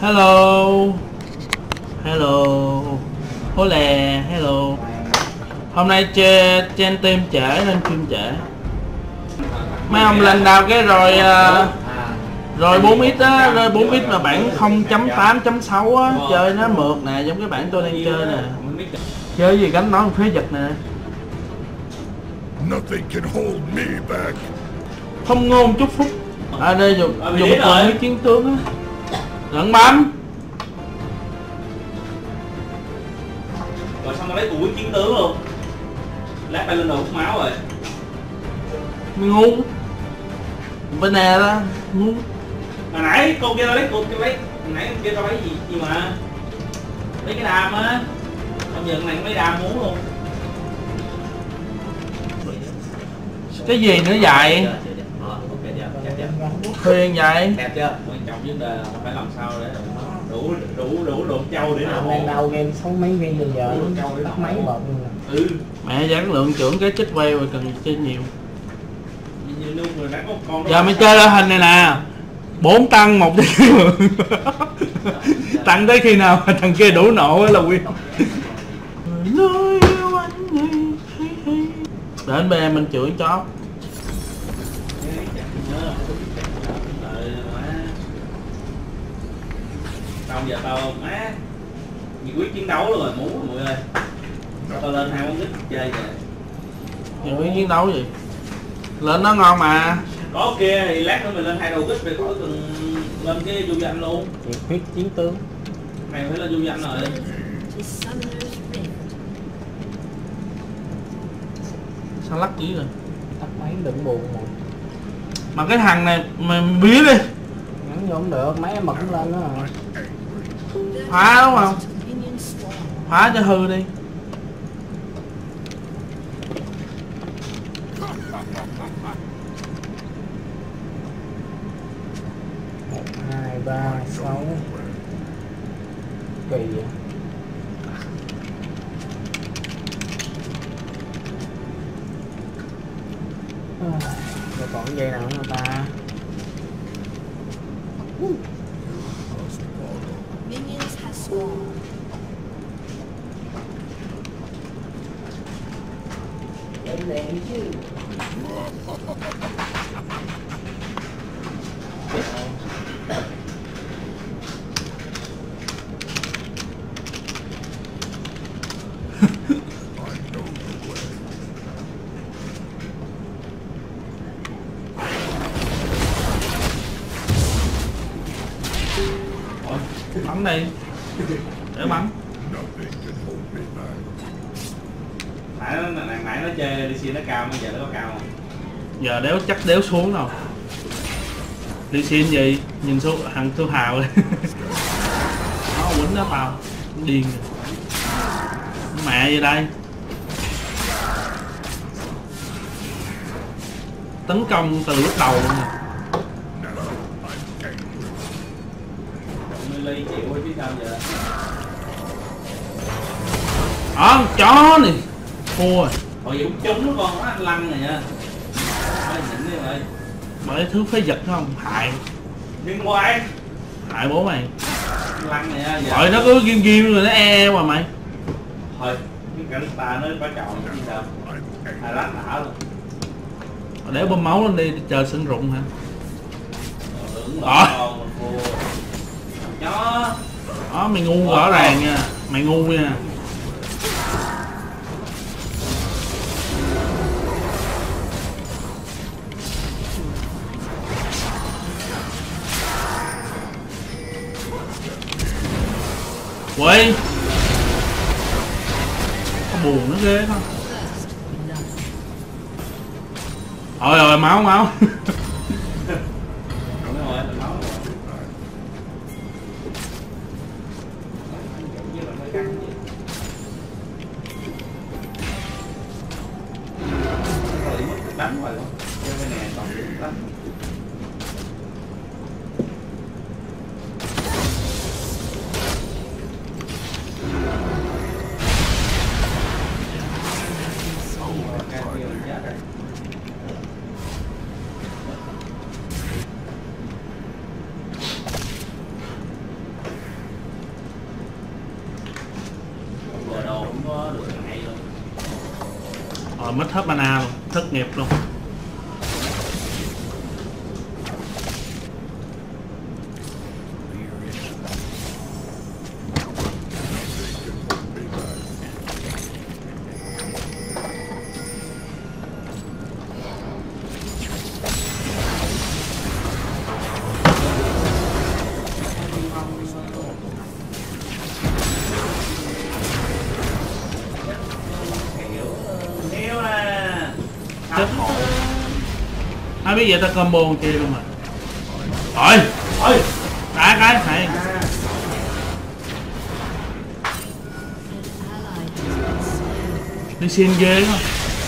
Hello. Hello. Hố lè, hello. Hôm nay trên team trễ nên stream trễ. Mấy ông lên đào cái rồi rồi 4x á, rồi 4x mà bản 0.8.6 á, chơi nó mượt nè, giống cái bản tôi đang chơi nè. Chơi gì gánh nói phế vật nè. Không ngôn chúc phúc. À đây dùng cùng với chiến tướng á. Lẫn bấm. Rồi xong rồi lấy cùng với chiến tướng luôn. Lát bay lên đầu hút máu rồi. Ngu. Bên nè đó, ngu. Mà nãy con kia tao lấy cục, nãy con kia tao lấy gì mà lấy cái đàm á. Bây giờ này lấy đàm muốn luôn. Cái gì nữa vậy? Khuyên vậy? Đẹp chưa? Quan trọng vấn đề là phải làm sao để đủ độ trâu để nào đang đâu game 6 mấy game bây giờ tắt máy bật luôn. Mẹ giảng lượng trưởng cái chích quay rồi cần chơi nhiều. Giờ mày chơi loại hình này nè, 4 tăng 1 tăng tới khi nào mà thằng kia đủ nộ là nguyên. Đến bên mình chửi chó. Xong giờ tao má nhiệt quyết chiến đấu luôn rồi, muốn mọi người ơi. Tao lên 2 món nít chơi kìa. Nhiệt quyết chiến đấu gì? Lên nó ngon mà. Có kia thì lát nữa mình lên 2 đầu kích về khỏi cần lên cái du danh luôn. Nhiệt huyết chiến tướng. Mày phải lên du danh rồi. Sao lắc dữ rồi? Tắt máy đừng buồn mà. Mà cái thằng này mà bía đi. Ngắn vô không được, máy em bật cũng lên đó rồi. Phá đúng không? Phá cho hư đi. Một, 2, 3, 6. Kỳ vậy. Rồi còn dây nào nữa ta? Minions have spawned. Lên chứ. Bắn đi. Để bắn. Nãy nó chơi DC nó cao, bây giờ nó có cao không? Giờ đéo chắc đéo xuống đâu. Đi xin gì? Nhìn số thằng Thu Hào đi. Nó quýnh nó vào. Điên rồi. Mẹ gì đây? Tấn công từ lúc đầu luôn nè. Ly chịu chứ sao giờ? Chó này. Thua rồi. Hồi vậy trúng nó con nó lăn này nha. Nhịn đi rồi. Bởi thứ phế vật không? Hại. Liên quan. Hại bố mày. Lăn này nha. Rồi nó cứ ghim ghim rồi nó mà mày. Thôi, cái cảnh ta nó có chọn gì sao? Hai lát đã luôn. Để bơm máu lên đi chờ sân rụng hả? Chó. Đó mày ngu rõ ràng nha. Mày ngu nha. Quay. Có buồn nó ghê không? Rồi máu. Đánh rồi luôn. Cái này còn đánh. Rồi mất hết mana luôn, thất nghiệp luôn. Ai biết vậy ta combo kia luôn mà. Rồi, Ôi, đá cái này. An ally has been slain. Đi xin ghê quá.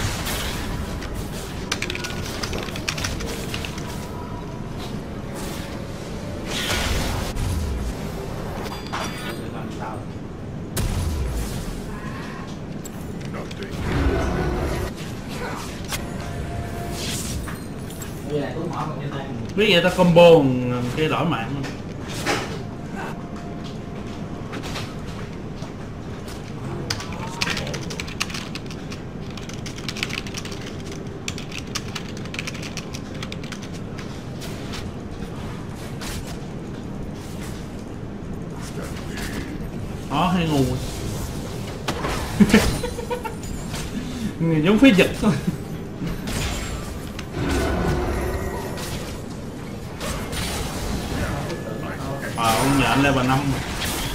Bây giờ tôi mở một cái tay. Biết vậy ta combo cái đổi mạng luôn. Đó hay ngu. Người giống phế vật thôi. Ông nhện level 5 mà.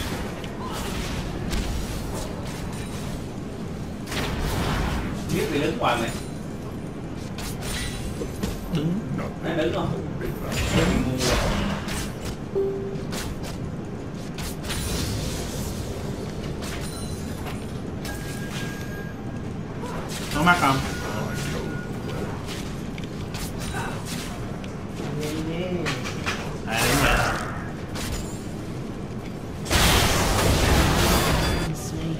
biết thì đứng ngoài này. Đứng. Đấy, đứng không? Có mắt không? À đúng rồi. Been slain.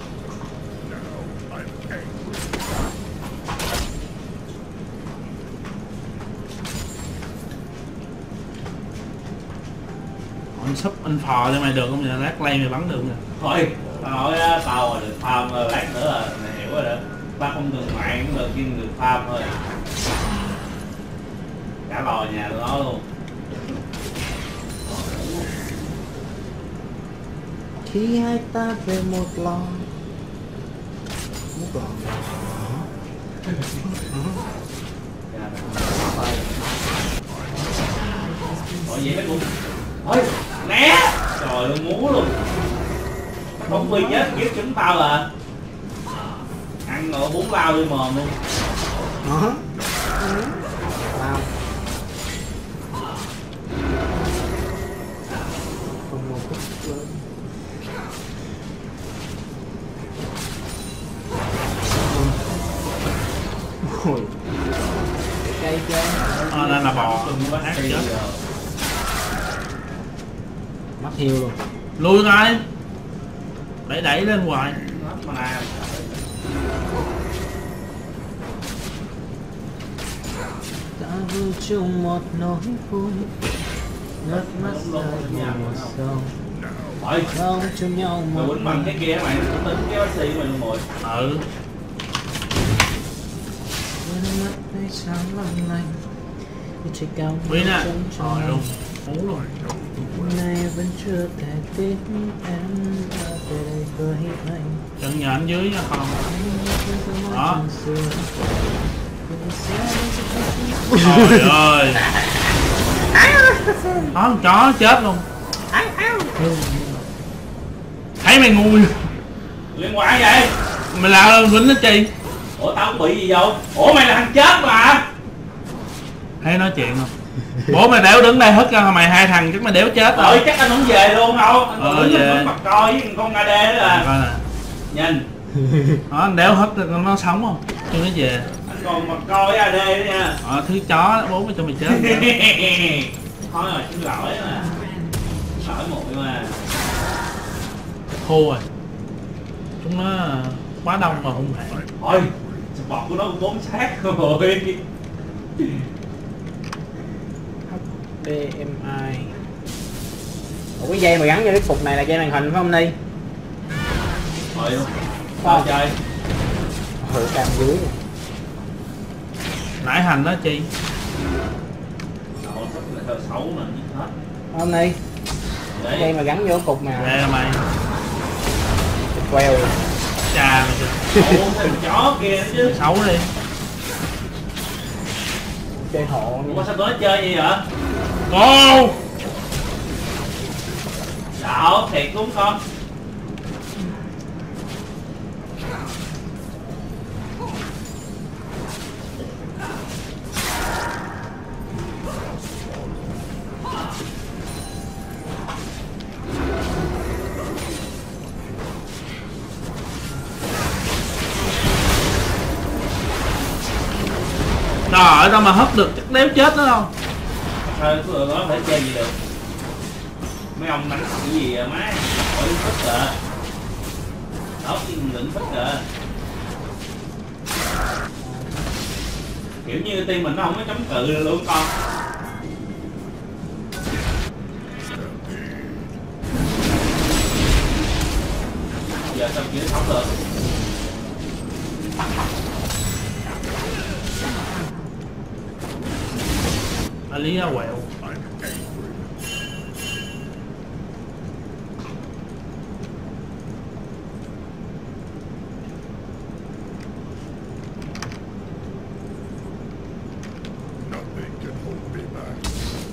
Anh sub anh phò cho mày được không vậy? Lát lay mày bắn được nè. Thôi, tao nói á, tao được farm lát nữa là mày hiểu rồi đó. Tao không cần mạng cũng được, chỉ được farm thôi. Cả lò nhà tụi nó luôn. Khi hai ta về một lò. Một lò. Hỏi vậy hết luôn. Thôi, né. Trời ơi, múa luôn. Không bị chết kiếp chúng tao à. Ăn ngộ 4 lao đi mồm luôn. Đó. Wow. Còn một chút lớn. Ôi. Cây chơi. Nên là bò ác chết. Mất hiêu luôn. Lui ngay. Đẩy lên hoài. Mà Ta vui chung một nỗi vui. Nước mắt rơi vào một sông. thôi, Không cho nhau mày một quýnh bằng cái kia mày tính cái bác sĩ mày luôn rồi. Ừ. Nước mắt thấy sáng long lanh. Chỉ cao Quý nè. trống Rồi tròn. luôn. Uống luôn. Hôm nay vẫn chưa thể biết em đã về đây với anh. Chân nhện dưới nha con. Đó. Trời ơi. Đó con chó chết luôn. Thấy mày ngu. Liên quan vậy? Mày lao lên quýnh nó chi? Ủa tao không bị gì đâu. Ủa mày là thằng chết mà. Thấy nói chuyện không? Bố mày đéo đứng đây hất ra mày hai thằng chắc mày đéo chết rồi. Trời chắc anh không về luôn đâu. Anh còn đứng về. anh mặt coi với con AD đó là. Coi nè. Nhìn. Đó anh đéo hất ra nó sống không? Chưa nó về. Anh còn mặt coi với AD đó nha. Thứ chó bố mày cho mày chết. Thôi rồi xin lỗi mà. Lỗi muội mà. Thua rồi. Chúng nó quá đông mà hung hãn. Thôi, support của nó cũng 4 sát rồi. DMI. Ủa cái dây mà gắn vô cái cục này là dây màn hình phải không Ni? Thôi luôn. Sao chơi? Hồi cam dưới. nãy hành đó chi. Đầu thích là thơ xấu nè, giết hết. Hôm nay Đấy. đây mà gắn vô cục nào Đây là mày. queo Chà mày kìa. Ủa, thằng chó kia nữa chứ. Xấu đi. chơi hộ Ủa sao tụi nó chơi gì vậy? Cô. Đạo thiệt đúng con. Trời ơi, tao mà hất được chắc đéo chết nó đâu. Thôi tụi nó phải chơi gì được. Mấy ông đánh cái gì à má? Hỏi thích rồi. Đó cái lĩnh thích rồi. Kiểu như team mình nó không có chống cự được luôn con. Giờ sao chỉ sống được. Lý ra quẹo. Nothing can hold me back.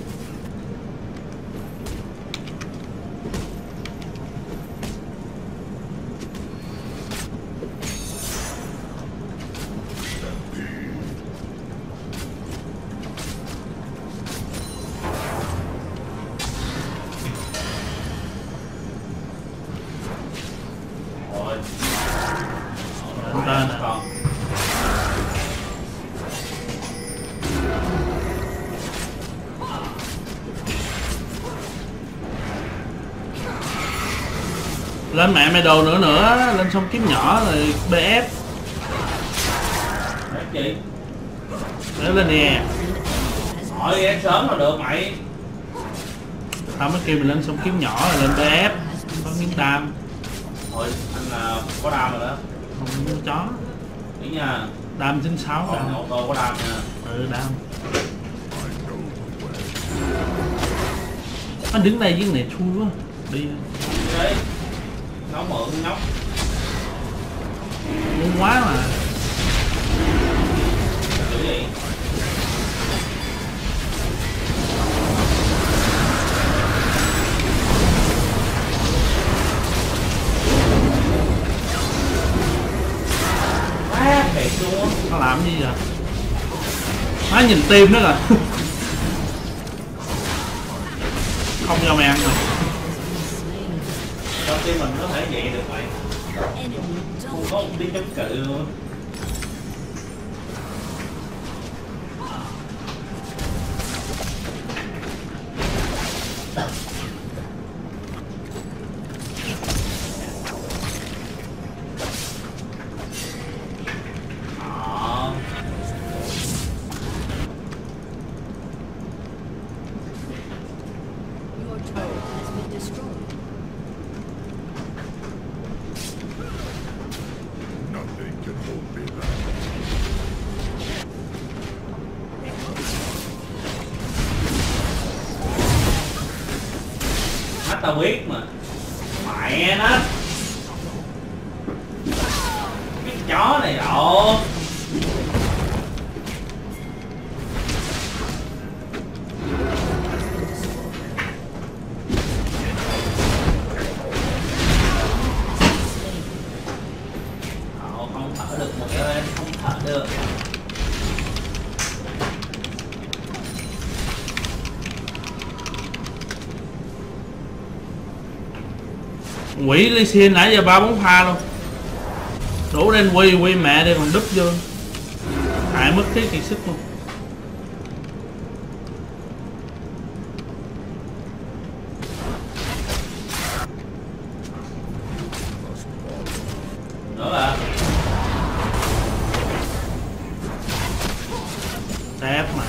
Rồi. Tên à. Còn. Lên mẹ mày đồ nữa, lên xong kiếm nhỏ rồi BF. Đấy chị. Để lên nè. Hỏi em sớm là được mày. Tao mới kêu mình lên xong kiếm nhỏ rồi lên BF. Có miếng đam. Thôi anh có đam rồi đó. Không miếng chó. Nghĩ nha. Đam 96 Còn đam. ô tô có đam nha. Ừ đam. Nó đứng đây với cái này chui quá. Đi. Đấy. Nó mượn nhóc. Muốn quá mà. Kiểu gì? Quá thiệt luôn á. Nó làm gì vậy? Má nhìn tim đó rồi. Không cho mày ăn rồi. Trong khi mình có thể vậy được mày. Enemy Không double có một tí chống cự luôn. Đó. Your turret has been destroyed. Nothing can hold me back. Mắt tao biết mà. Mẹ nó. Cái chó này độ. Không thở được một cái không thở được. Quỷ Ly Xin nãy giờ 3-4 pha luôn. Đủ lên quy mẹ đây còn đúp vô. Hại mất cái kiệt sức luôn. Nữa là Đẹp mà.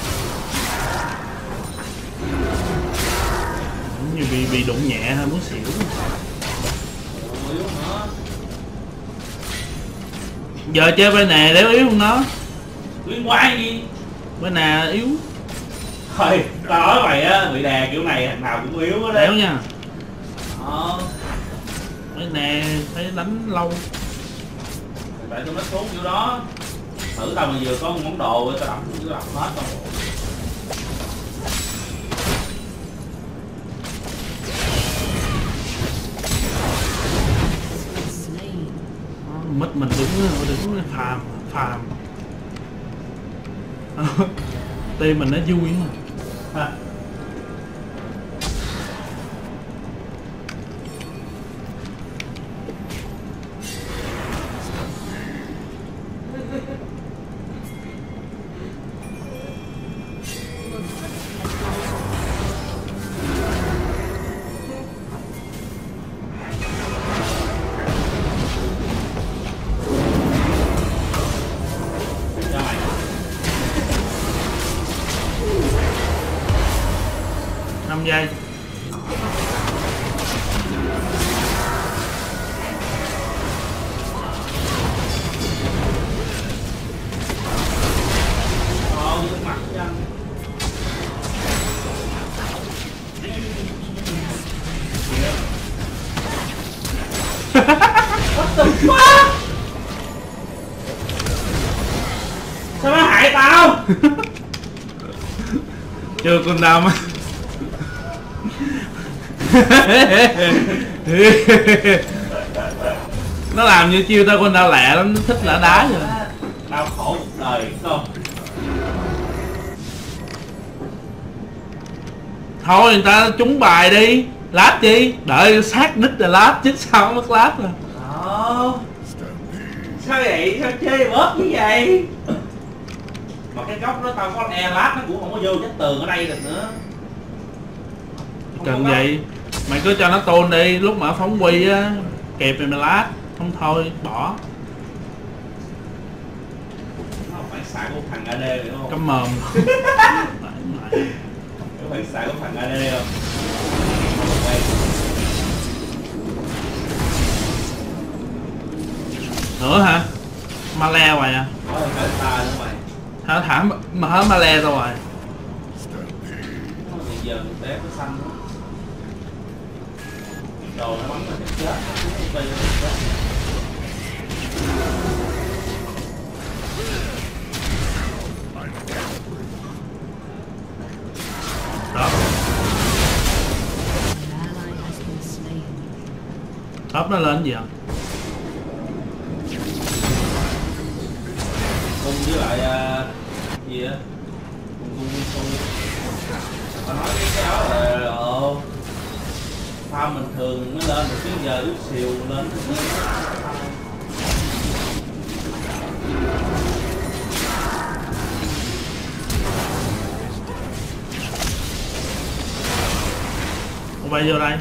Giống như bị đụng nhẹ thôi muốn xỉu. yếu nữa. Giờ chơi bên này đéo yếu không nó. Liên quan gì? Bên nào yếu. Thôi, tao nói mày á, bị đè kiểu này thằng nào cũng yếu hết đấy. Đéo nha. Ờ. Bên nè phải đánh lâu. Tại tôi nói xuống kiểu đó. Thử tao mà vừa có một món đồ tao đập hết toàn bộ. Slain. Mất mình đứng phàm. Tim mình nó vui mà. Ha. Cho mày. 5 giây. Nước mặt cho anh. What the fuck? Sao nó hại tao? Chưa con đau mà. Nó làm như chiêu tao con đau lẹ lắm, nó thích lả đá rồi. Đau khổ một đời không? Thôi người ta trúng bài đi. Lát chi? Đợi sát đích là lát chứ sao không mất lát rồi. Sao vậy? Sao chơi bớt như vậy? Mà cái góc đó tao có e lát nó cũng không có vô chết tường ở đây được nữa. Không Cần có vậy. Mày cứ cho nó tôn đi, lúc mà phóng quy á kẹp mày lát, không thôi bỏ. nó phải xài của thằng AD phải không? Cắm mồm. Nó phải xài của thằng AD không? Đây. Nữa hả? Male hoài à? Có phải ta nữa mày. Thả mà hết Male đâu rồi. Bây giờ mình té cái xanh đó. Đồ nó bắn là chết. Bây giờ chết. Đó. An ally has been slain. Top nó lên gì ạ? Cùng với lại gì á? Cùng. Tao nói cái đó là farm bình thường nó lên được cái giờ ướp xìu lên. Cô bay vô đây.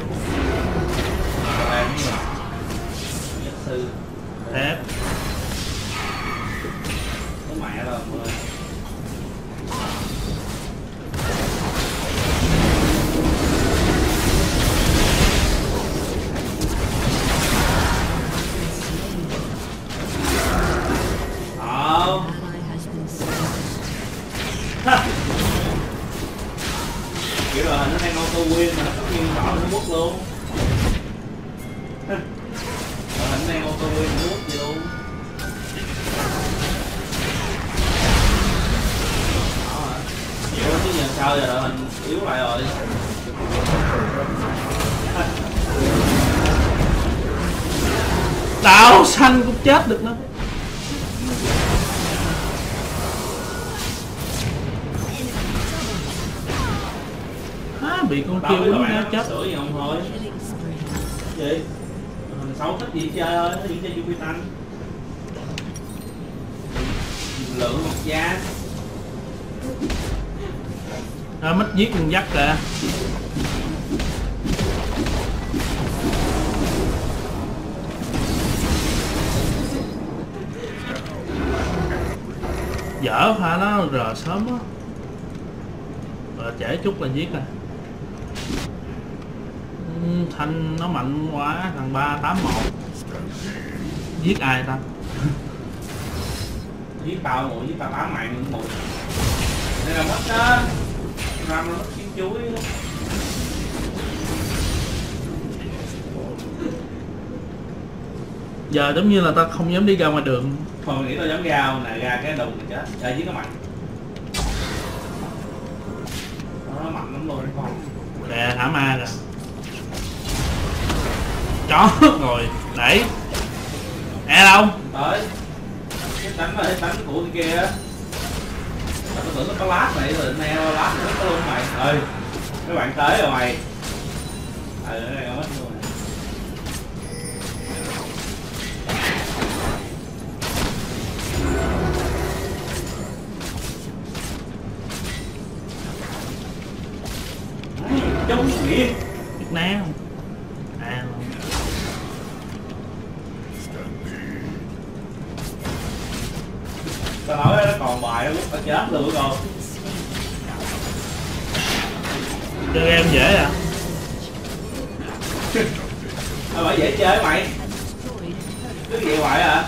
Nhất sư Thép. có mẹ rồi mọi người. Ally has been slain. Kiểu rồi nó đang auto win mà nó tất nhiên bỏ nó quốc luôn. Rồi hình đang auto win nó quốc gì luôn. Đó hả? Chịu chứ giờ sao giờ đội hình yếu lại rồi. Đạo xanh cũng chết được nó. Bị con Tao kia biết là quýnh bạn nó nó chết. sửa gì không thôi. Killing spree. Gì? Mình xấu thích gì chơi thôi, nó chỉ chơi Jupiter. Lượng một da. Mất giết con dắt kìa. Dở pha nó rờ sớm á. Rồi trễ chút là giết rồi. Thanh nó mạnh quá, thằng 381. Giết ai ta? Giết tao mùi, giết tao 8 mạng nữa mùi. Đây là mất đó. Ram nó kiếm chuối. Giờ giống như là ta không dám đi ra ngoài đường. Thôi nghĩ tao dám ra không nè, ra cái đùng thì chết. Ra với cái mặt. Nó mạnh lắm luôn con. Kìa thả ma kìa. Chó rồi đẩy. E đâu? Tới. Cái đánh là cái đánh của cái kia á. Tôi tưởng nó có lát này rồi neo lát nó có luôn mày. Ơi. Các bạn tới rồi mày. Cái này không mất luôn. Trông nghĩa Việt Nam. À luôn. tao nói nó còn bài nó tao chết luôn con. Chơi game dễ à? Tao bảo dễ chơi mày. Cứ vậy hoài hả?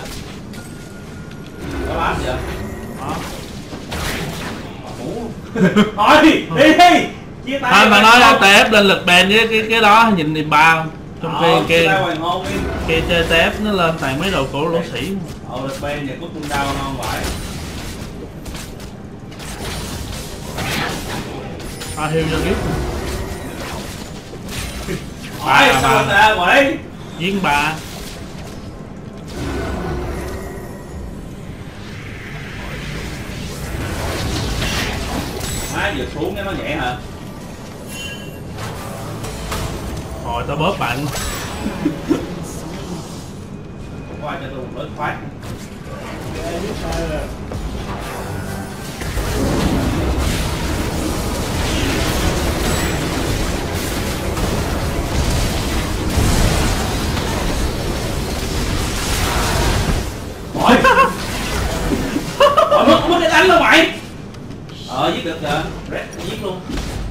Có lát gì vậy? Đó. Thôi đi đi. Chia tay. Thôi mà nói là TF lên lực bền với cái đó nhìn thì ba không? Trong chia kia tay hoàng hôn đi. kia chơi TF nó lên toàn mấy đồ cổ lỗ sĩ. Lực bên và có cung đao ngon vậy. Ta hiêu cho biết. Phải sao anh ta quậy? Giếng ba. Má vừa xuống cái nó vậy hả? Rồi tao bóp bạn. Có ai cho tôi một lớp phát. Ôi! Mất cái đánh đâu mày! Giết được kìa, Red giết luôn.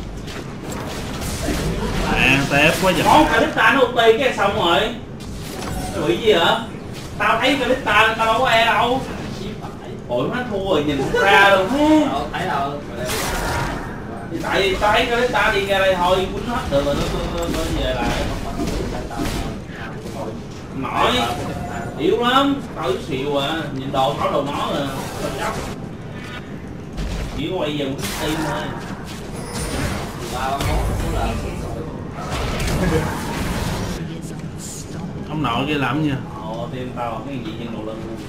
À TF quá giật. Con Kalista nó ulti cái xong rồi. Nó bị gì hả? Tao thấy Kalista tao đâu có e đâu. Ôi nó thua rồi nhìn không ra luôn. Thấy đâu. Thì tại vì tao thấy Kalista đi ra đây thôi, quýnh hết được rồi nó về lại. Nổi yếu lắm, tao yếu xìu à, nhìn đồ tháo đồ nó rồi, tao chỉ có quay về một cái tim thôi. Ông nội kia làm gì? Tim tao cái gì trên đầu lưng luôn.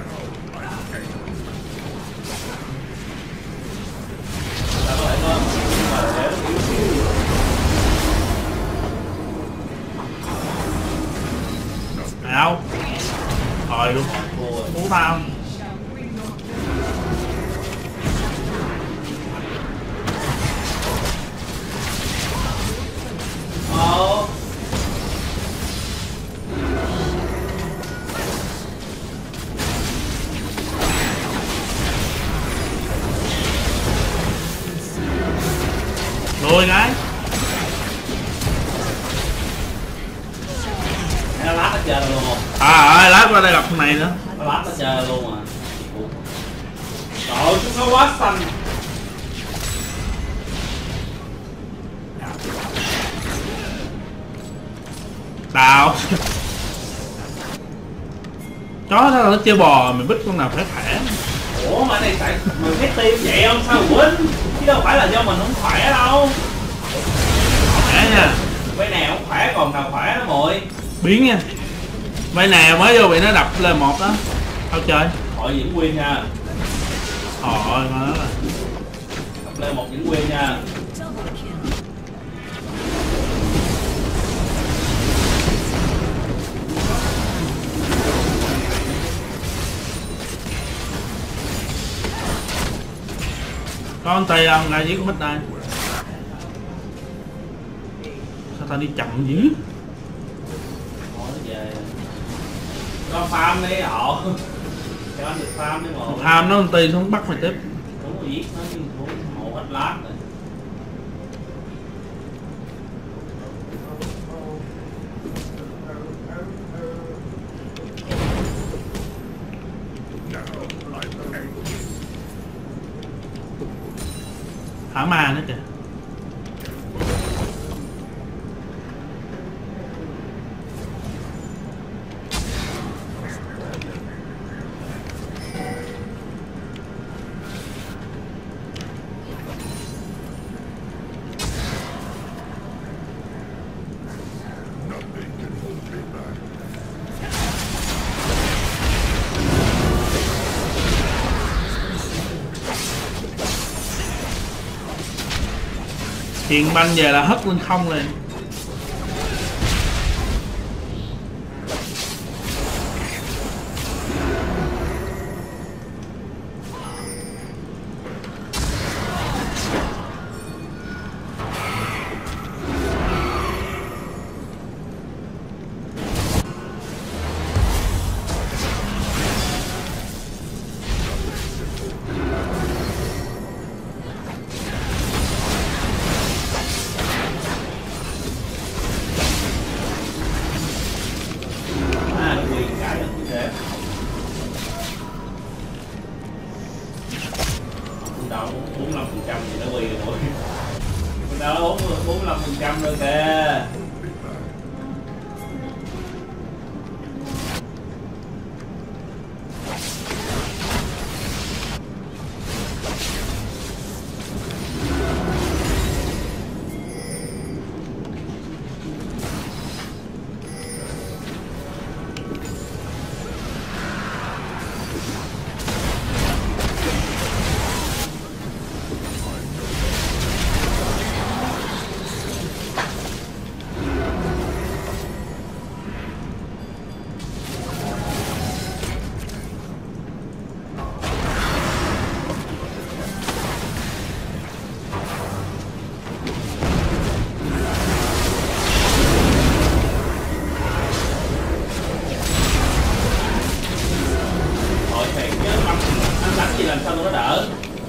Tao có thể có mà để nó yếu xìu. Đâu? Rồi luôn. Muốn tao không? Lùi cái. Nó lát nó chơi luôn. À lát qua đây gặp con này nữa. Nó lát nó chơi luôn mà. Trời chúng nó quá xanh. Đào. Chó sao nó chơi bò mình bích con nào phải thẻ. Ủa mà này tại mình cái tim vậy không sao quýnh. Chứ đâu phải là do mình không khỏe đâu. Khỏe nha. Cái nào không khỏe còn nào khỏe nó muội. Biến nha. Mấy nào mới vô bị nó đập lên một đó. Sao chơi? Hội Vĩnh Quyên nha. Thôi mà nó là Đập lên một Vĩnh Quyên nha. có con tay không? Ra dưới con mít đây. Sao ta đi chậm dữ? Thôi về. Cho farm đi họ. Cho anh được farm đi một. Tham nó con tay xuống bắt mày tiếp. Đúng rồi giết nó nhưng cũng một hết lát rồi. Now I'm angry. Thả ma nữa kìa. Nothing can hold me back. Hiện banh về là hất lên không liền. Nó quyền cái là như thế. Đâu 45% thì nó quyền rồi. Mình đâu 45% rồi kìa. Be back. Thôi thiệt chứ anh đánh gì làm sao tụi nó đỡ.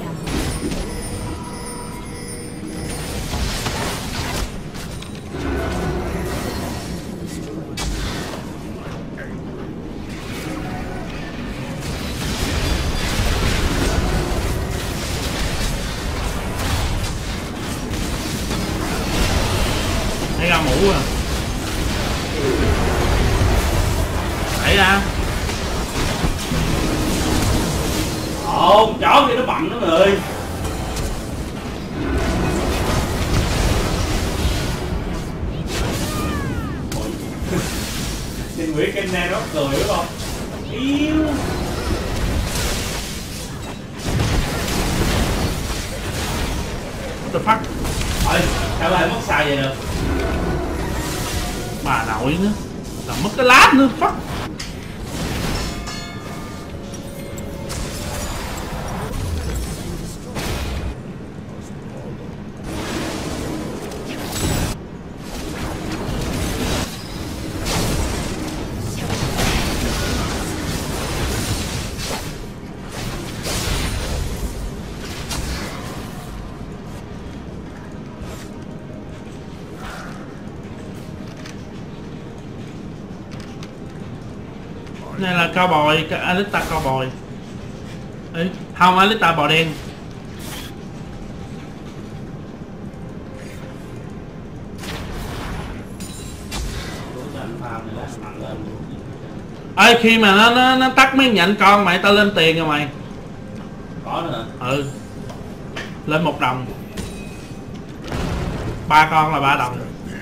Thấy ra mũ à. Đẩy ra. Ồ, chó kia nó bận đó người. Nhìn Nguyễn Ken Nan nó cười đúng không? Yêu. What the fuck? Thôi, sao lại mất sai vậy được? Bà nội nữa. Làm mất cái lát nữa. Fuck. Này là cao bồi, Alita cao bồi. Ê, không, Alita bò đen. Ê, khi mà nó tắt mấy nhện con mày, tao lên tiền rồi mày. Có nữa hả? Ừ. Lên 1 đồng. 3 con là 3 đồng.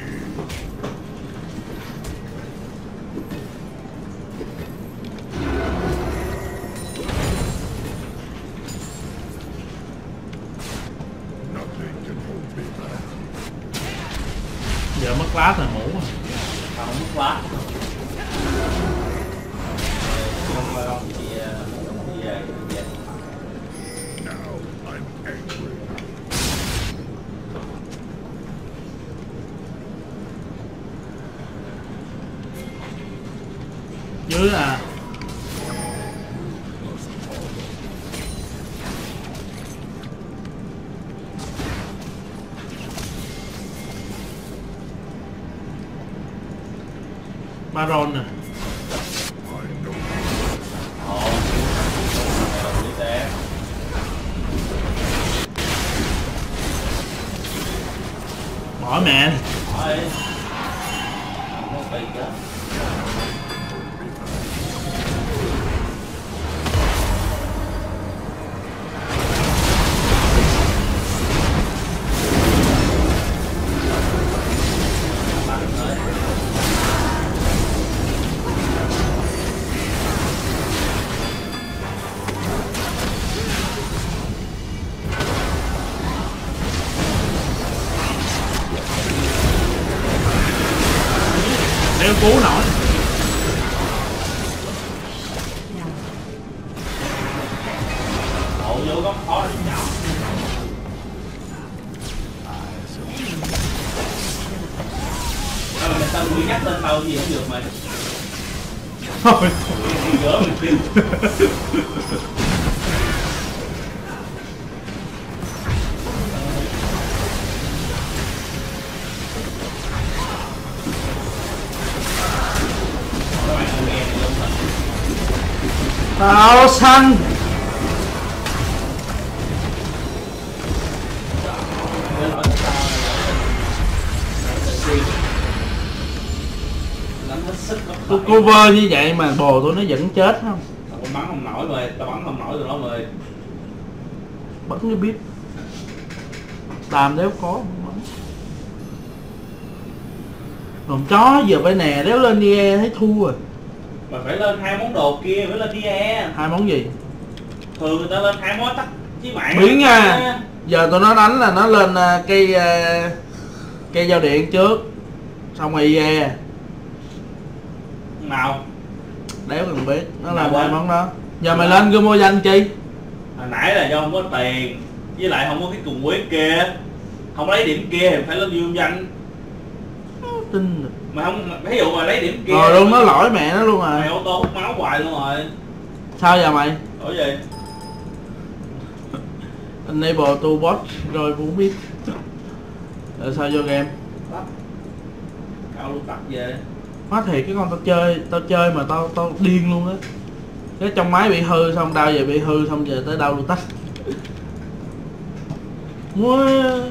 Nothing can hold me back. Giờ mất lá rồi mũ rồi. Tao không mất quá. Không là không thì về. Now I'm angry. Dưới à. Baron nè. I know. Ồ. Như thế. Bỏ mẹ. Thôi. Nó bị chết. Đéo cứu nổi. Bộ vô góc khó thì nhỏ. Mà tao quy nhắc tên tao gì không được mày. Thôi. Đi gỡ mình tiêu. Tao xanh. Tôi cover như vậy mà bồ tôi nó vẫn chết không? Tao bắn không nổi rồi, tao bắn không nổi rồi đó rồi. Bắn như biết. Làm đéo có. Còn chó giờ phải nè, đéo lên đi e thấy thua rồi. Mà phải lên 2 món đồ kia mới lên DE. 2 món gì? Thường người ta lên 2 món tắt với mạng. Biến nha. Giờ tụi nó đánh là nó lên cây giao điện trước. Xong rồi IE. Nào? Đéo cần biết, nó là Nào 2 quên. món đó. Giờ mày lên mua danh chi? Hồi nãy là do không có tiền, với lại không có cái cùng quyết kia, không lấy điểm kia thì phải lên dương danh. Tin được. Mà không, ví dụ mà lấy điểm kia Rồi luôn nó lỗi mẹ nó luôn rồi. mày ô tô hút máu hoài luôn rồi. Sao giờ mày? Ủa gì? Enable to bot rồi cũng biết. Rồi sao vô game? Cao luôn tắt về. Má thiệt cái con tao chơi mà tao điên luôn á. Cái trong máy bị hư xong đau về bị hư xong giờ tới đâu luôn tắt. Wow.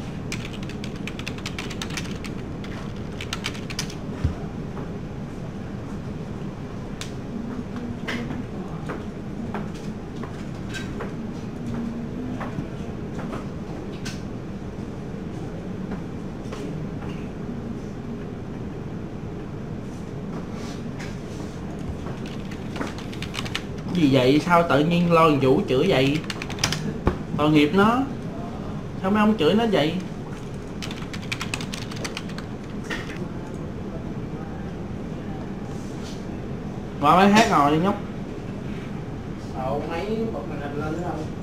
Gì vậy? Sao tự nhiên lo Vũ chửi vậy? Tội nghiệp nó. Sao mấy ông chửi nó vậy? Vào máy hát ngồi đi nhóc. Máy bật màn hình lên nữa không?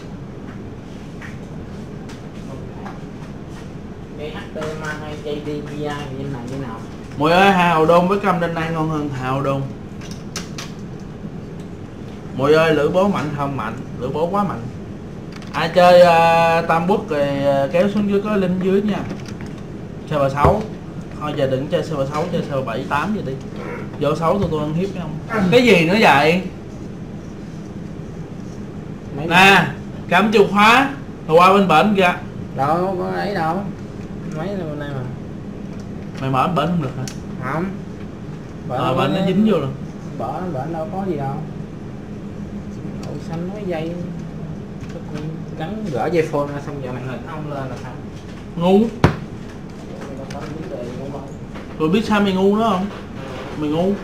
Cái HDMI hay JDPI như này như nào? Mùi ơi, hào đôn với cam đinh ăn ngon hơn hào đôn. Mùi ơi, lửa bố mạnh không? Mạnh, lửa bố quá mạnh. Ai chơi tam bút rồi kéo xuống dưới có link dưới nha. Server 6. Thôi giờ đừng chơi server 6, chơi server 7, 8 vậy đi. Vô 6 tôi ăn hiếp phải không? Cái gì nữa vậy? Nè, cắm chìa khóa rồi qua bên bển kìa. Đâu có ấy đâu. Máy này bên đây mà. Mày mở bển không được hả? Không. Bển nó dính vô rồi. Bển đâu có gì đâu. Đậu xanh nói dây gắn gỡ dây phone ra xong giờ màn hình không lên là sao? Ngu. Tôi biết sao mày ngu đó không? Mày ngu.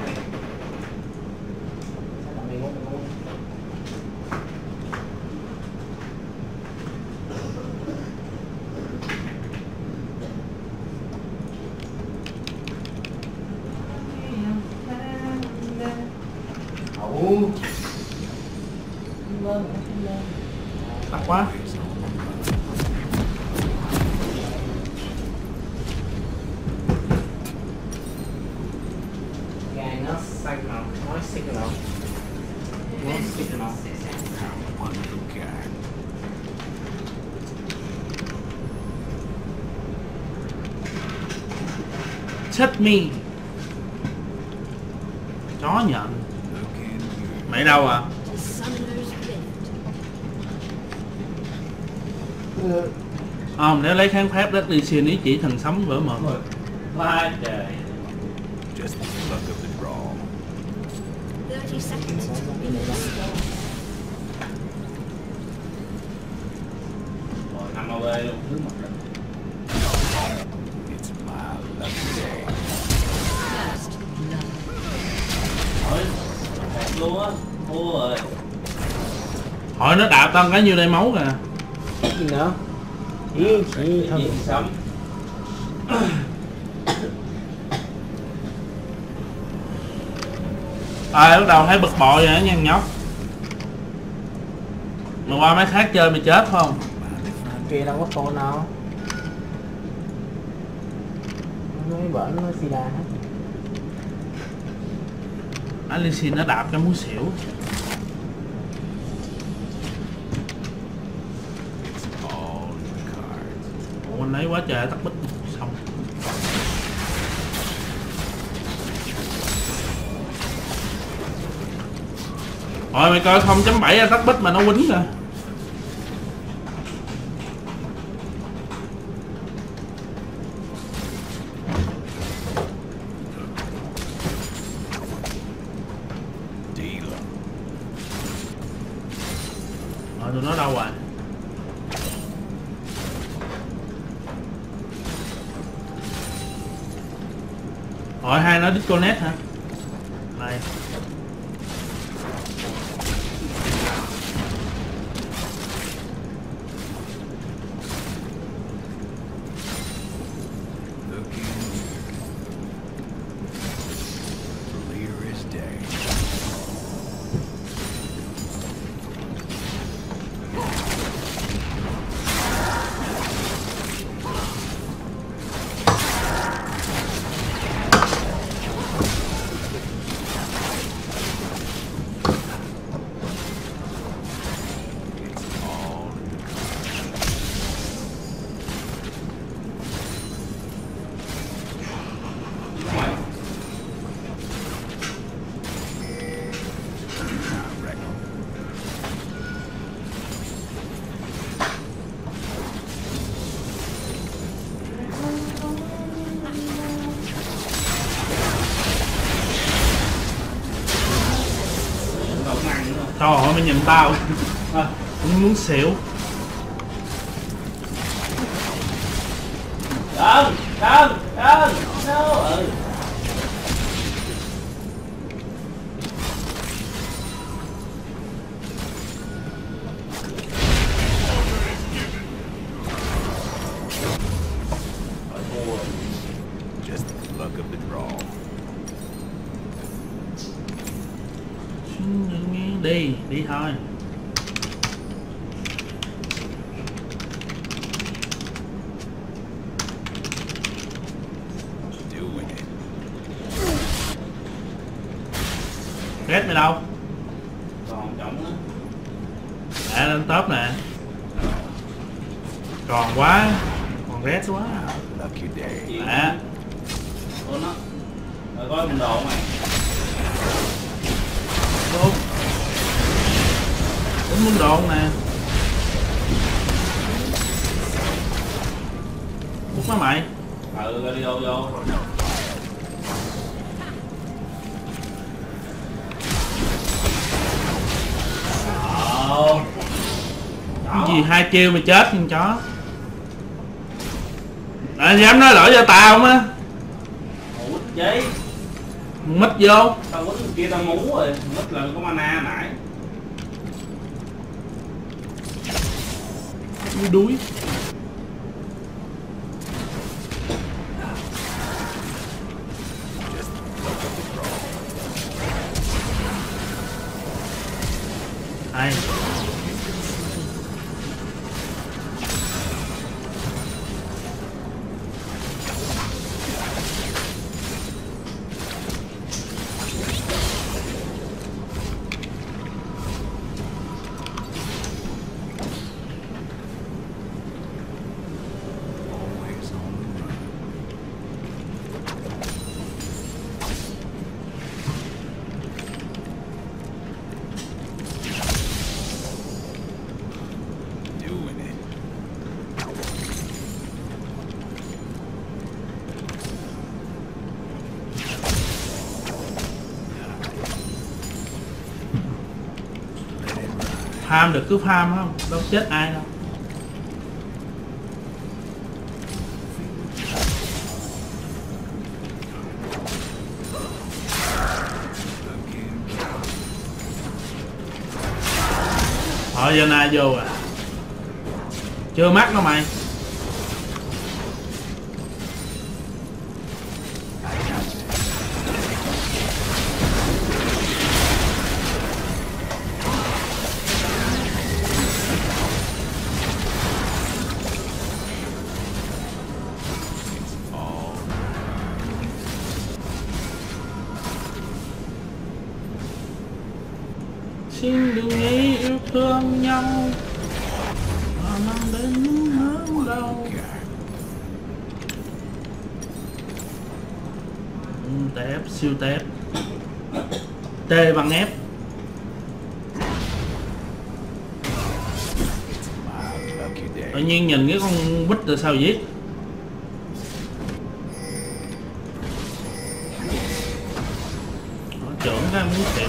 Tắt quá. Gà nó xanh màu, nói xích màu. Nói xích màu. Set me. Chó nhận. Mày đâu à? The summoner's rift. Không, nếu lấy kháng phép đất đi xin ý chỉ thần sống vỡ mồm. Quá trời. Just the luck of the draw. 30 seconds to begin. Rồi 5 AV luôn, thứ mặt rồi. It's my lucky day. First blood. Thôi, hẹn luôn á, thua rồi. Hỏi nó đạp tao cái nhiêu đây máu kìa. Gì nữa? Chỉ thôi. Gì sấm. Bắt đầu thấy bực bội rồi đó nha nhóc. Mà qua mấy khác chơi mày chết không? Kia đâu có phone nào. Mấy bển nó xì đà hết. Alice nó đạp cho muốn xỉu. It's all in the cards. Ủa anh lấy quá trời tắt bích xong. Rồi mày coi 0.7 tắt bích mà nó quýnh rồi. Dealer. Rồi tụi nó đâu rồi? Rồi hai nó disconnect hả? Này. Looking clear as day. Trời ơi mày nhìn tao. Cũng muốn xỉu. Đừng, no. Just the luck of the draw. Đi thôi. Doing it. Red mày đâu? Còn trống á. Đã lên top nè. Còn quá. Còn red quá. Lucky day. Đã. Ủa nó. Rồi coi mình đồ mày. Đúng. Đúng muốn độn nè. Hút nó mày. Rồi đi vô. Cái gì hai chiêu mày chết con chó. Dám nói lỗi cho tao không á. Ủa giấy. Mít vô. Tao quýnh kia tao ngủ rồi. Mít là có mana nãy. Đuối. Hay. Always on the run. Farm được cứ farm không, đâu chết ai đâu. Thôi giờ na vô à. Chưa mắc đâu mày. Xin đừng nghĩ yêu thương nhau mà mang đến những nỗi đau. Tép, siêu tép. T bằng F. Tự nhiên nhìn cái con bích từ sao giết. Nó trưởng ra muốn xỉu.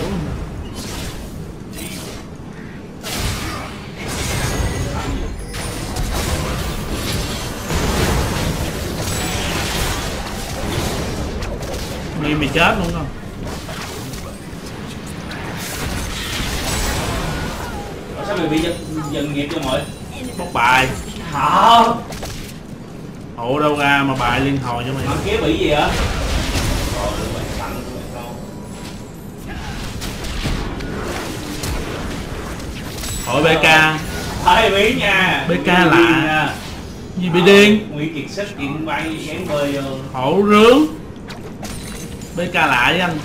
Mày chết luôn không? Sao mày bị dần nghiệp cho mọi? Bóc bài. Không. Ủa đâu ra mà bài liên hồi cho mày. Thằng kia bị gì hả? Hội BK. Thôi bí nha. BK lạ. Gì bị điên? Nguy kiệt xếp chuyện bay gán bơi vô. Hổ rướng. BK lạ với anh.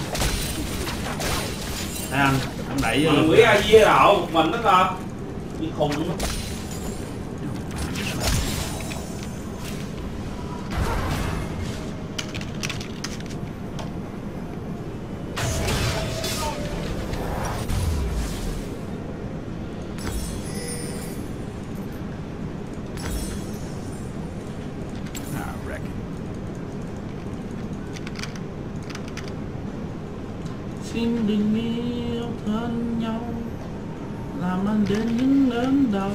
Thấy anh đẩy vô. Quỷ ai chia độ một mình đó con. Như khùng lắm. Xin đừng yêu thương nhau làm anh đến những đớn đau.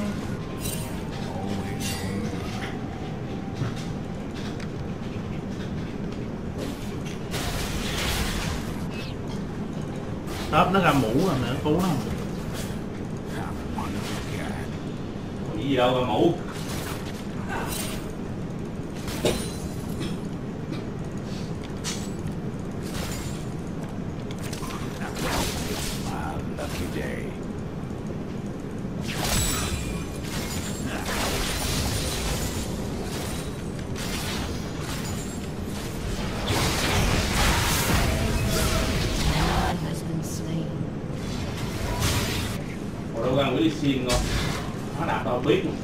Top nó ra mũ rồi nữa, cứu nó. Cái gì đâu mà mũ. Đâu ra Lý Xuyên không? Nó đạp tao biết luôn.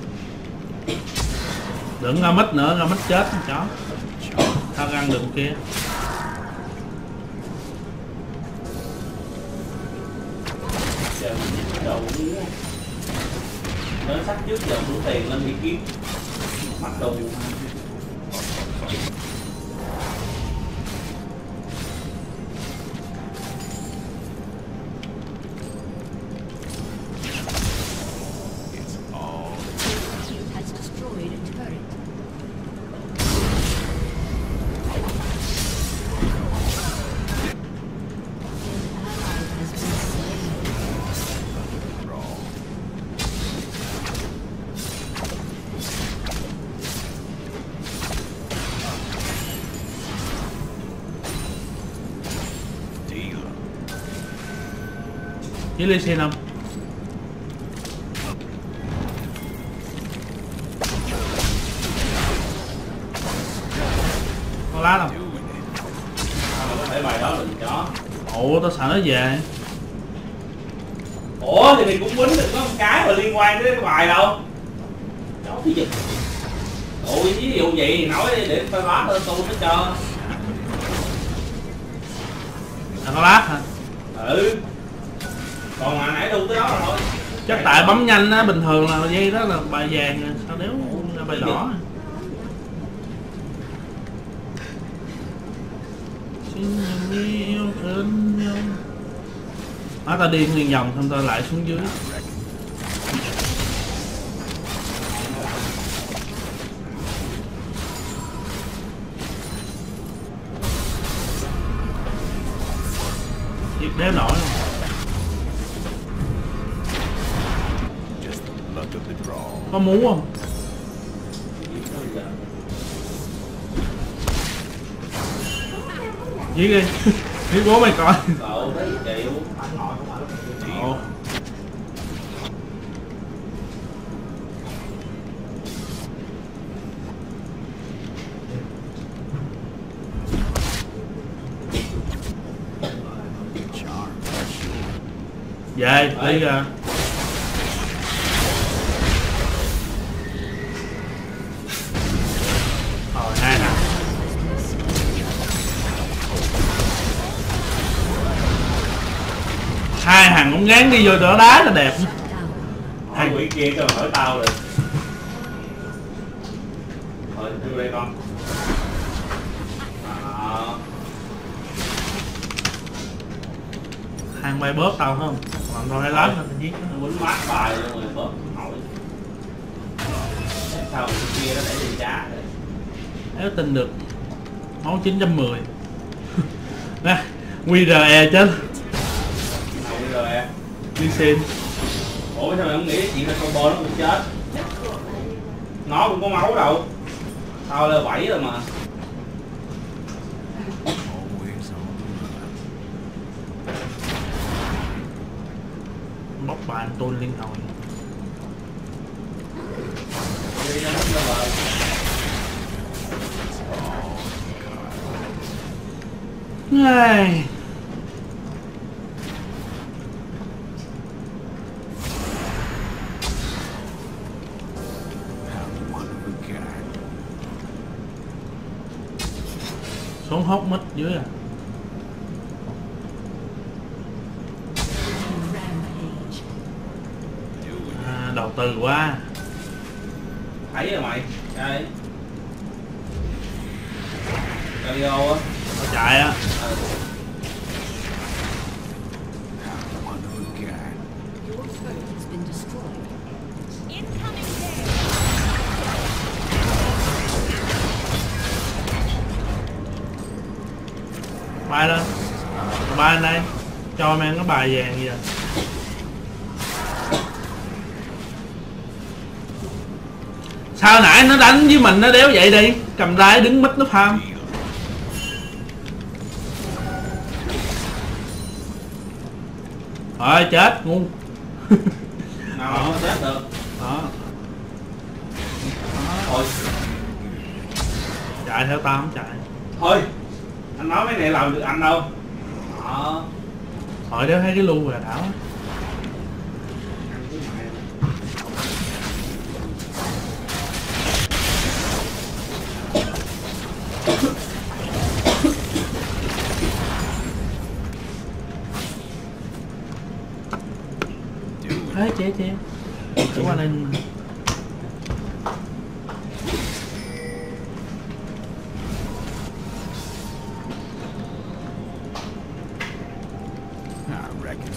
Đừng ra mít nữa, ra mít chết con chó. Tao ăn được kia. Giờ đầu nó sách trước giờ đủ tiền lên đi kiếm mặc đồ. Với Lee Sin không? Có lá đâu? Sao mà có thể bài đó đừng chó. Ủa tao sợ nó về. Ủa thì mày cũng quýnh được có một cái mà liên quan đến cái bài đâu. Chó cái gì? Ủa ví dụ vậy thì nói đi để tao lá hơn tu nó cho. À, có lát hả? Ừ. Còn mà nãy đâu tới đó rồi thôi. Chắc tại bấm nhanh á, bình thường là dây đó là bài vàng rồi, sao đéo ra bài đỏ. Xin đừng yêu thương nhau. Tao đi nguyên vòng xong tao lại xuống dưới. Việc đéo nổi luôn. Just the luck of the draw. Có muốn không? Giết đi. Giết bố mày coi. Cậu thấy chịu. Ồ. Charm, sure. Về, đi ra. Rồi, hai thằng. Hai thằng cũng gán đi vô chỗ đá là đẹp. Hai quỷ kia cho hỏi tao rồi. Thôi, đưa đây con. Hàng bay bóp tao không? Còn rồi lắm là mình giết nó. Nó quýnh mát bài luôn rồi, bóp nổi. Sao cái kia nó để đi giá rồi. Nếu tin được máu 910. Nè, QRE chết. Nào bây giờ em. Đi xem. Ủa sao mày không nghĩ chuyện là combo nó cũng chết. Nó cũng có máu đâu. Tao là 7 rồi mà. Always on the run. Bóc bàn tôn liên hồi. Đi ra mất rồi. Ai. Have one of a kind. Xuống hốc mít dưới à. Rampage. Đầu tư quá. Thấy rồi mày. Đây. Galio á. Nó chạy á. Have one of a kind. Your foe has been destroyed. Incoming there. Bay lên. Bay lên đây. Cho mang cái bài vàng gì à. Sao nãy nó đánh với mình nó đéo vậy đi. Cầm đai đứng mít nó farm. Rồi chết ngu. Nào nó chết được. Đó. Thôi. Chạy theo tao không chạy. Thôi. Anh nói mấy này làm được anh đâu. Đó. Hỏi đéo thấy cái lu rồi Thảo. Thế chế. Chỉ qua đây. I reckon.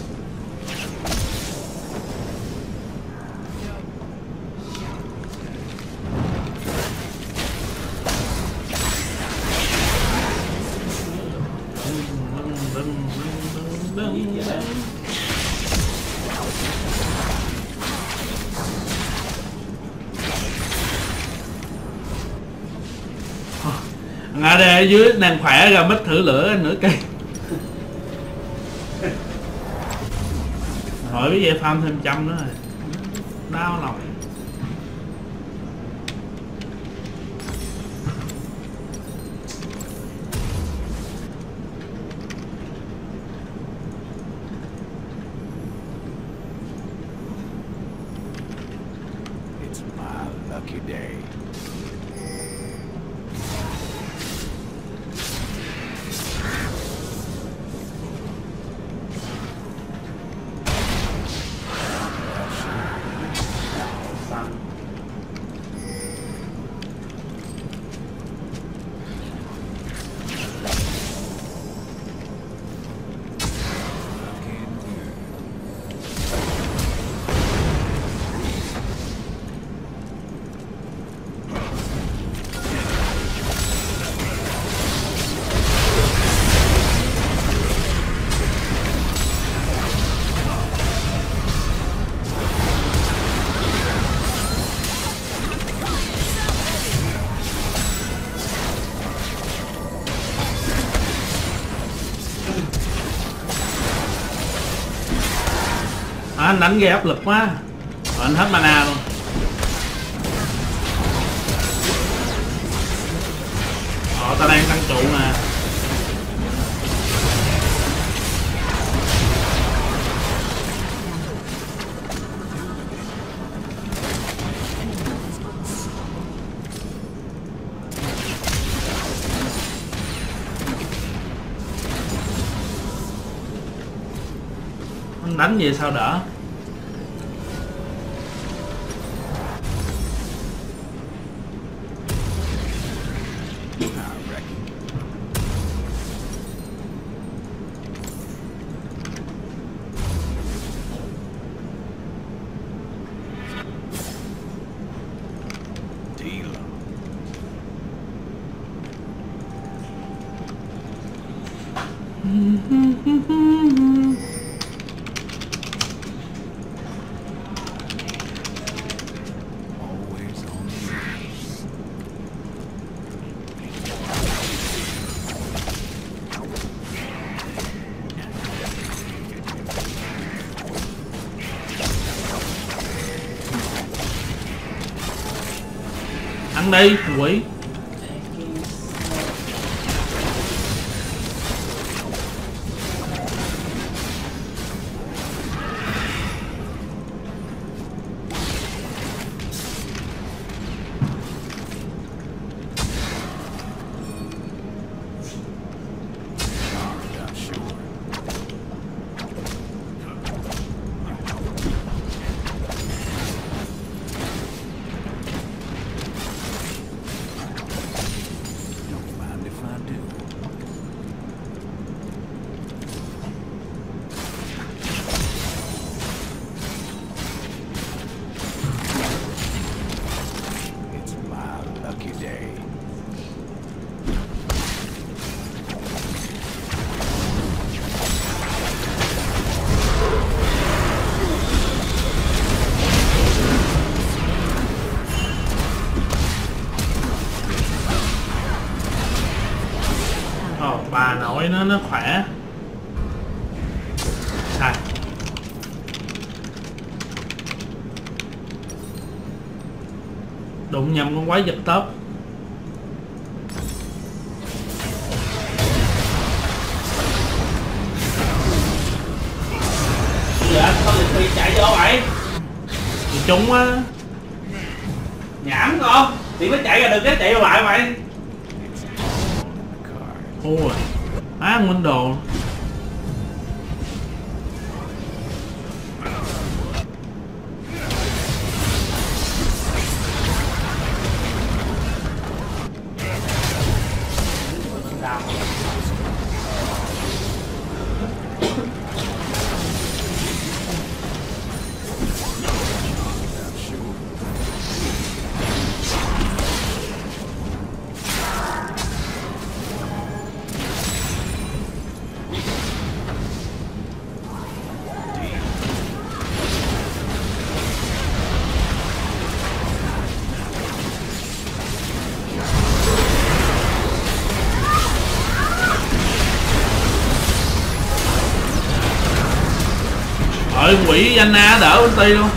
Ngã đây ở dưới đang khỏe ra bích thử lửa nửa cây. Hỏi cái về farm thêm trăm nữa rồi. Đau lòng. It's my lucky day. anh đánh gây áp lực quá. Rồi anh hết mana luôn. Ta đang tăng trụ nè. Anh đánh gì sao đỡ. Ăn đi quỷ. Bà nội nó khỏe. Sai. Đụng nhầm con quái vật tớp. Dạ sao thì chạy vô vậy? Thì trúng á. Nhảm con. Thì mới chạy ra được cái chạy vô lại mày. Ôi, nguyên đồ. Quỷ Anna đỡ ulti luôn.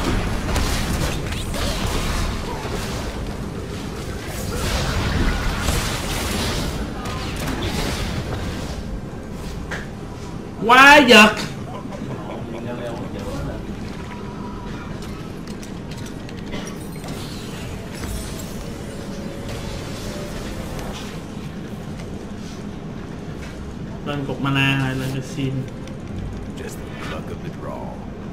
Quá giật. Lên cục mana hay lên cái xin. Just the luck of the draw.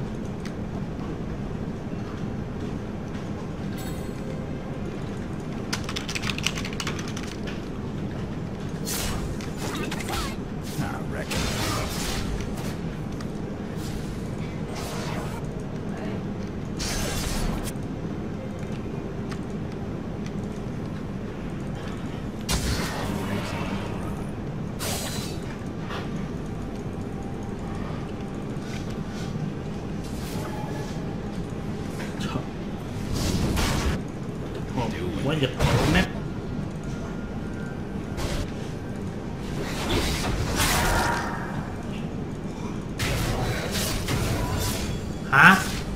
Quá giật nét. Hả?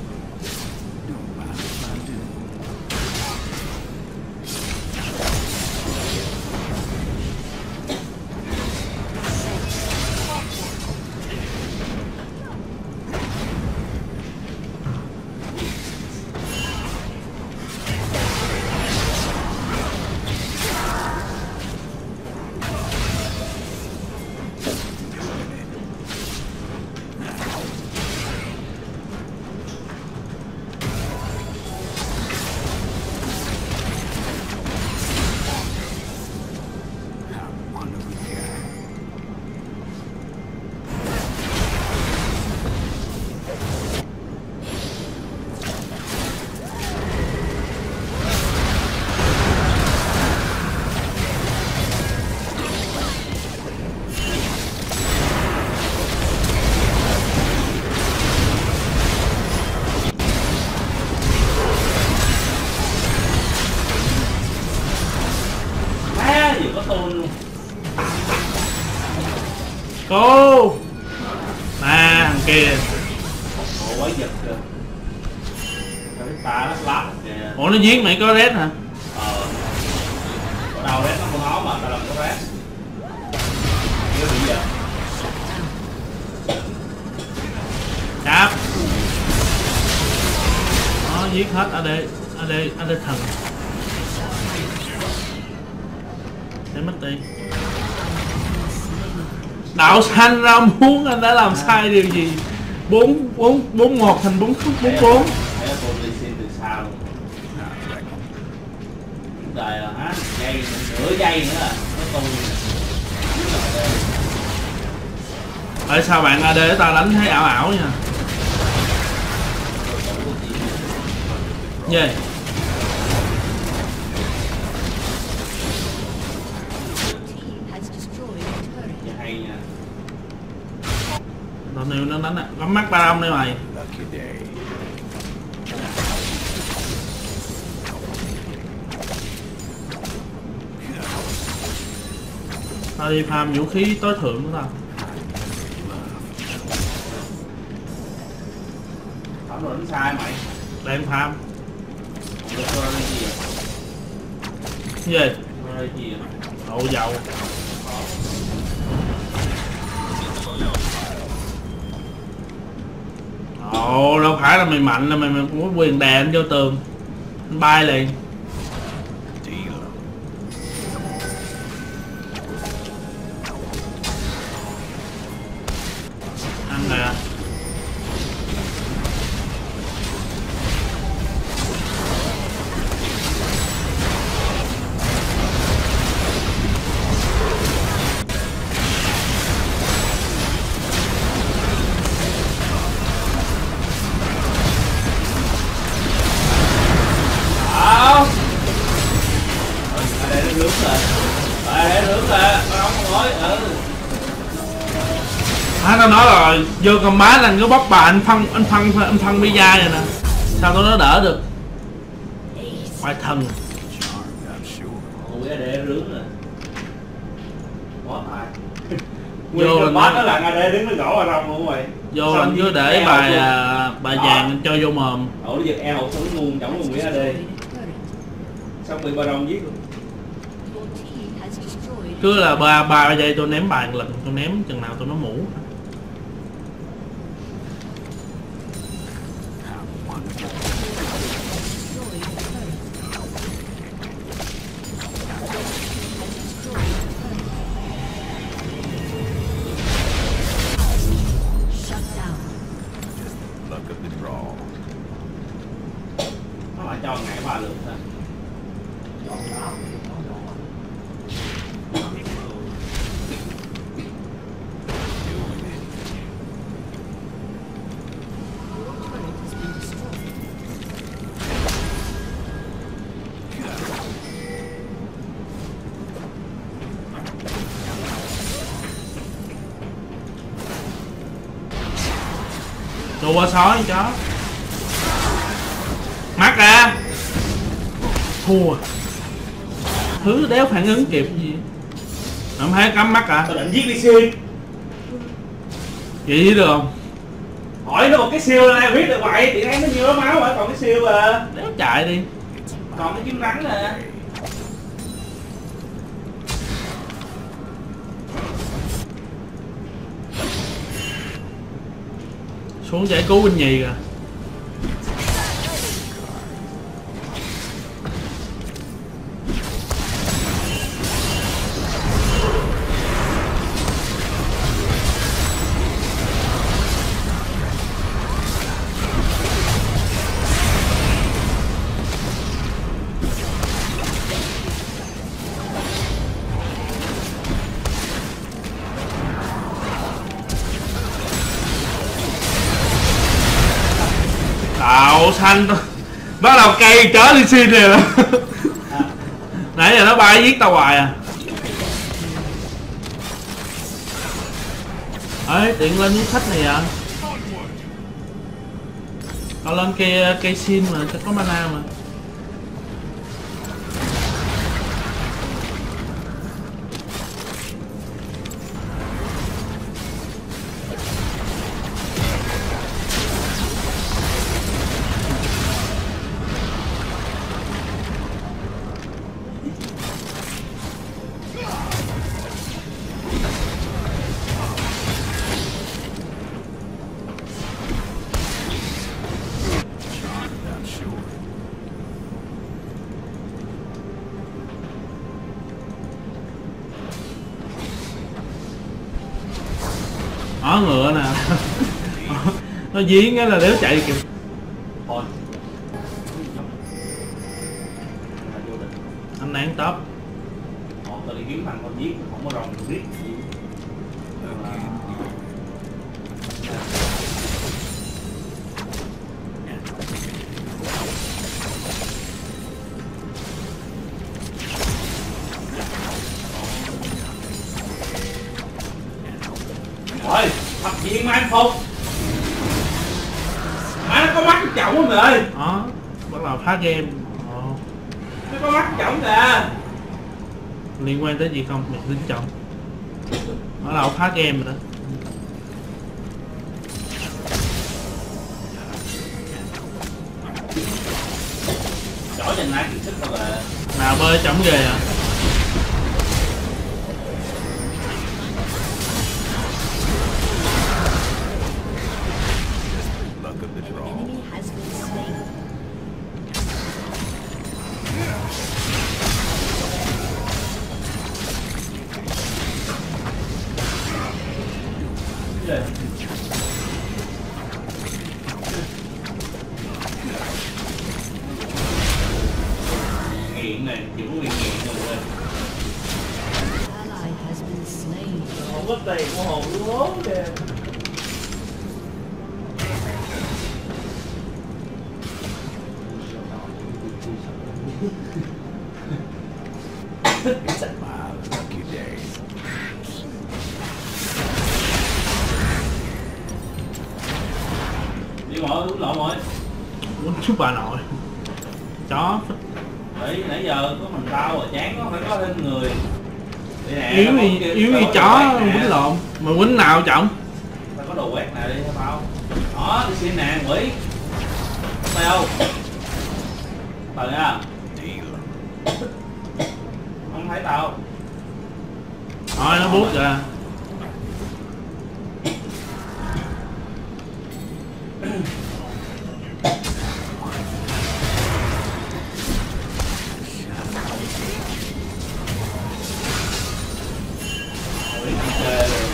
Vừa có tôn luôn. Cô à, thằng kia. Ủa quái giật kìa. Cái ta nó lát kìa. Ủa nó giết mày có red hả? Ở đâu red nó không nó mà ta làm có red. Chưa bị giật. Đáp. Nó giết hết AD thần. Để mất đi. Đạo xanh ra muốn anh đã làm sai điều gì? 4-1 thành 4-4. Thấy con đi xin từ xa luôn. Đời là hả? Giây, nửa giây nữa là nó tu. Tại sao bạn AD ta đánh thấy ảo ảo nha? Gì? Has destroyed a turret. Hay nha. Tao nêu nó đánh á, cắm mắt 3 đây mày. Lucky day. Tao đi farm vũ khí tối thượng của tao. Thẩm rồi đánh sai mày. Đang farm. Được rồi đây gì Gì? vậy? Đây gì vậy? Đậu dầu. Ồ, đâu phải là mày mạnh là mày có quyền đè anh vô tường. Anh bay liền. Deal. Ăn nè. Đâu? Ở đây nó nướng rồi. Ở đây nó nướng rồi. Nó không nói. Tao nói rồi, vô cầm bá là cứ bóc bà anh phân pizza vậy nè. Sao tao nó đỡ được? Phải thần. Charmed, I'm sure. Ủa ở đây nó nướng rồi. Bót ai? Vô Nguyên là cái bót nó- nó là ngay đây đứng nó gõ vào rồng luôn mày. Vô Xong anh cứ giết để eo bài luôn. bài Đó. vàng anh cho vô mồm. Ủa nó giật eo hột xuống luôn, chẳng luôn Nguyễn AD. Turret. Xong bị bà rồng giết luôn. Your team has destroyed. Cứ là ba giây tôi ném bài một lần, tôi ném chừng nào tôi nó mũ. Destroyed a turret. Destroyed a turret. Shut down. Just the luck of the draw. Nó lại cho ngại 3 lượt thôi. Doing it. Your turret has been destroyed. Đồ qua sói chó. Mắt ra. Thua. Thứ đéo phản ứng kịp gì. Không thấy cắm mắt à? Tao định giết đi xin. Vậy được không? hỏi nó một cái siêu này biết được vậy thì thấy nó nhiều lắm máu rồi còn cái siêu à Đéo chạy đi. còn cái kiếm rắn nè. Xuống giải cứu binh nhì kìa. Đạo xanh bắt đầu cây chớ đi xin này rồi. Nãy giờ nó bay giết tao hoài à. Ấy tiện lên miếng khách này à. Tao lên cây xin mà chắc có mana mà. Not sure. Ó ngựa nè. Nó dí cái là đéo chạy kìa. Thôi Anh này ăn top. tao đi kiếm thằng con giết không có rồng giết gì. Rồi, thật diện mai phục. Má nó có mắt trọng không mày ơi? Đó, bắt đầu phá game. Nó có mắt trọng kìa. Liên quan tới gì không? Mình lính trọng. Bắt đầu phá game rồi đó. Chỏ nhìn lại kiệt sức tao là Nào bơi chổng ghê à. Luck of the draw. Enemy has been slain. cái gì? Nghiện này, chỉ có nghiện rồi. Ally has been slain. Không có tiền của hồn lố kìa. My lucky day. Đi mọi uống lộn rồi. Muốn chút bà nội. Chó phích. Đấy, nãy giờ có mình tao rồi chán nó phải có thêm người. Đây nè, Yếu nó có gì kia- yếu có gì đồ chó quét nè. quýnh lộn. Mà quýnh nào trọng? Tao có đồ quét nè đi theo tao. Đó, đi xin nè, quỷ. Phải không? Tao nha, Deal. không thấy tao. Thôi nó bút ra. Quỷ chơi rồi.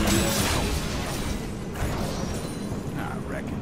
I reckon.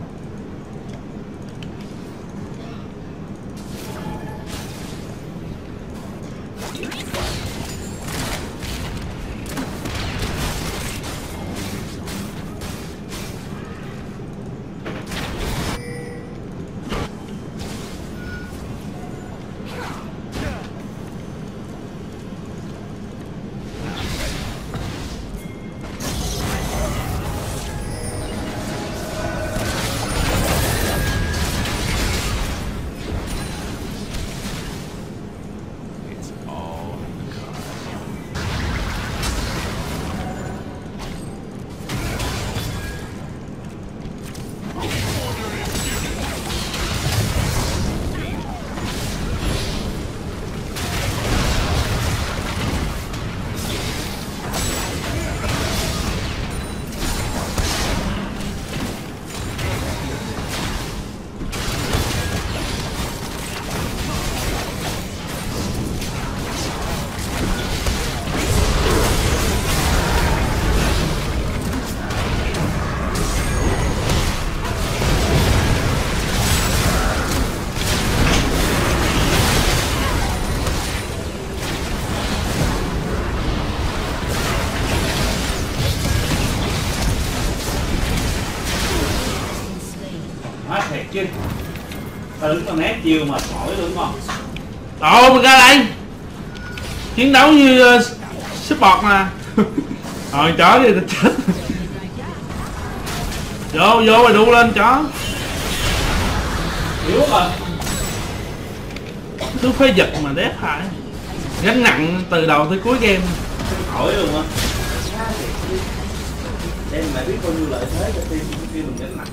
chứ. Ta đứng tao né chiêu mệt mỏi luôn đúng không? Ồ, mình ra đây chiến đấu như support mà. Rồi chó đi, chết. Vô mày đu lên chó. Yếu rồi. Thứ phế giật mà đét hại. Gánh nặng từ đầu tới cuối game. Hỏi luôn á. Em mày biết bao nhiêu lợi thế cho team mình gánh nặng.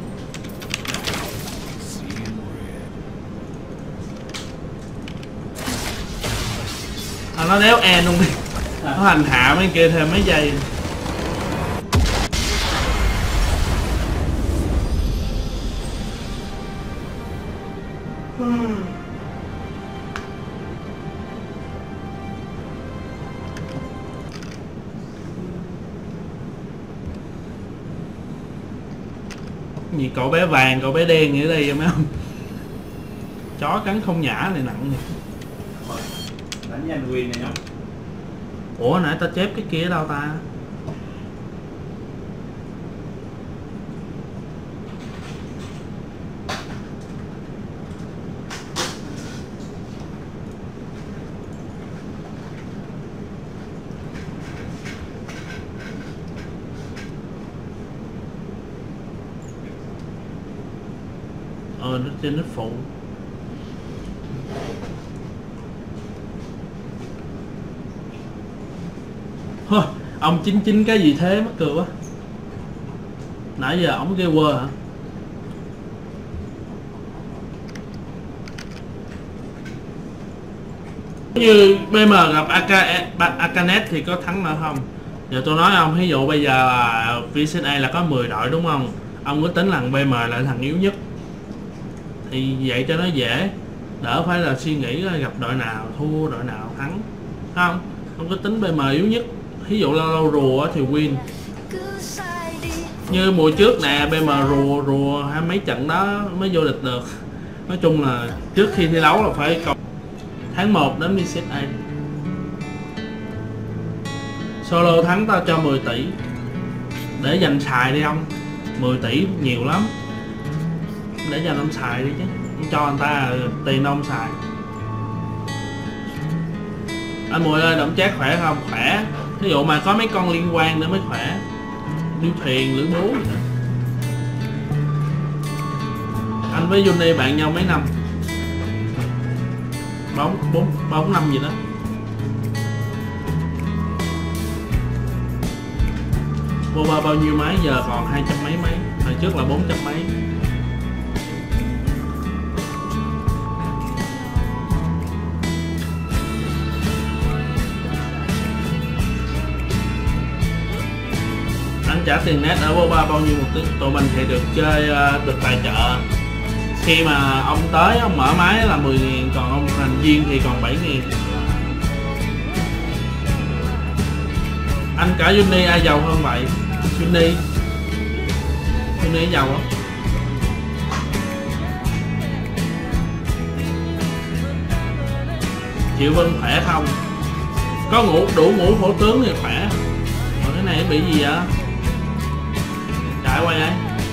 Nó đéo e luôn đi. Nó hành hạ mấy kia thêm mấy giây. Gì cậu bé vàng, cậu bé đen ở đây mấy không? Chó cắn không nhả này nặng này. Đánh nhanh win này nhá. Ủa nãy ta chép cái kia ở đâu ta? Nó trên nít phụ. Hơ, ông 99 cái gì thế mắc cười quá. Nãy giờ ổng kêu quơ hả? Như BM gặp Akanet thì có thắng nữa không? Giờ tôi nói ông, ví dụ bây giờ là VCNA là có 10 đội đúng không? Ông có tính là BM là thằng yếu nhất. Thì vậy cho nó dễ. Đỡ phải là suy nghĩ gặp đội nào thua, đội nào thắng. Không? Ông có tính BM yếu nhất. Ví dụ lâu rùa thì win. Như mùa trước nè, BM rùa hay mấy trận đó mới vô địch được. Nói chung là trước khi thi đấu là phải còn tháng 1 đến VCNA. Solo thắng tao cho 10 tỷ để dành xài đi ông. 10 tỷ nhiều lắm, để dành ông xài đi chứ, không cho người ta tiền ông xài. Anh Mùi ơi, động chát khỏe không? Khỏe. Ví dụ mà có mấy con liên quan nữa mới khỏe. Điêu thuyền, lưỡi bố gì đó. Anh với Johnny bạn nhau mấy năm? 4 năm gì đó. Boba bao nhiêu máy giờ còn 200 mấy mấy. Hồi trước là 400 mấy. Anh trả tiền net ở Boba bao nhiêu một tiếng? Tụi mình thì được chơi được tài trợ. Khi mà ông tới ông mở máy là 10.000, còn ông thành viên thì còn 7.000. Anh cả Johnny ai giàu hơn vậy? Johnny giàu không? Triệu Vân khỏe không? Có đủ ngũ phổ tướng thì khỏe. Còn cái này bị gì vậy? Chạy qua đây.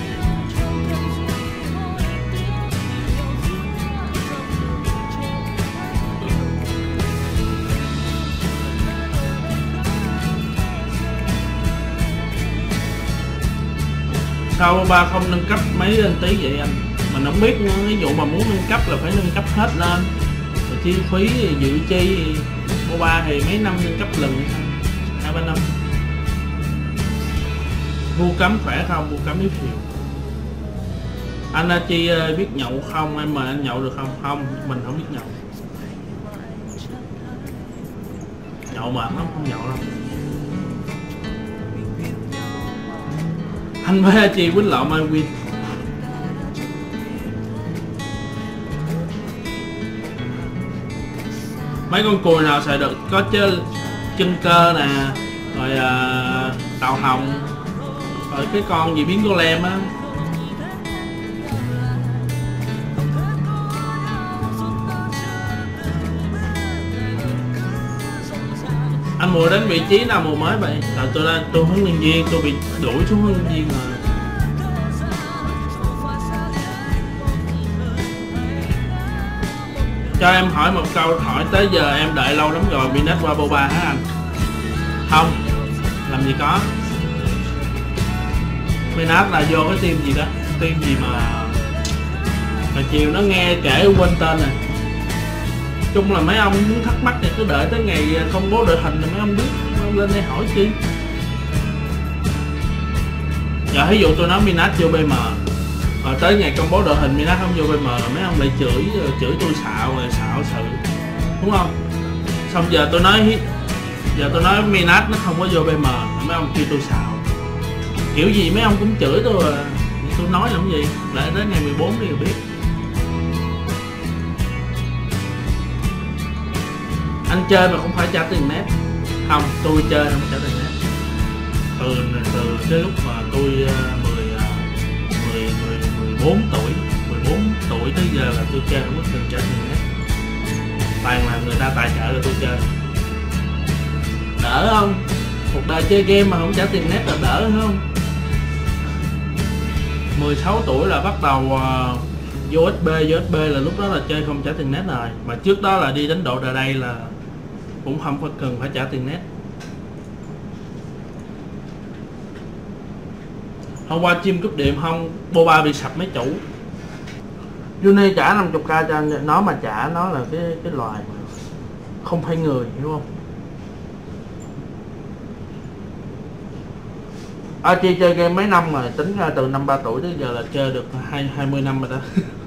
Sao ba không nâng cấp mấy lên tí vậy anh? Mình không biết, ví dụ mà muốn nâng cấp là phải nâng cấp hết lên. Rồi chi phí, dự chi, Boba thì mấy năm nâng cấp lần 2-3 năm. Vu cấm khỏe không? Vu cấm yếu thiểu. Anh Chi biết nhậu không? Em mời anh nhậu được không? Không, mình không biết nhậu. Nhậu mệt lắm, không nhậu đâu. Anh với Chi quýnh lọ mai win. Mấy con cùi nào xài được có chân cơ nè, rồi tàu hồng, rồi cái con gì biến golem á. Anh Mùa đến vị trí nào mùa mới vậy? Là tôi huấn luyện viên, tôi bị đuổi xuống huấn luyện viên rồi. Cho em hỏi một câu, hỏi tới giờ em đợi lâu lắm rồi, Minette qua Boba hả anh? Không, làm gì có. Minette là vô cái team gì đó, team gì mà chiều nó nghe kể quên tên này. Chung là mấy ông muốn thắc mắc thì cứ đợi tới ngày công bố đội hình là mấy ông biết, mấy ông lên đây hỏi chi. Giờ ví dụ tôi nói Minette vô BM, rồi tới ngày công bố đội hình Minette không vô BM, mấy ông lại chửi tôi xạo rồi xạo sự, đúng không? Xong giờ tôi nói Minette nó không có vô BM, mấy ông kêu tôi xạo. Kiểu gì mấy ông cũng chửi tôi à. Tôi nói làm gì, lại đến ngày 14 đi rồi biết. Anh chơi mà cũng phải trả tiền net. Không, tôi chơi không trả tiền net. Từ cái lúc mà tôi 14 tuổi tới giờ là tôi chơi không có từng trả tiền net. Toàn là người ta tài trợ là tôi chơi. Đỡ không? Một đời chơi game mà không trả tiền net là đỡ không? 16 tuổi là bắt đầu vô USB là lúc đó là chơi không trả tiền net rồi. Mà trước đó là đi đến độ ở đây là cũng không có cần phải trả tiền net. Hôm qua chim cúp điện không, Boba bị sập mấy chủ. Juni trả 50k cho nó mà trả nó là cái loài mà không phải người, hiểu không? Chi chơi game mấy năm rồi, tính ra từ năm 3 tuổi tới giờ là chơi được 20 năm rồi đó.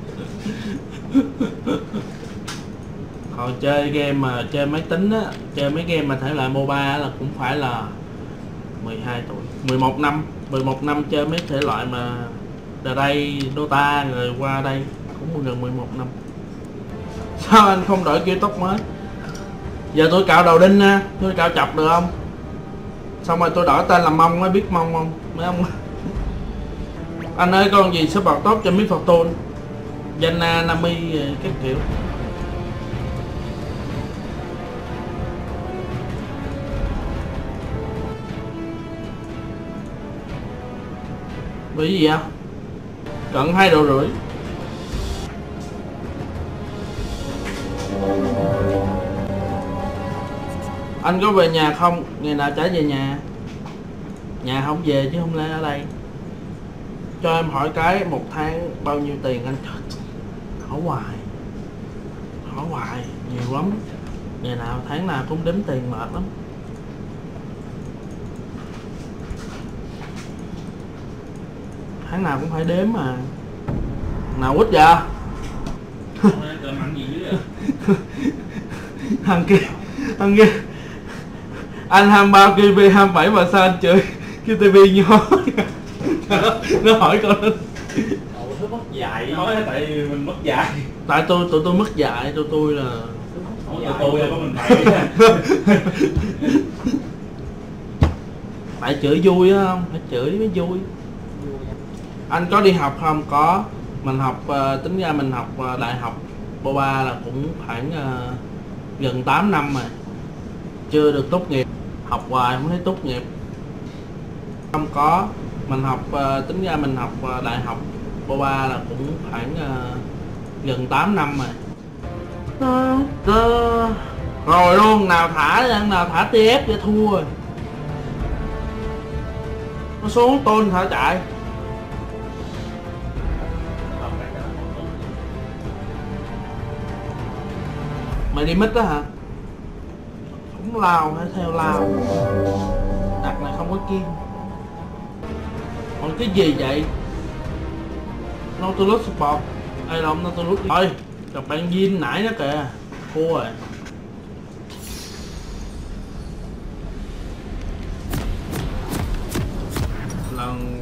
Còn chơi game mà chơi máy tính á, chơi mấy game mà thể loại MOBA là cũng phải là 12 tuổi, 11 năm chơi mấy thể loại mà từ đây Dota rồi qua đây cũng gần 11 năm. Sao anh không đổi kiểu tóc mới? Giờ tôi cạo đầu đinh nha, tôi cạo chọc được không? Xong rồi tôi đổi tên là Mông á, biết Mông không? Mấy ông anh ơi con gì support tốt cho Mid Fortune, Janna, Nami các kiểu. Bởi gì vậy? Cận 2,5 độ. Anh có về nhà không? Ngày nào trả về nhà? Nhà không về chứ không lẽ ở đây. Cho em hỏi cái, một tháng bao nhiêu tiền anh? Hỏi hoài nhiều lắm. Ngày nào tháng nào cũng đếm tiền mệt lắm. Tháng nào cũng phải đếm mà. Nào quýt vậy? Thằng kia anh 23 KB 27 mà sao anh chơi QTV nhỏ. Nó hỏi con nó mất dạy, nói tại mình mất dạy. Tại tụi tôi mất dạy, tụi tôi là tôi có mình bậy. tại chửi vui á, không phải chửi mới vui. Anh có đi học không? Có. Mình học tính ra mình học đại học Boba là cũng khoảng gần 8 năm rồi, chưa được tốt nghiệp. Học hoài không thấy tốt nghiệp. Không có. Mình học tính ra mình học đại học Boba là cũng khoảng gần 8 năm rồi. Rồi luôn, nào thả TF để thua rồi. Nó xuống tôn thả chạy. Mày đi mít đó hả? Không lao hay theo lao. Đặt này không có kim. Còn cái gì vậy? Nautilus support. Đây là ông Nautilus. Thôi, gặp bạn Jin nãy đó kìa. Thua rồi. Lần.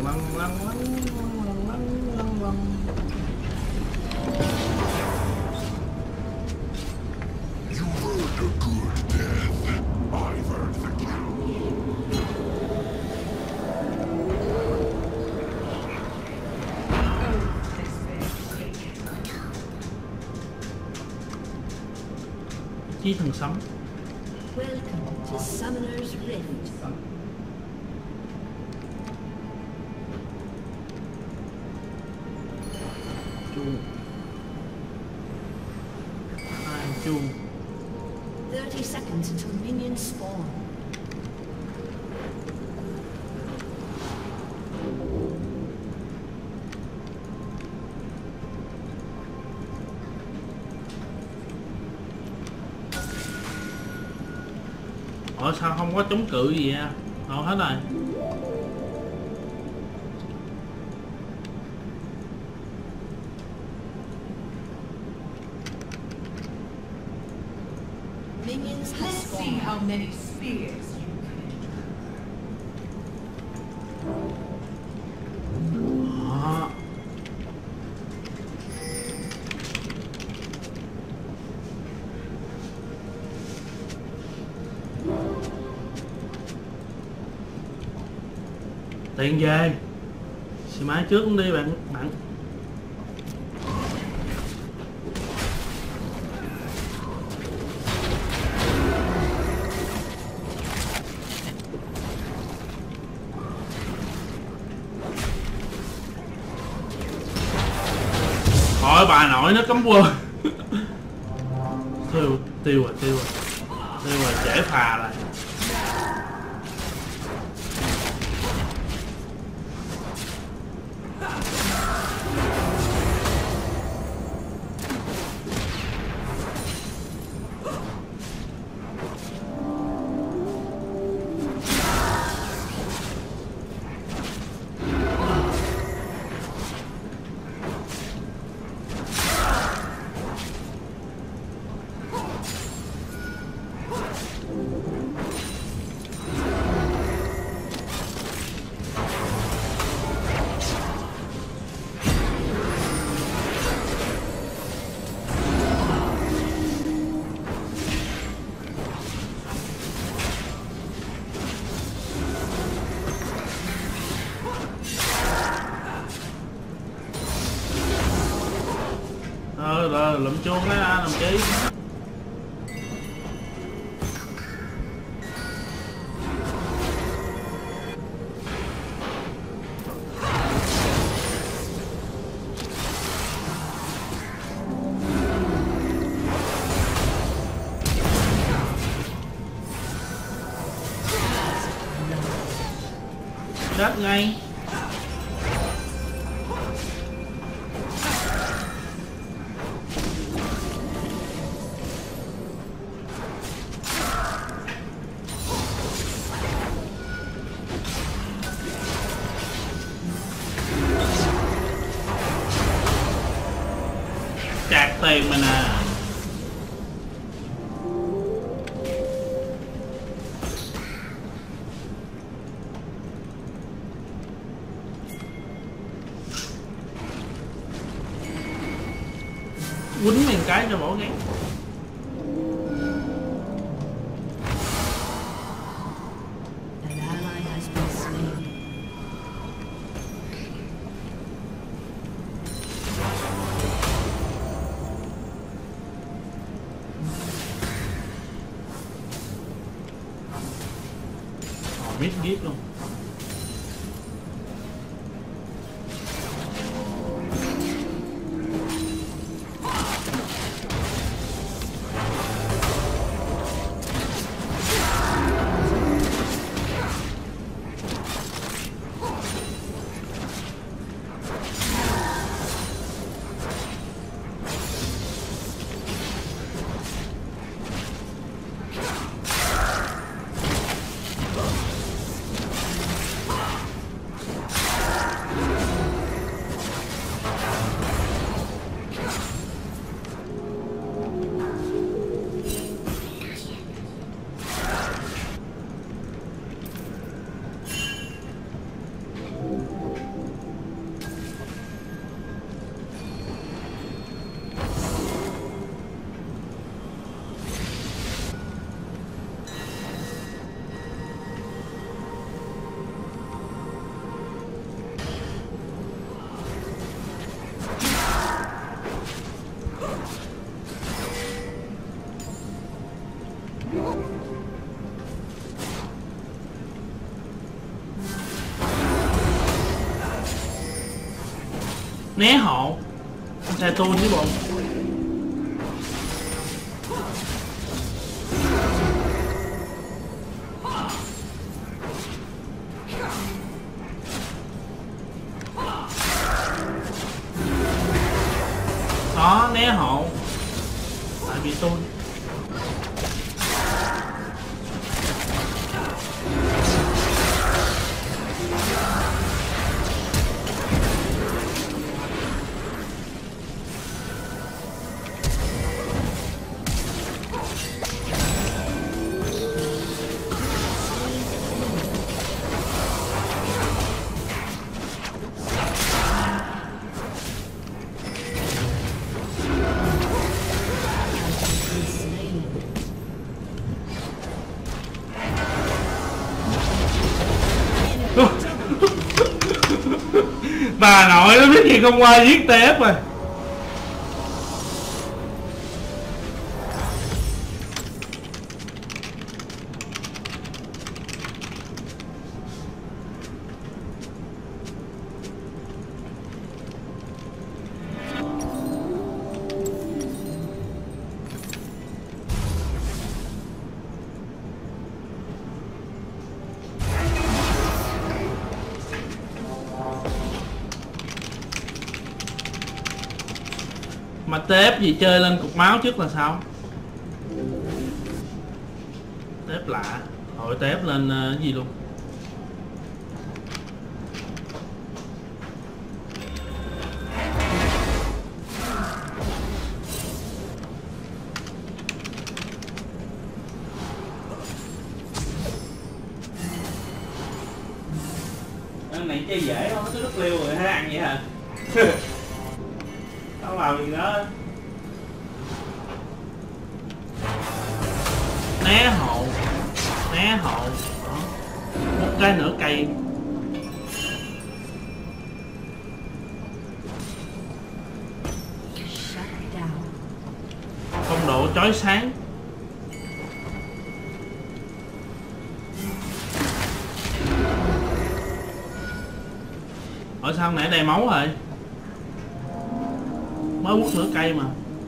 Chi thần sống. Welcome to Summoner's Rift. chuông. 30 seconds until minions spawn. Ủa sao không có chống cự gì à? Đâu hết rồi. Minions have Let's see spawned. how many spears you Đó. Tiền về. Xì máy trước cũng đi bạn. Thôi bà nội nó cấm quên. Tiêu rồi trễ phà rồi. Rồi lụm chuông cái làm chi. Chết ngay. Chạc tiền mình à. Quýnh mình cái cho bỏ ngay. An ally has been slain. Mít giết luôn. Né hộ. Xe tu chứ bộ. Đó, né hộ. Tại vì tôi bà nội nó biết gì không qua giết TF rồi. Mà TF gì chơi lên cục máu trước là sao? TF lạ. Hồi TF lên cái gì luôn. Cái này chơi dễ không? Nó rất liêu rồi, hay ăn vậy hả? Không làm gì đó. Né hộ. Né hộ. Đó. Một cái nữa cây. Shut down. Phong độ chói sáng. Ở sao nãy đầy máu rồi? Mới quất nửa cây mà.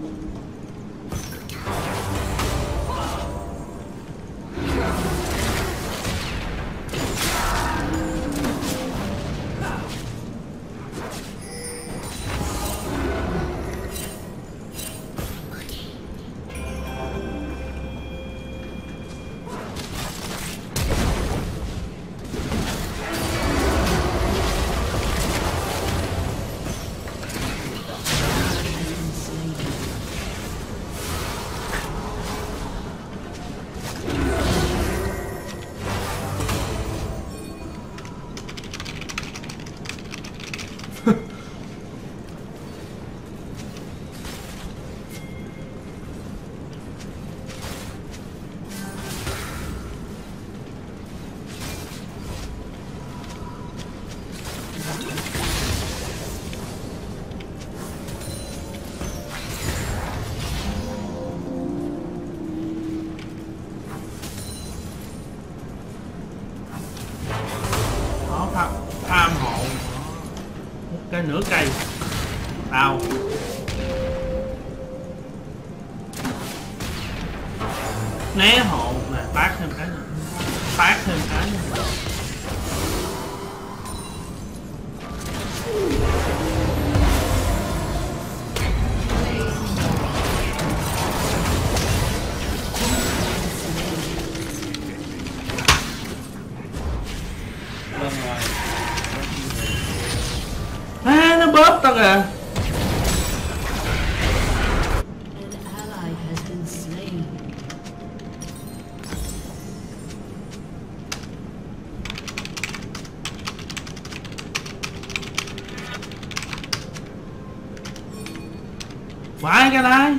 Tham hộ. Một cái nửa cây. Đào. Né hộ nè, tác thêm cái nữa. Tác thêm cái nữa. À, nó bóp tao kìa. An ally has been slain. Phải cái đấy.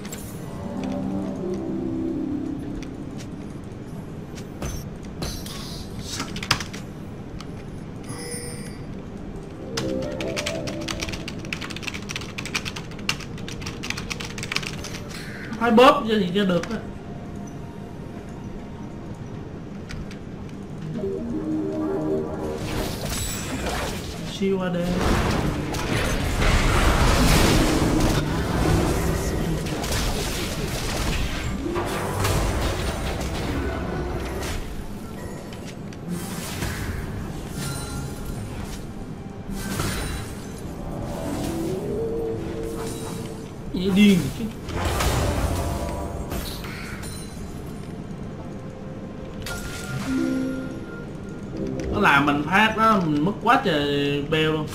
Phải bóp cho gì cho được á. Siêu AD. Gì điên chứ. Nó làm mình phát đó, mình mất quá trời beo luôn.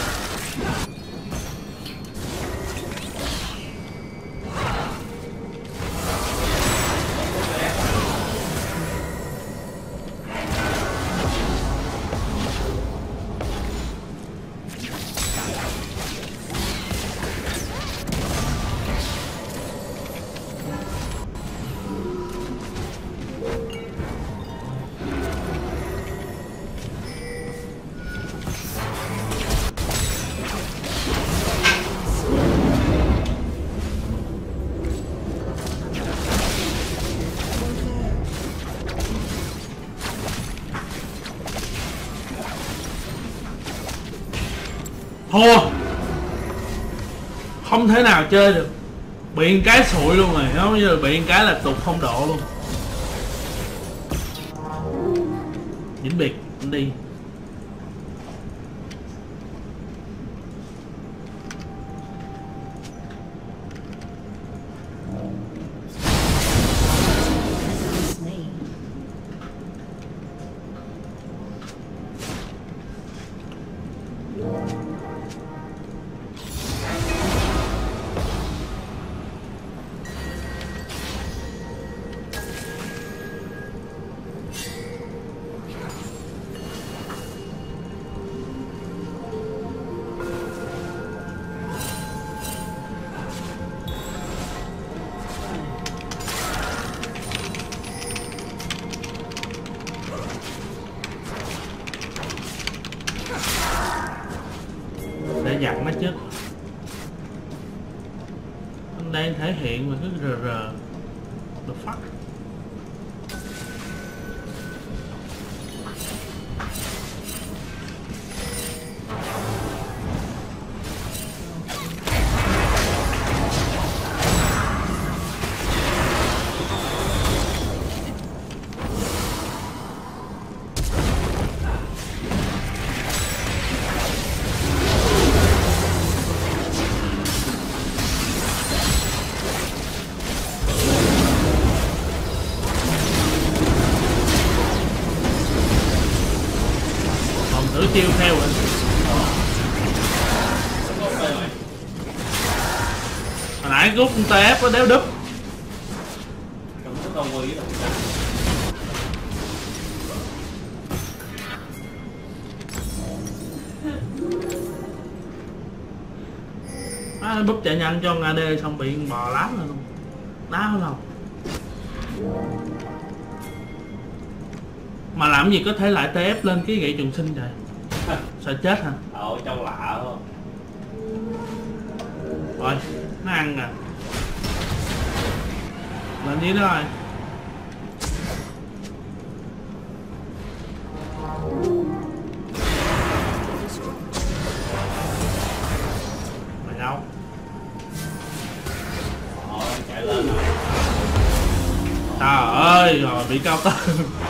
Thua, không thể nào chơi được, bị cái sụi luôn rồi, giống như là bị cái là tụt không độ luôn. Vĩnh biệt anh đi. Slain. Để dặn nó trước. Anh đang thể hiện mà cứ rờ the fuck. Thử chiêu theo rồi. Hồi nãy rút TF có đéo đúp. Đừng có tao quỳ đâu. Nó búp chạy nhanh cho AD xong bị bò lám rồi luôn. Đá không. Mà làm gì có thể lại TF lên cái gậy trường sinh trời. Sợ chết hả? Trong lạ không? Rồi, nó ăn rồi. Lên đi đó rồi. Mày đâu? Chạy lên rồi. Trời ơi, rồi bị cao tơ.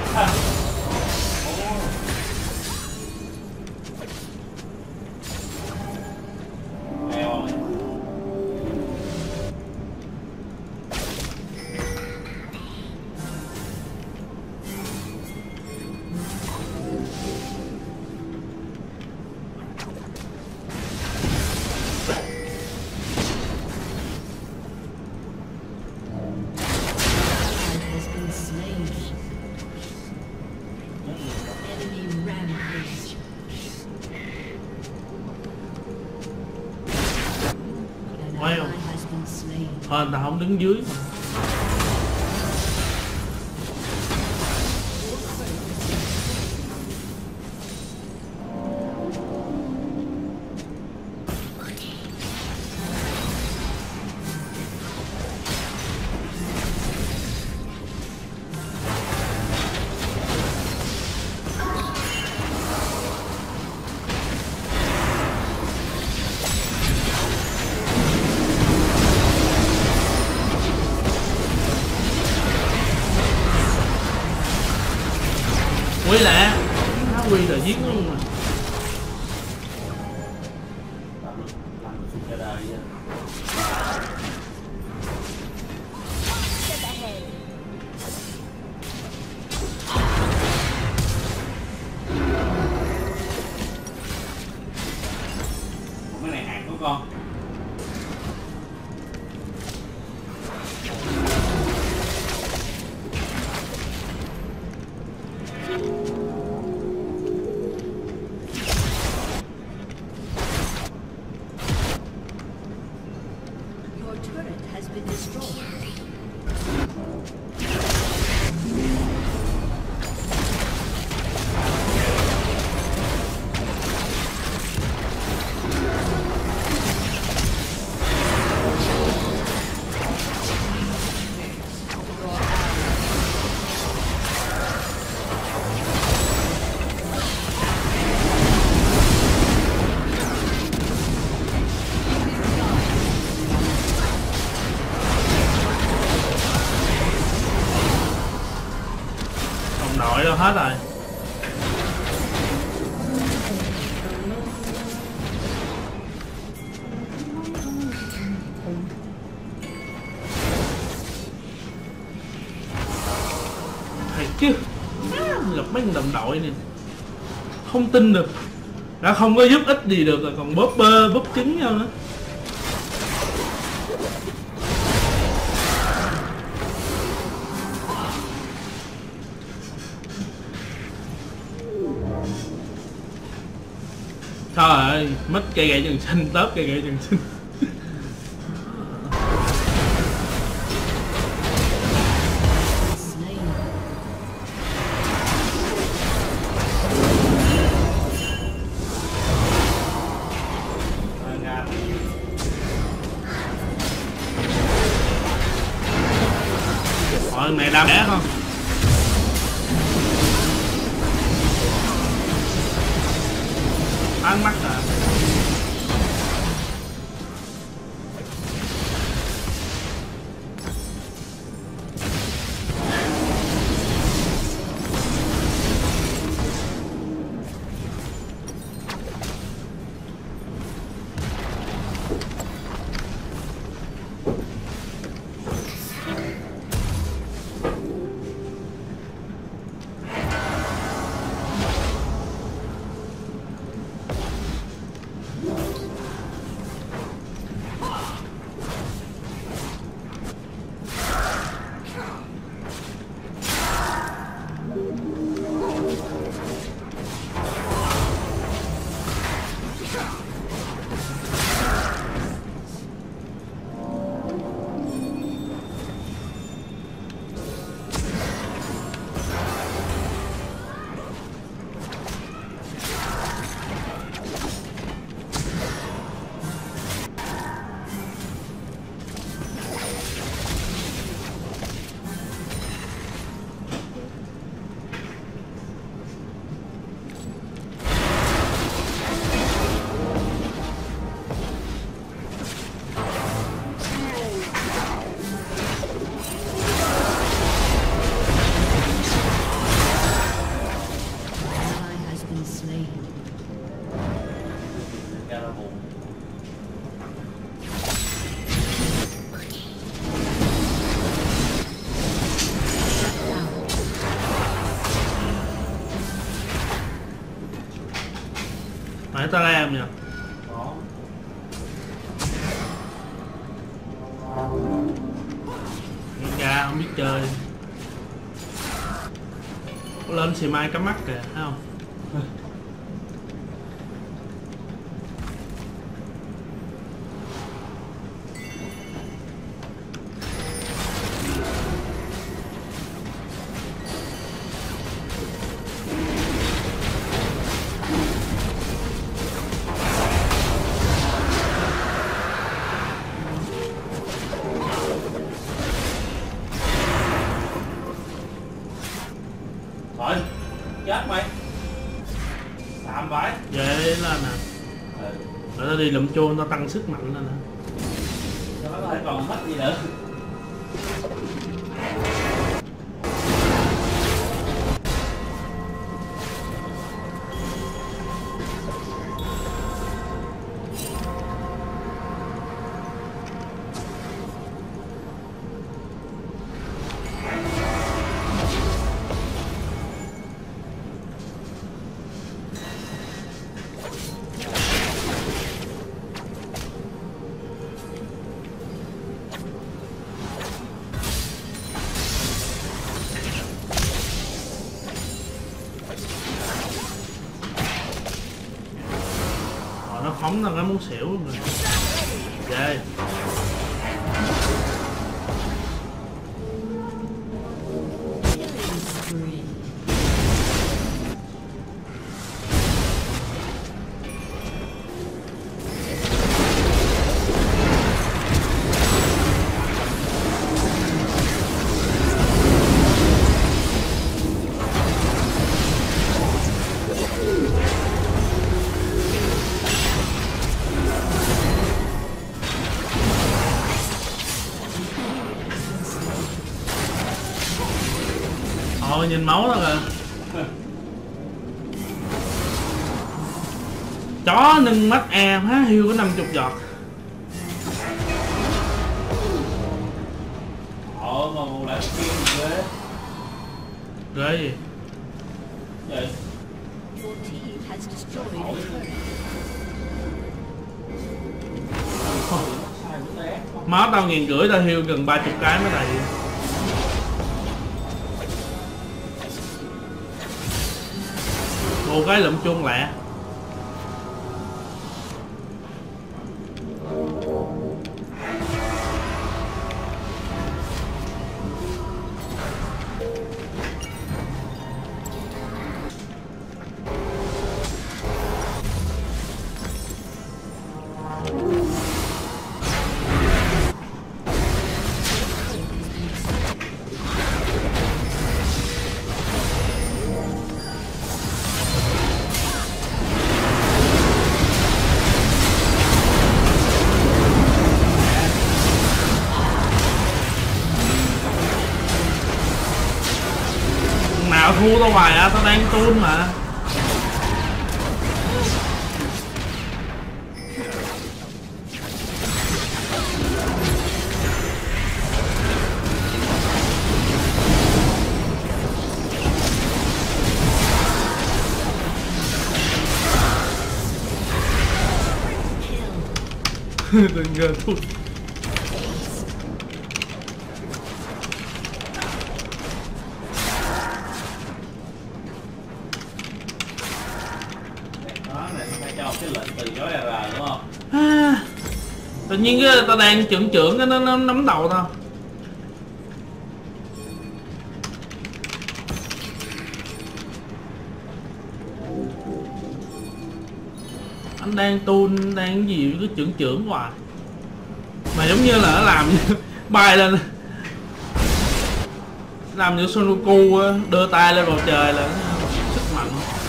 Has been slain. Enemy rampage. An Wow. ally has been slain. Thôi anh ta không đứng dưới. làm được cho đời vậy. Step ahead. Cái này hạt của con. Your turret has been destroyed. Ông nội đâu hết rồi. Thiệt chứ, gặp mấy thằng đồng đội này không tin được, đã không có giúp ích gì được rồi còn bóp bơ bóp trứng nhau nữa. Trời ơi, mất cây gậy trường sinh, tớp cây gậy trường sinh. Slain. Ra Hỏi mẹ đam đẻ không? Ăn mắt à. Phải ta làm nhỉ? Có. Nghe ra không biết chơi. Lên xì mai cắm mắt kìa, thấy không? Thôi, chết mày. Tạm vãi. Vậy lên nè. Rồi nó đi lụm chôn, nó tăng sức mạnh lên nè. Nó lại còn mất gì nữa. bắn là cái muốn xỉu luôn rồi. Ghê. Ôi nhìn máu đó kìa. Chó nâng mắt e phá hiu có 50 giọt. Mà một lại kia ghê. Ghê gì? Vậy. Your team has destroyed a turret. Máu tao 1.500 tao hiu gần 30 cái mới đầy. Một cái lụm chuông lẹ. Nào thua tao hoài à, tao đang tuôn mà. Đừng ngờ thua. Tự nhiên cái tao đang trưởng cái nó nắm đầu tao. Anh đang tuôn đang gì cứ trưởng hoài. Mà giống như là nó làm bay lên, làm như Son Goku đưa tay lên bầu trời là sức mạnh.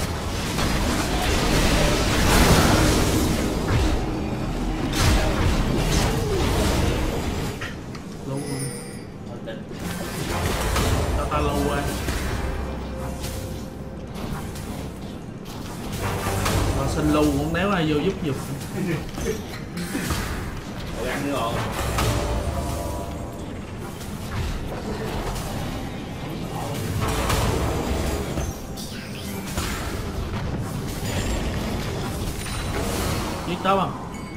Ta lâu qua tao xin lưu cũng đéo ai vô giúp giùm. Ăn nữa rồi. Giết đó không?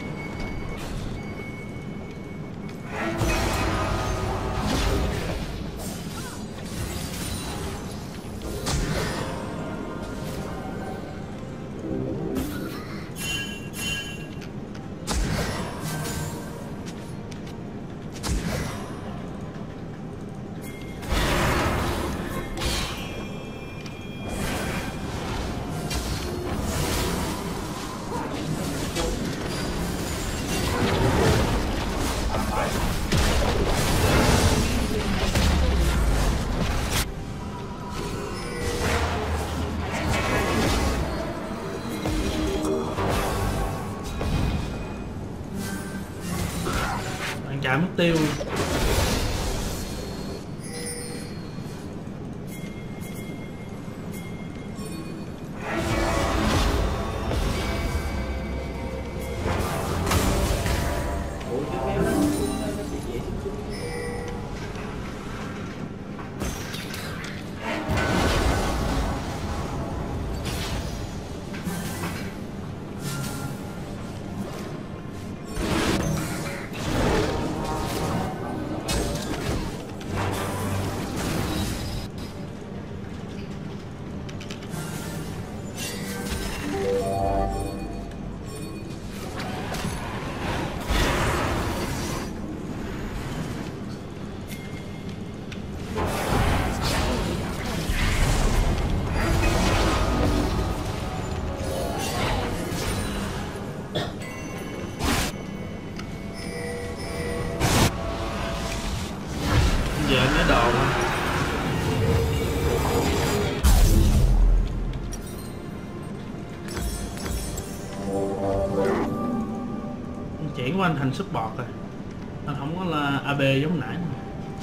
Chạy mất tiêu. đồ thôi. Chuyển của anh thành support rồi. Anh không có là AB giống nãy nữa.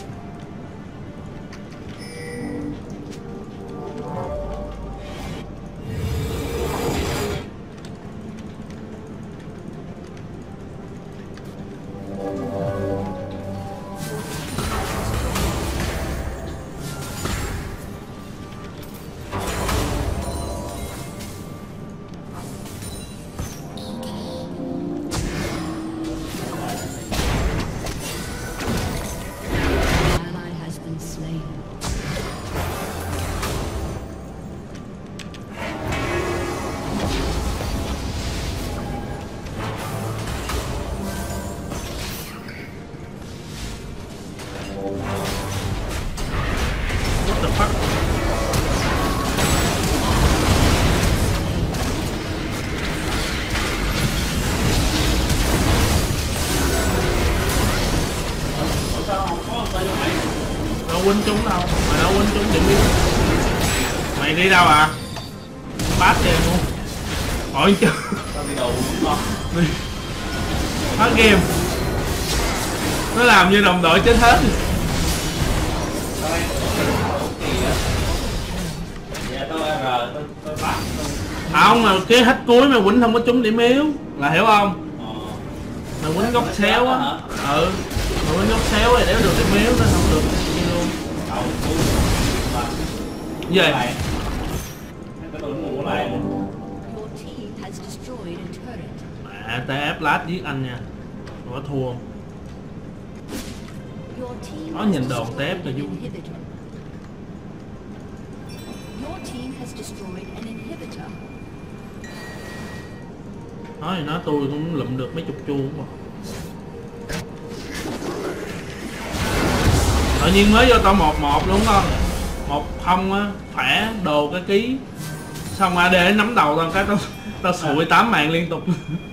What the fuck? Sao không có tay mày? Đâu quýnh chúng đâu, mày đâu quýnh chúng điểm yếu. Mày đi đâu à? Bát tiền luôn. Ôi chứ. Tao đi đầu đúng không? Đi. Hết game. Nó làm như đồng đội chết hết. Tao đang kỳ á. Dạ tôi tôi bắt. Không mà cái hết cuối mà quýnh không có trúng điểm yếu là hiểu không? Mà quýnh góc xéo á. Ừ. Mà quýnh góc xéo thì đéo được điểm yếu nó không được đi luôn. Gì? Cái tôi muốn mua lại. Your team has destroyed a turret. Mẹ TF lát giết anh nha. Có thua. Your team Có has nhìn đòn destroyed tép là an vui. inhibitor. Your team has destroyed an inhibitor. Nói thì nói tôi cũng lụm được mấy chục chuông mà. Tự nhiên mới vô tao 1-1 đúng không? 1-0 á, khỏe, đồ cái ký. Xong AD nắm đầu tao cái tao sụi 8 mạng liên tục.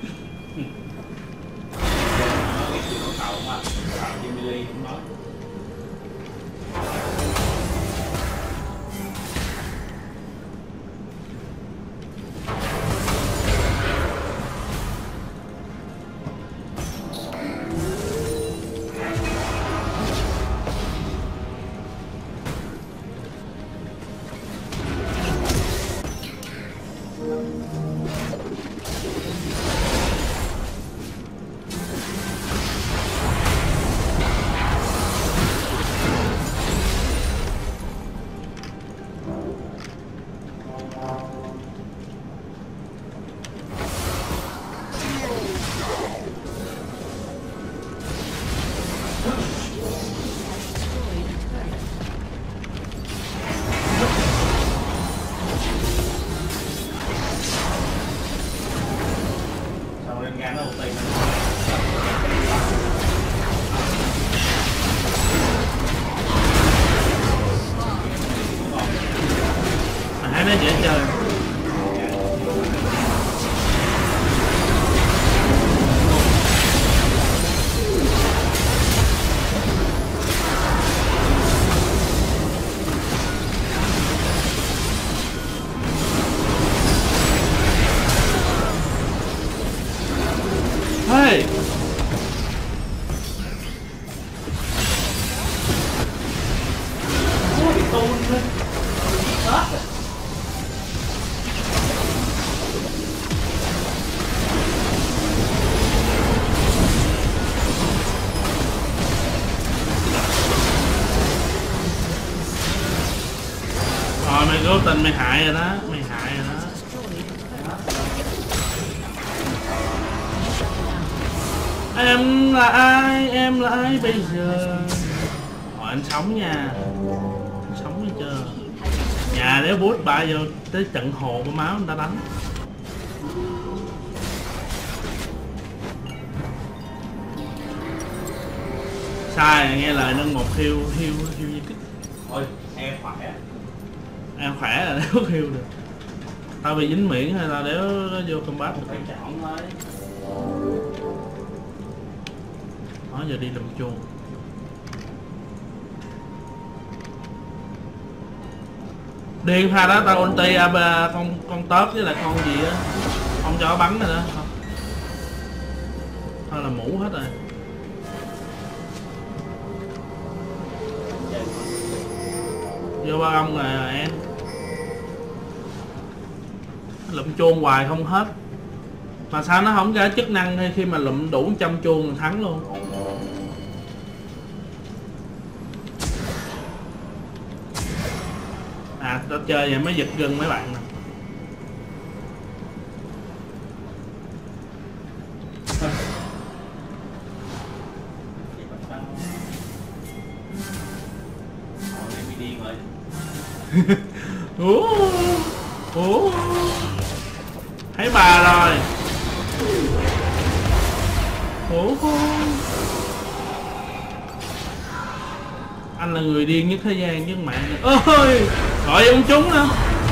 Thấy nó dễ chơi. Hey. Rồi mày cố tình mày hại rồi đó, mày hại rồi đó. Em là ai, em là ai bây giờ? Rồi anh sống nha, anh sống hết chưa? Nhà đéo bút bả vô tới trận hồ của máu người ta đánh. Sai nghe lời nâng một hiu như kích. Thôi em khỏe. Em khỏe là đéo hiu được. Tao bị dính miệng hay là đéo nó vô combat được. Phải chọn thôi. Đó giờ đi làm chuông. Điên ha đó, tao ulti AB con tớp với lại con gì á, không cho nó bắn rồi đó. Thôi là mũ hết rồi. Vô ba ông rồi em. Lụm chuông hoài không hết. Mà sao nó không ra chức năng khi mà lụm đủ 100 chuông là thắng luôn. À, tao chơi vậy mới giật gân mấy bạn nè. Thấy bà rồi. Anh là người điên nhất thế gian chứ mạng. Ôi gọi ông chúng nữa.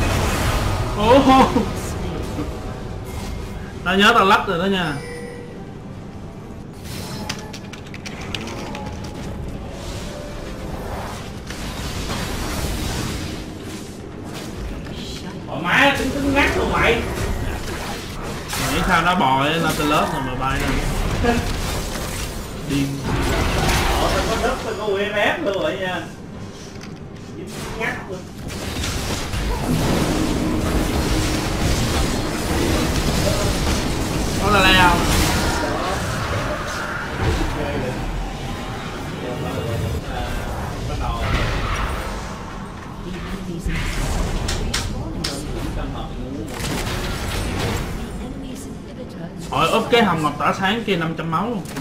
Tao nhớ tao lắp rồi đó nha. Ôi má, tính ngắt luôn mày. Nghĩ sao nó bò lên là từ lớp rồi mà bay lên. Điên. Tao có đất, tao có UMF luôn rồi nha. Ngắt luôn. Có là leo. Bắt đầu Enemies in enemies inhibitors. Hỏi úp cái hồng ngọc tỏa sáng kia 500 máu luôn.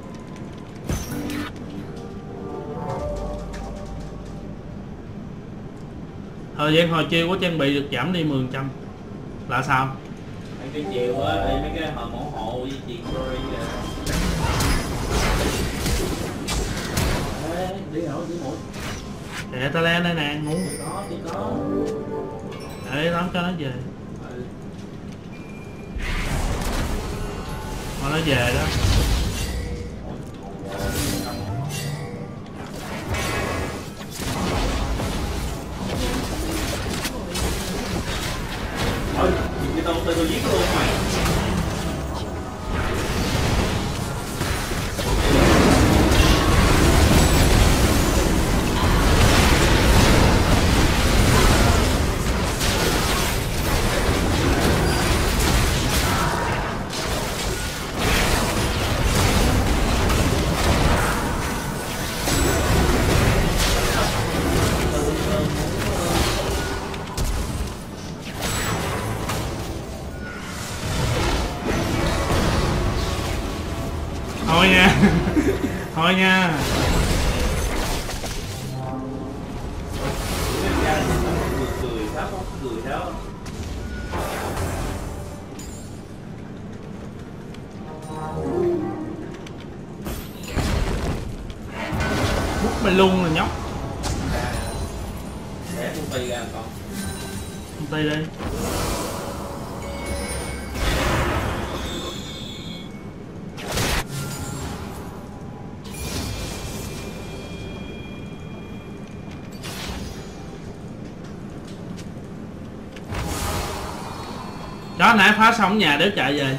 Thời gian hồi chiêu của trang bị được giảm đi 10%. Là sao? mấy cái chiều á, mấy cái hầm ủng hộ với chị Glory đi hổ đi mũi. Để tao lên đây nè, ngủ. Chỉ có Để đón cho nó về. Mà nó về đó. thôi cái tao giết luôn mày. Thôi nha. Thôi nha. Cười sao không cười sao. Hút mày luôn rồi nhóc. Để công ty ra con. Công ty đi. Chó nãy phá xong nhà đéo chạy về.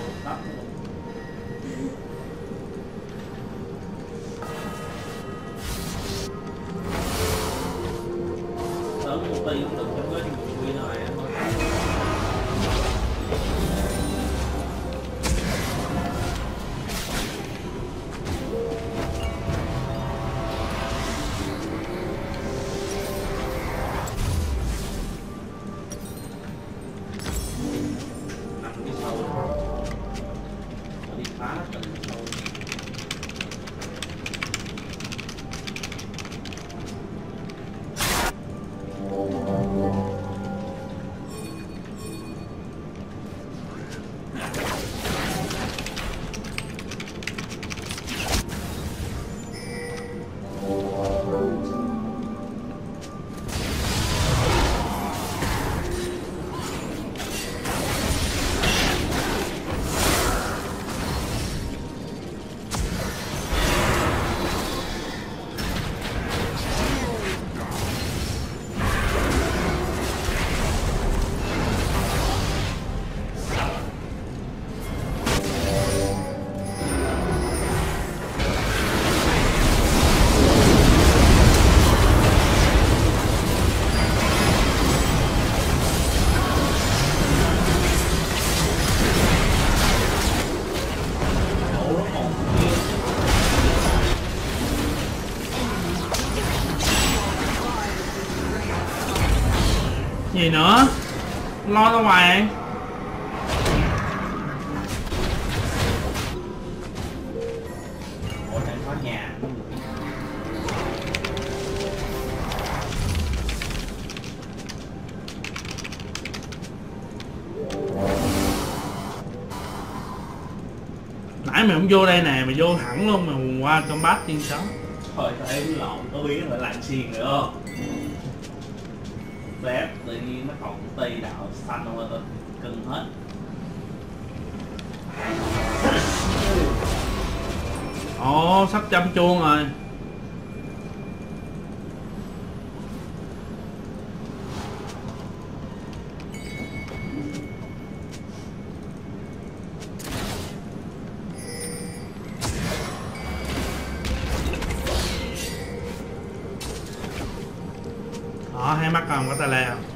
Sớm công ty cũng được trong cái quy này thôi. Gì nữa? Lo ra ngoài. Ủa đang có nhà. Nãy mày không vô đây nè, mày vô thẳng luôn mà qua combat tiên sống. Thôi em lộn, có biến lại làng xiên nữa không? Dép tự nhiên nó còn tây đạo xanh không ơi, cưng hết. Ồ, sắp chăm chuông rồi. Đó, hai mắt còn có tà lè không?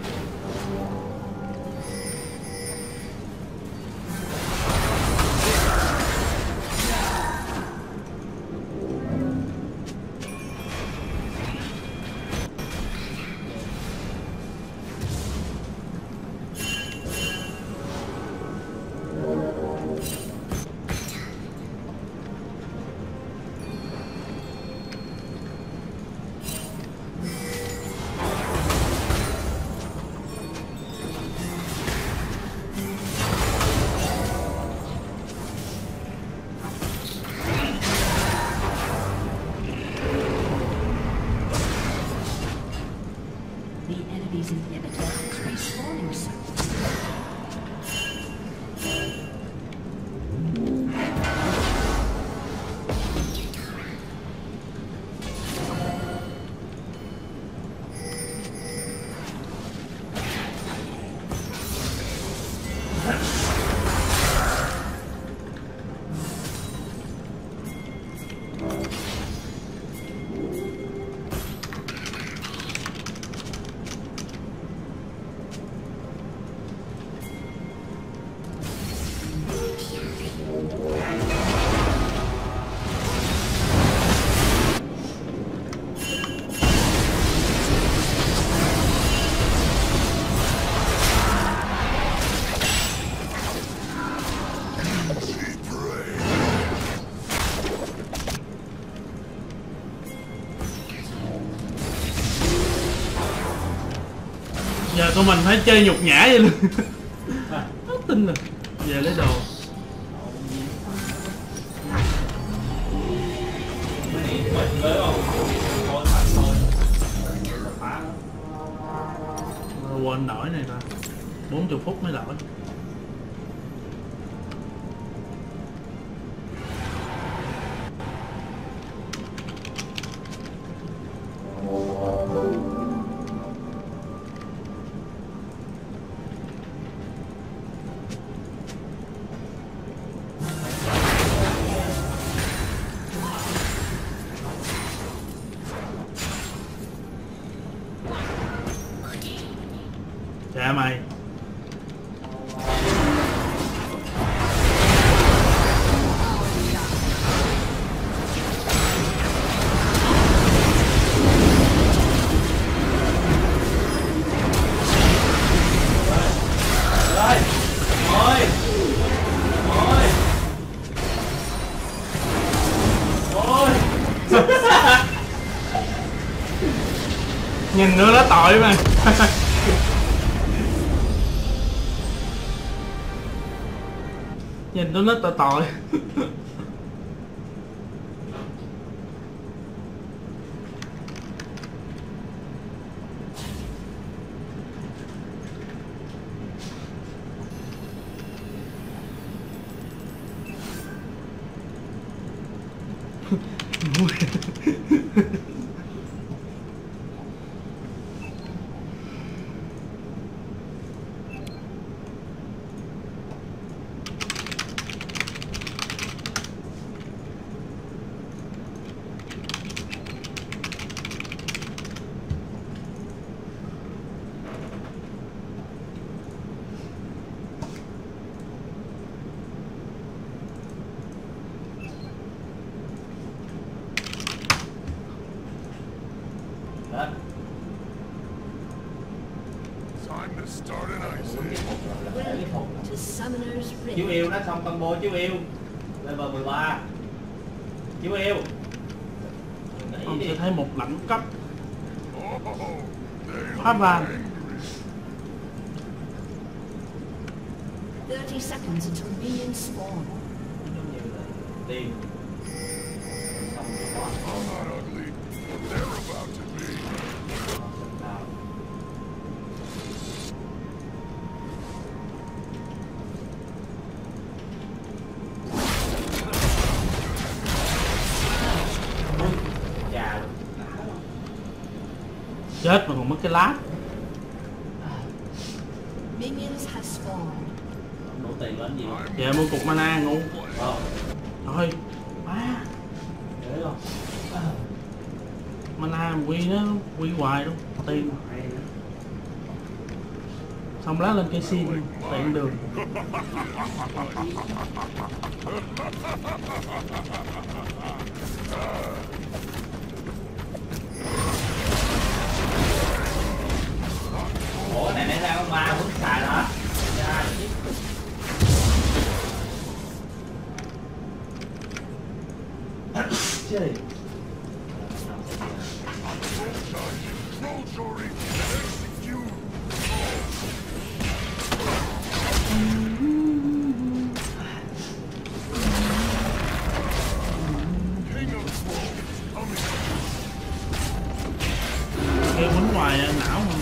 The enemy's inhibitor is respawning soon. Giờ tụi mình phải chơi nhục nhã vậy luôn. Không tin rồi. Về lấy đồ. Mấy này mất tới không? Thôi thật thôi. Phá nó. Quên đổi này ta. 40 phút mới đổi. Dạ mày. Rồi. Thôi. Thôi. Thôi. Nhìn nữa nó tội mà. Nhìn tụi nó tội tội. quýnh tiếp phục rồi là để tiếp phục. To Summoner's Chiếu Rift. yêu nó xong combo chiếu yêu level 13 chiếu yêu. Ông Nghĩ sẽ đi. thấy một đẳng cấp hóa vàng. 30 seconds until minions spawn. Giống như là tiền xong rồi đó. I'm not ugly, but they're about to be. Chà luôn. Chết mà còn mất cái lá. Minions have spawned. Không đủ tiền lên gì luôn. Về mua cục mana ngu. Ờ, Thôi. Má. để không? Mana quy nó quy hoài luôn. Tiền. Xong lá lên cây sim luôn. Tiện đường. Ủa này nãy ra con ma muốn xài đó. Ra chứ. Chơi. Roll execute. King of Thrones coming. Kêu quýnh hoài não mà.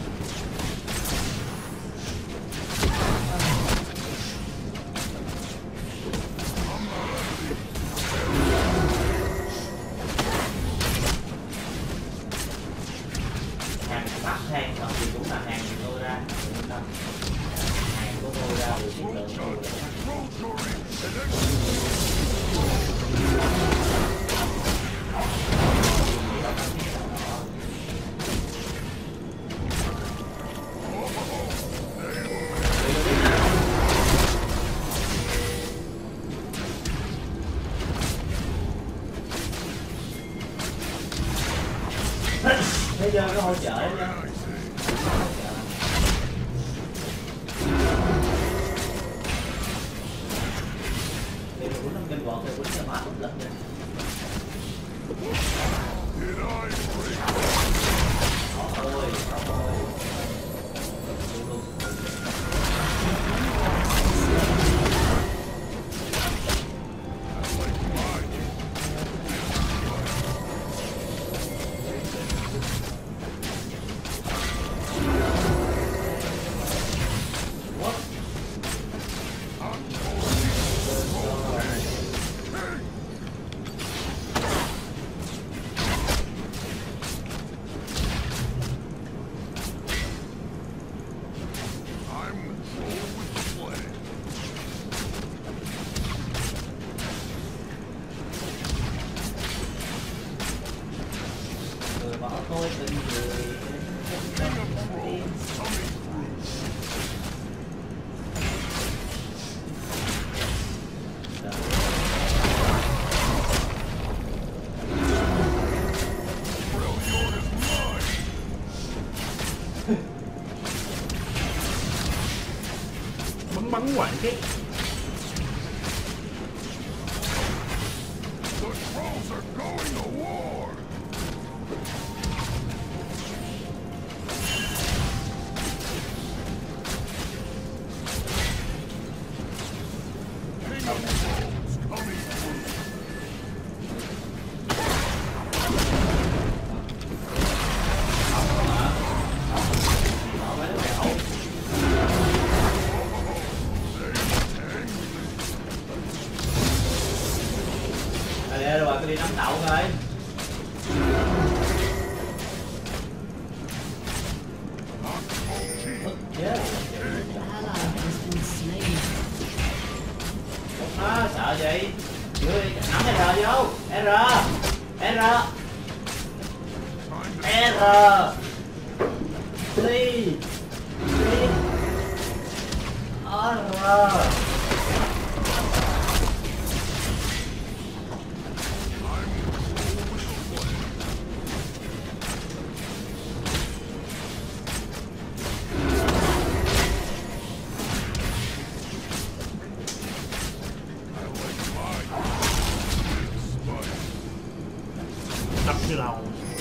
Hàng bắt hàng xong thì cũng là hàng của tôi ra. Yên tâm. Hàng của tôi ra thì chất lượng tôi là Roll and execute. thế giờ nó hỗ trợ nha. Thì mình quýnh 5 kênh quật thì quýnh cho má cũng lật nha. Did I break? Ôi, ôi. Luôn. I'm roll with the play. Người bảo tôi tình người. King of Thrones coming through. Freljord is mine. Bắn hoài cái. The trolls are going to war. King of Thrones coming through. Họ mấy đứa mèo. Đây rồi tôi đi nắm đậu coi. Yeah. An ally has been slain. Đó, sợ gì? Vô đi, nắm R vô. R. R. R. Please. Please. R. Đập cái đầu.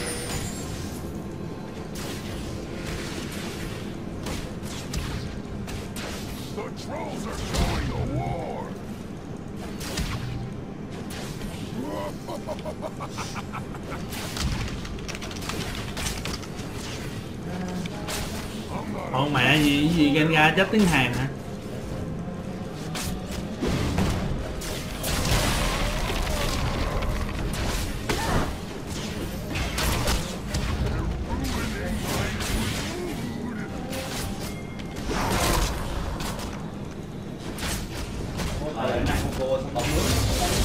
The trolls are going to war. Còn mẹ gì Gengar chết tiếng Hàn hả? Nặng cô xong bóng nước.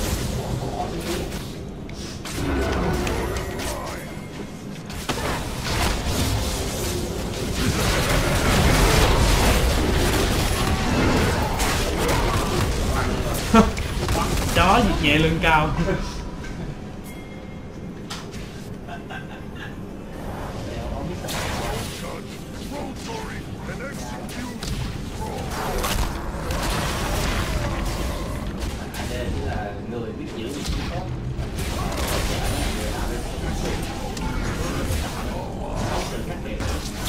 Chó giật nhẹ lưng cao. Đây chỉ là người biết giữ vị trí tốt. Sự khác biệt.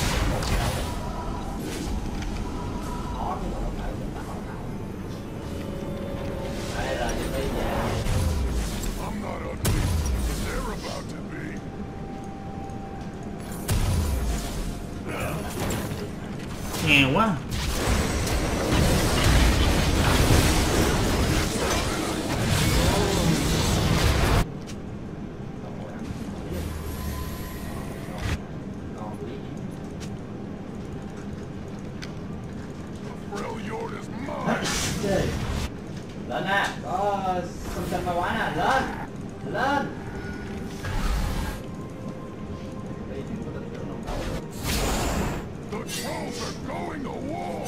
Đây là những cái nhà. I'm not ugly, but they're about to be. Nghèo quá. Freljord is mine. Lên nè, có xâm ma quái nè, lên. Lên. The trolls are going to war.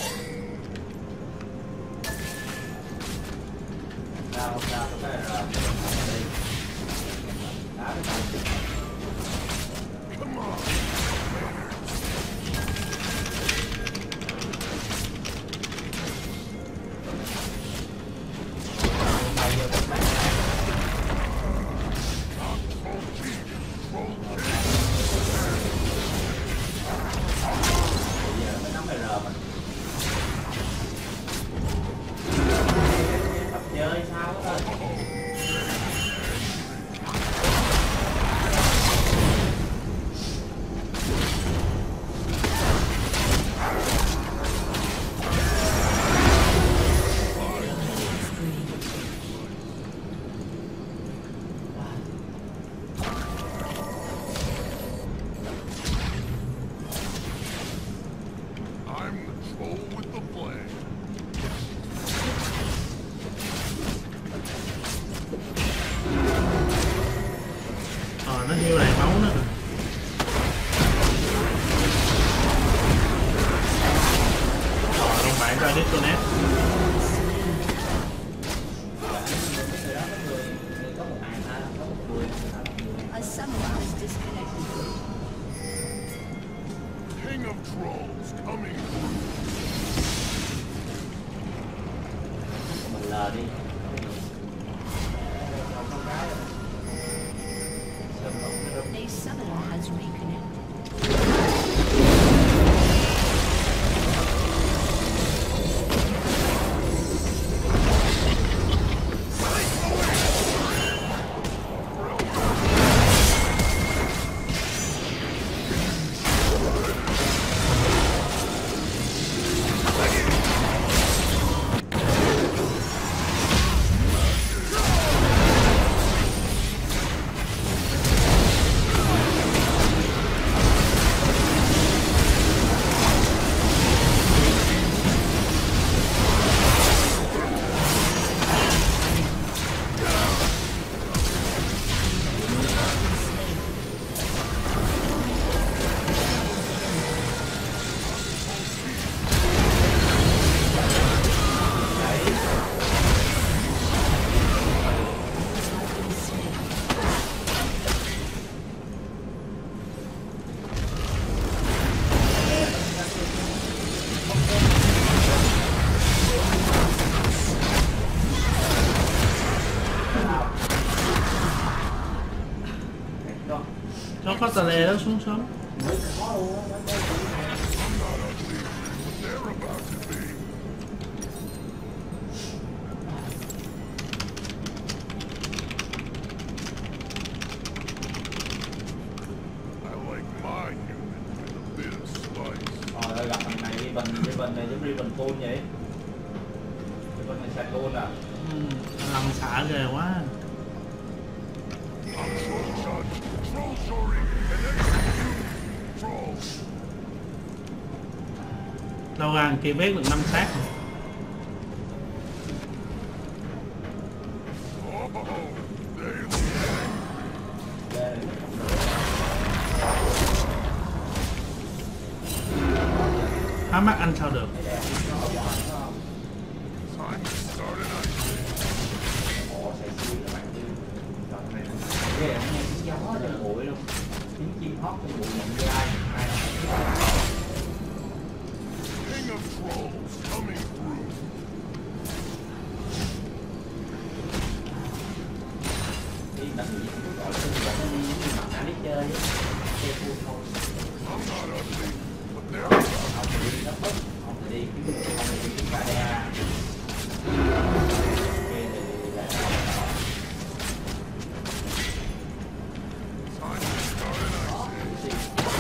Sao sao có cái rồi. Đi. Đá cái tay. Come on. Bây giờ mới nắm cái rờ mình. Tập chơi sao đó thôi. I'm the troll with the flame. Nó hiu lại máu nữa. Không phải cho Disconnect. A summoner has disconnected. King of trolls coming. Mình lờ đi. A summoner has reconnected. Nó có tà lè đó xuống sớm. Mới có luôn á, mới có cũng hay. They're about to be. I like my human with a bit of spice. Rồi gặp thằng này Riven này giống Riven Tool vậy. Riven này xài tool à. Làm xả ghê quá. Troll shoring and execute. Troll. Đâu ra kia vét được 5 xác rồi. Oh, they Phá mắt anh sao được. time to start an ice. Ồ, xài xui các bạn chứ. Đoạn này ghê, nghe tiếng gió trên bụi luôn. Tiếng chim hót trên bụi nhận như ai. King of trolls coming through. Đi tận gì cũng gọi là nó đi như mặt nạ đi chơi chứ. Chơi phu thôi. I'm not ugly, but they're about. Ông thì đi nó bớt, ông thì đi cái camera. Ghê thì đã. Time to start an ice.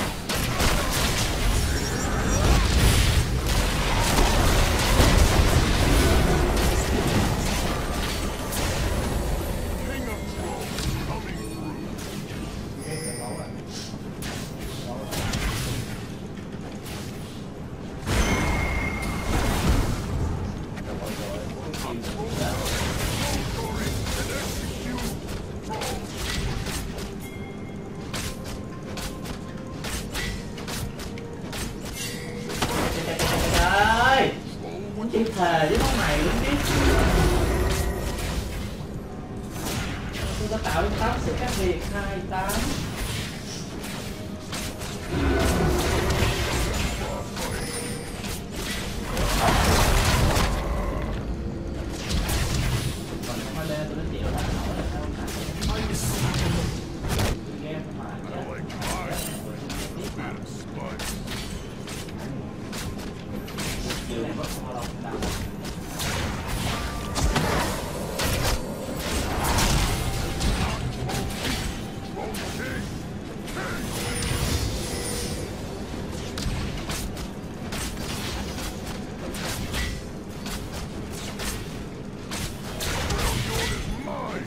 King of trolls coming through. Shoring and execute. Trolls. Trời ơi, muốn chết thề với con này luôn chứ. Tôi có tạo đến 8 sự khác biệt 28. Còn không có lên tôi nó chịu lại nổi là sao mà. Game mà I chết. like my bit of spice. Chiều này có sao đâu đâu. Troll king. Yours is mine.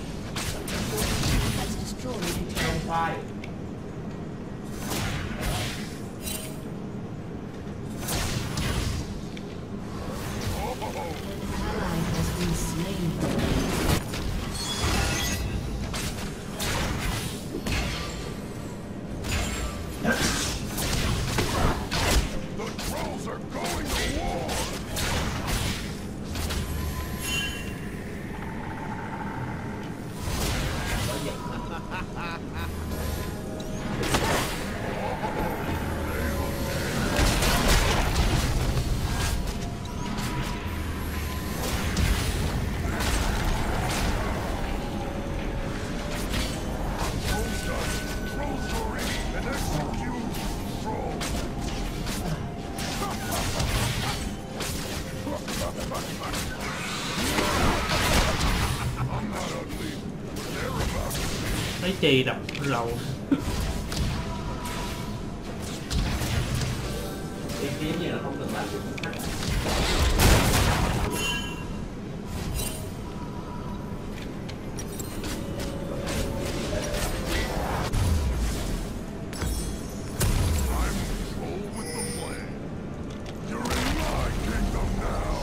Has destroyed a Không phải. ally has been slain. The trolls are going to war. Troll shoring and execute. Troll. I'm not ugly, but they're about to be. Lấy chì đập lầu. Cái kiếm gì nó không cần làm gì cũng khác. I'm control with the plan. You're in my kingdom now.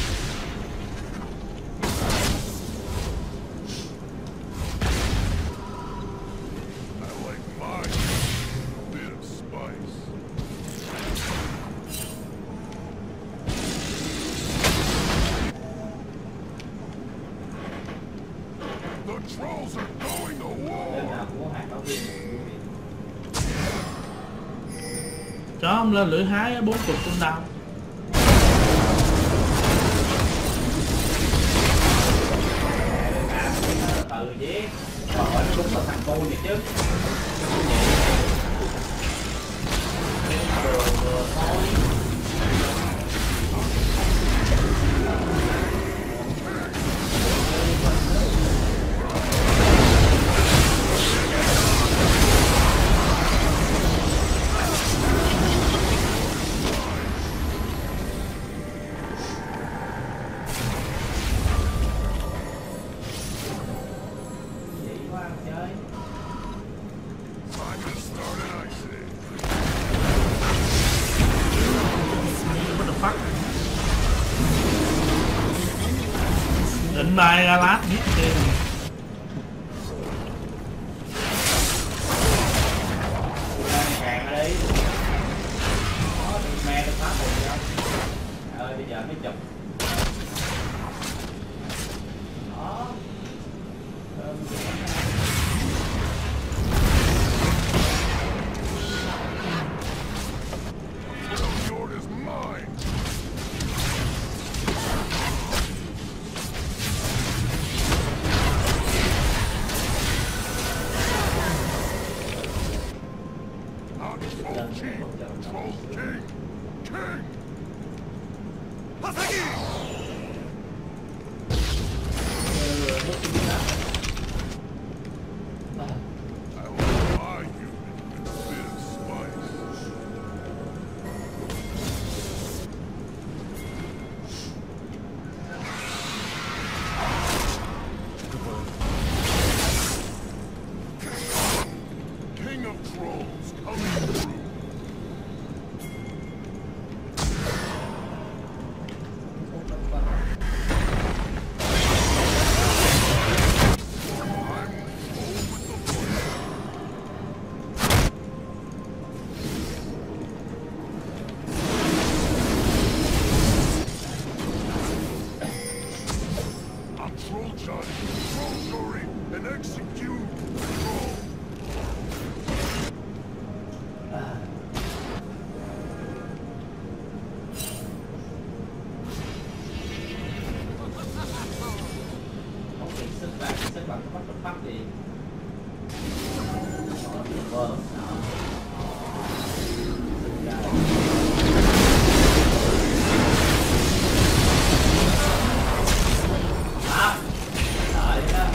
I like my bit of spice. The trolls are going to Đêm war. nào cũng có hạt báo viên. Cho ông lên lưỡi hái 40 con đau. Từ chứ. Trời ơi, nó đúng là thằng cô vậy chứ. chơi. Time to start an ice age. What the fuck? Định bài ra lát biết chưa? Càng ở đi. Đó, được me được phá hồn không? Trời ơi, bây giờ mới chụp. Đó. Fjord is mine. Not Troll King. Troll King. King. Hasagi! I will buy you a bit of spice. King of Trolls coming through. A troll judge, troll jury, and execute troll. Không bị sức bằng bắt gì. Đó, vâng. Đó. Đợi đó.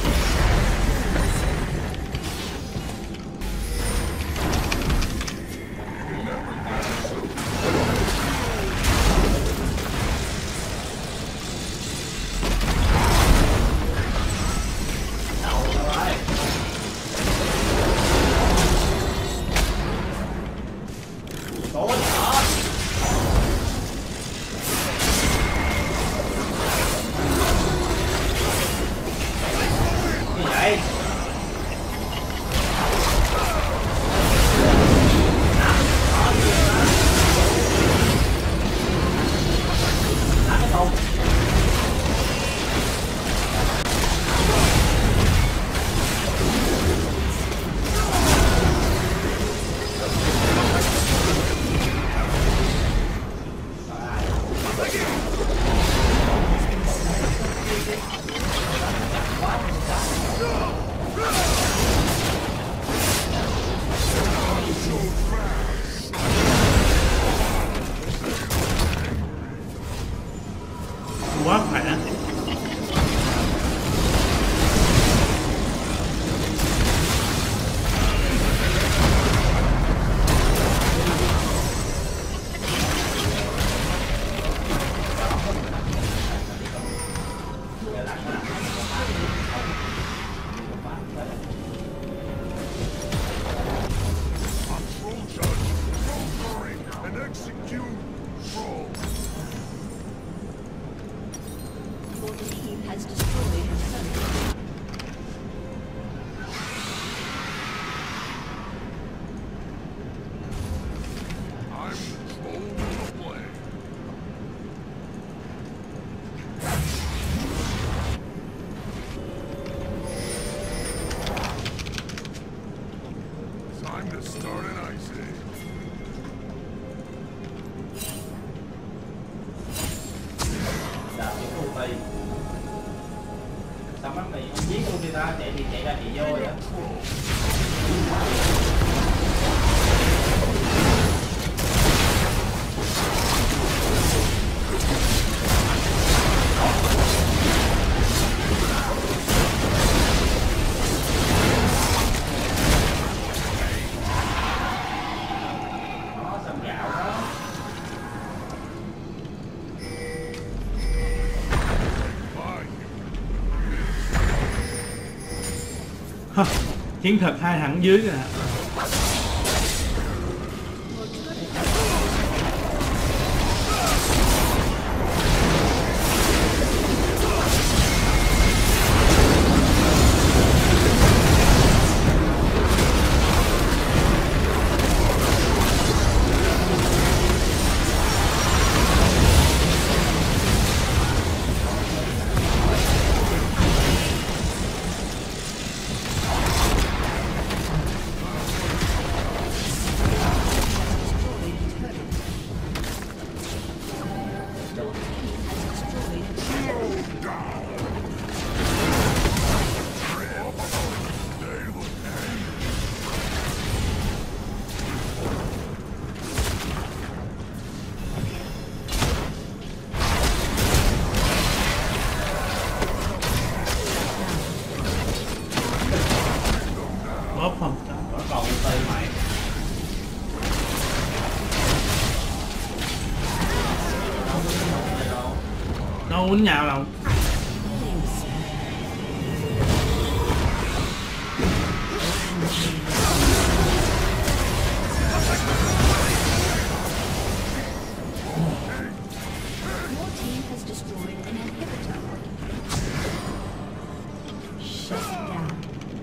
Đậu rồi. Cố đó. Như vậy. Đá cái thùng. Quá khỏe. A troll judge, troll jury, and execute troll. Your team has destroyed a turret. I'm the troll with the blade. Time to start an ice age. Đạp những ulti. Sao mắt mày không giết ulti ta chạy thì chạy ra chị vô vậy. Đó, sầm gạo đó. Buy you. Hả? Chiến thuật hai thẳng dưới nè. Bóp không? Vẫn còn ulti mày. Nó quýnh nhau đâu. Your team has destroyed an inhibitor. Shut down.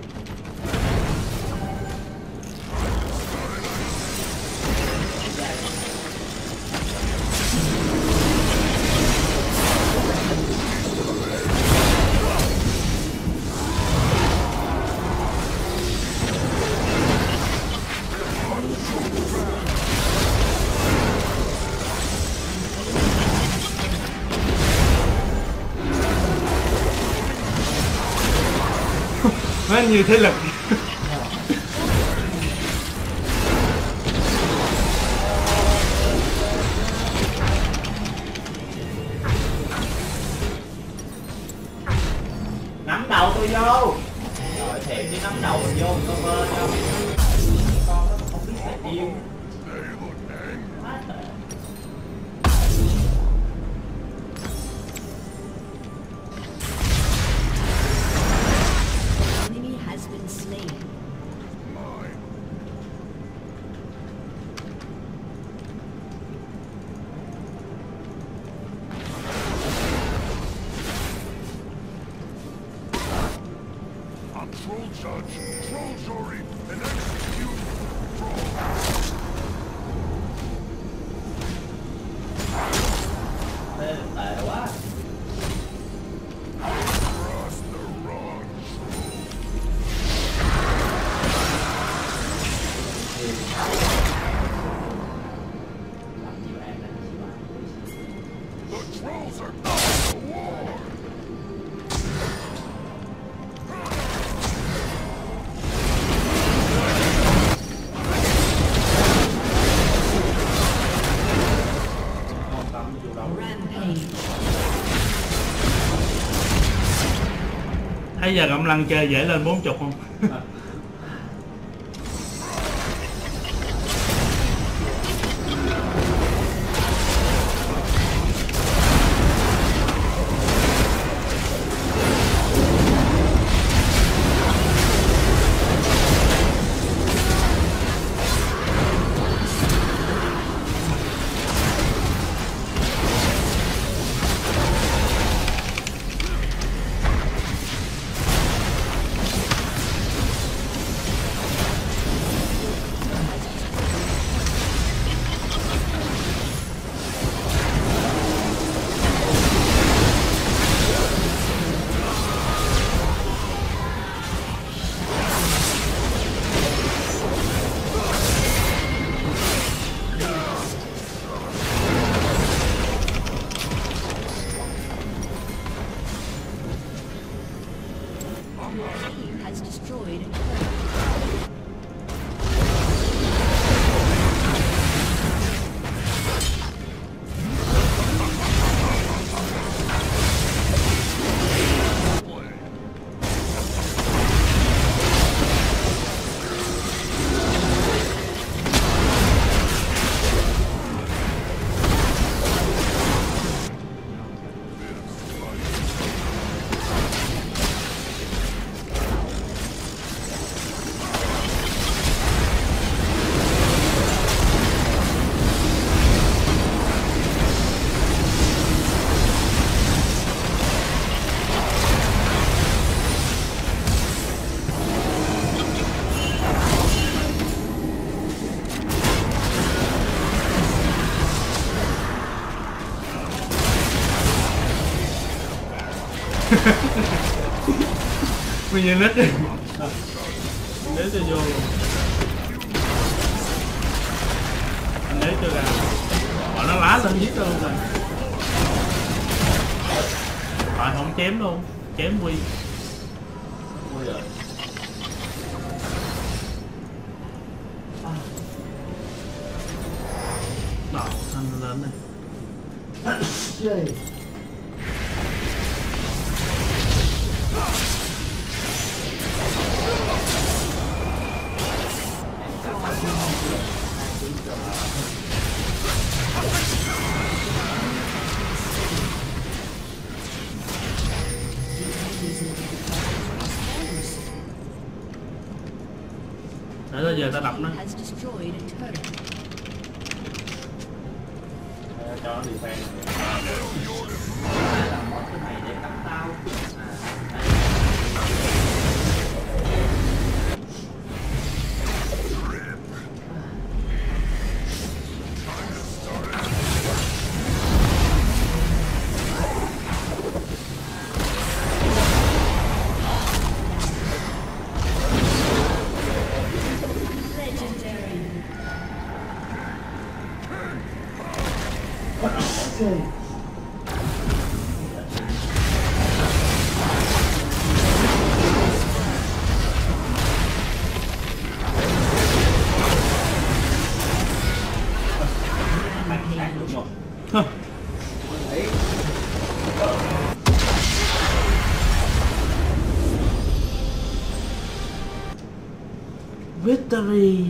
Nó như thế lực. Nắm đầu tôi vô. Rồi thiệt chứ nắm đầu mình vô mình có vơ đâu. Con nó không biết là yêu. Quá tệ. Enemy has been slain. Troll judge, troll jury, and execute troll. Tệ quá. Cross the wrong Làm gì mà em làm gì mà. The trolls are not the war. Rampage. Thấy giờ Cộng Lăng chơi dễ lên 40 không? Your team has destroyed a turret. Bây giờ nít đi. Để cho vô luôn. Anh để cho ra. Họ nó lá lên giết luôn rồi. Họ không chém luôn. Chém quy. Đậu xanh lên đây. Để tới giờ ta đập nó. Has destroyed a turret. Cho nó đi fan. Cái này để cắm tao. Victory.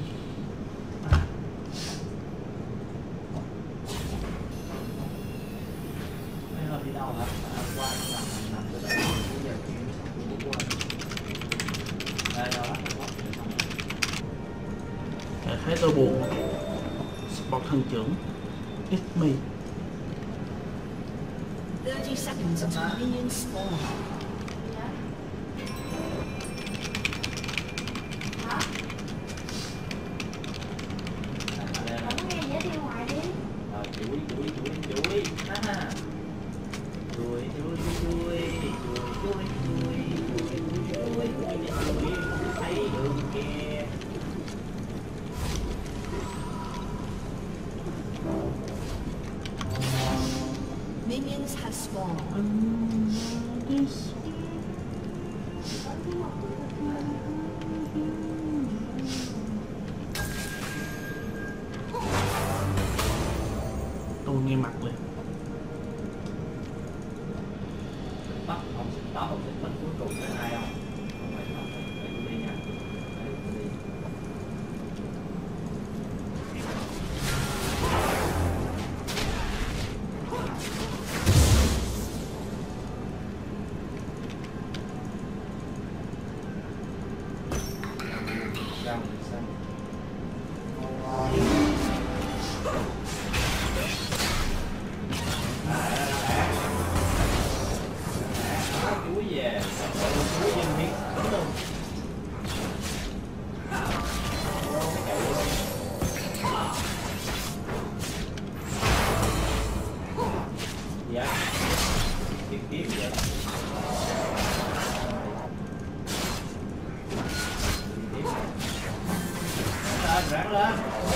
Mấy hôm đi đâu hả? Qua nằm từ đây bây giờ đi qua. Đây đâu á? Thấy tôi buồn. Sport thân trưởng. It's me. 30 seconds until minions spawn. Minions have spawned. Tôi nghe mặt liền. Bắt ông đó ông sẽ bắn cuối cùng cái ai không? Không phải không, để tôi đi nha. Để tôi đi. Ra mình xem. Chuối về, chuối dân miếng đúng luôn. Dạ, kiếm vậy. Ráng lên.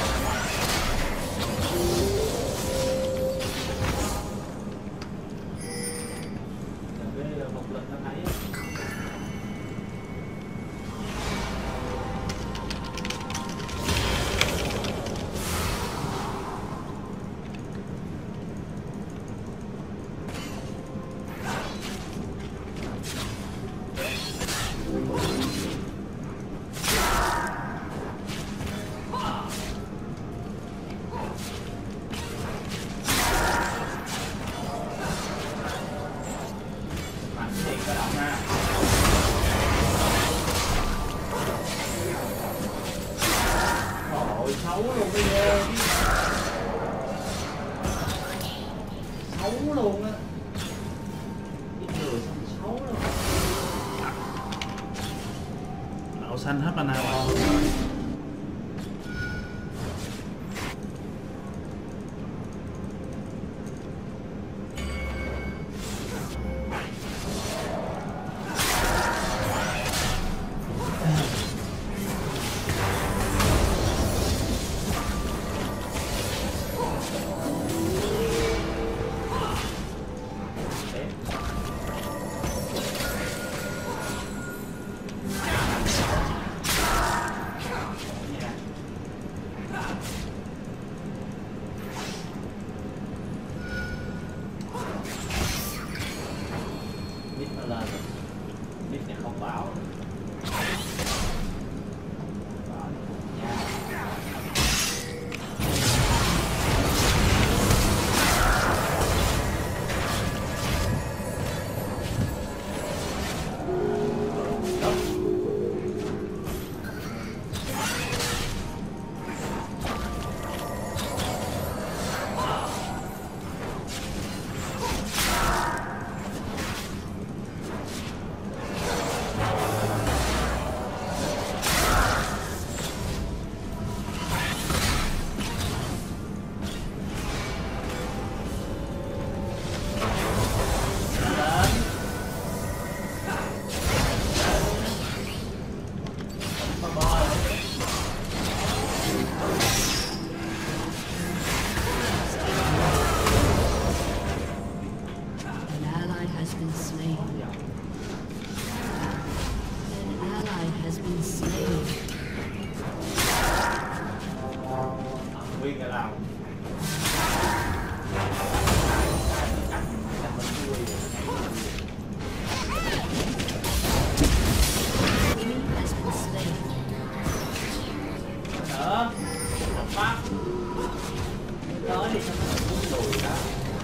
Một lần nó thấy mạnh thì có động ha. Trời xấu luôn bây giờ. Xấu luôn á. Cái người xấu luôn. Đậu xanh hết mana rồi. tới sao nó lại muốn lùi đó.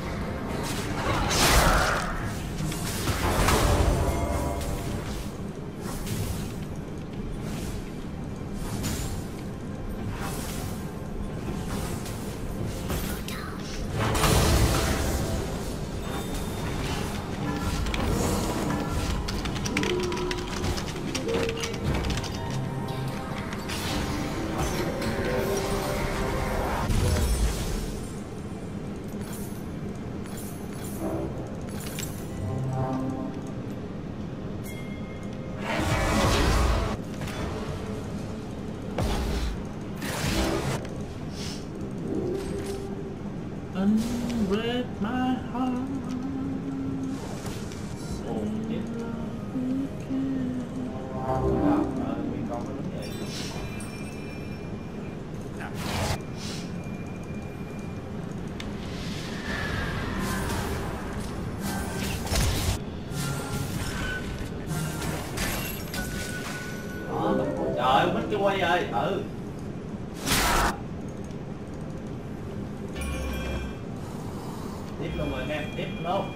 Unbreak my heart. Ồ, chết. Nguyên con nó đúng vậy. Đó, trời ơi, mất cái quay rồi. Tiếp luôn rồi anh em, tiếp luôn.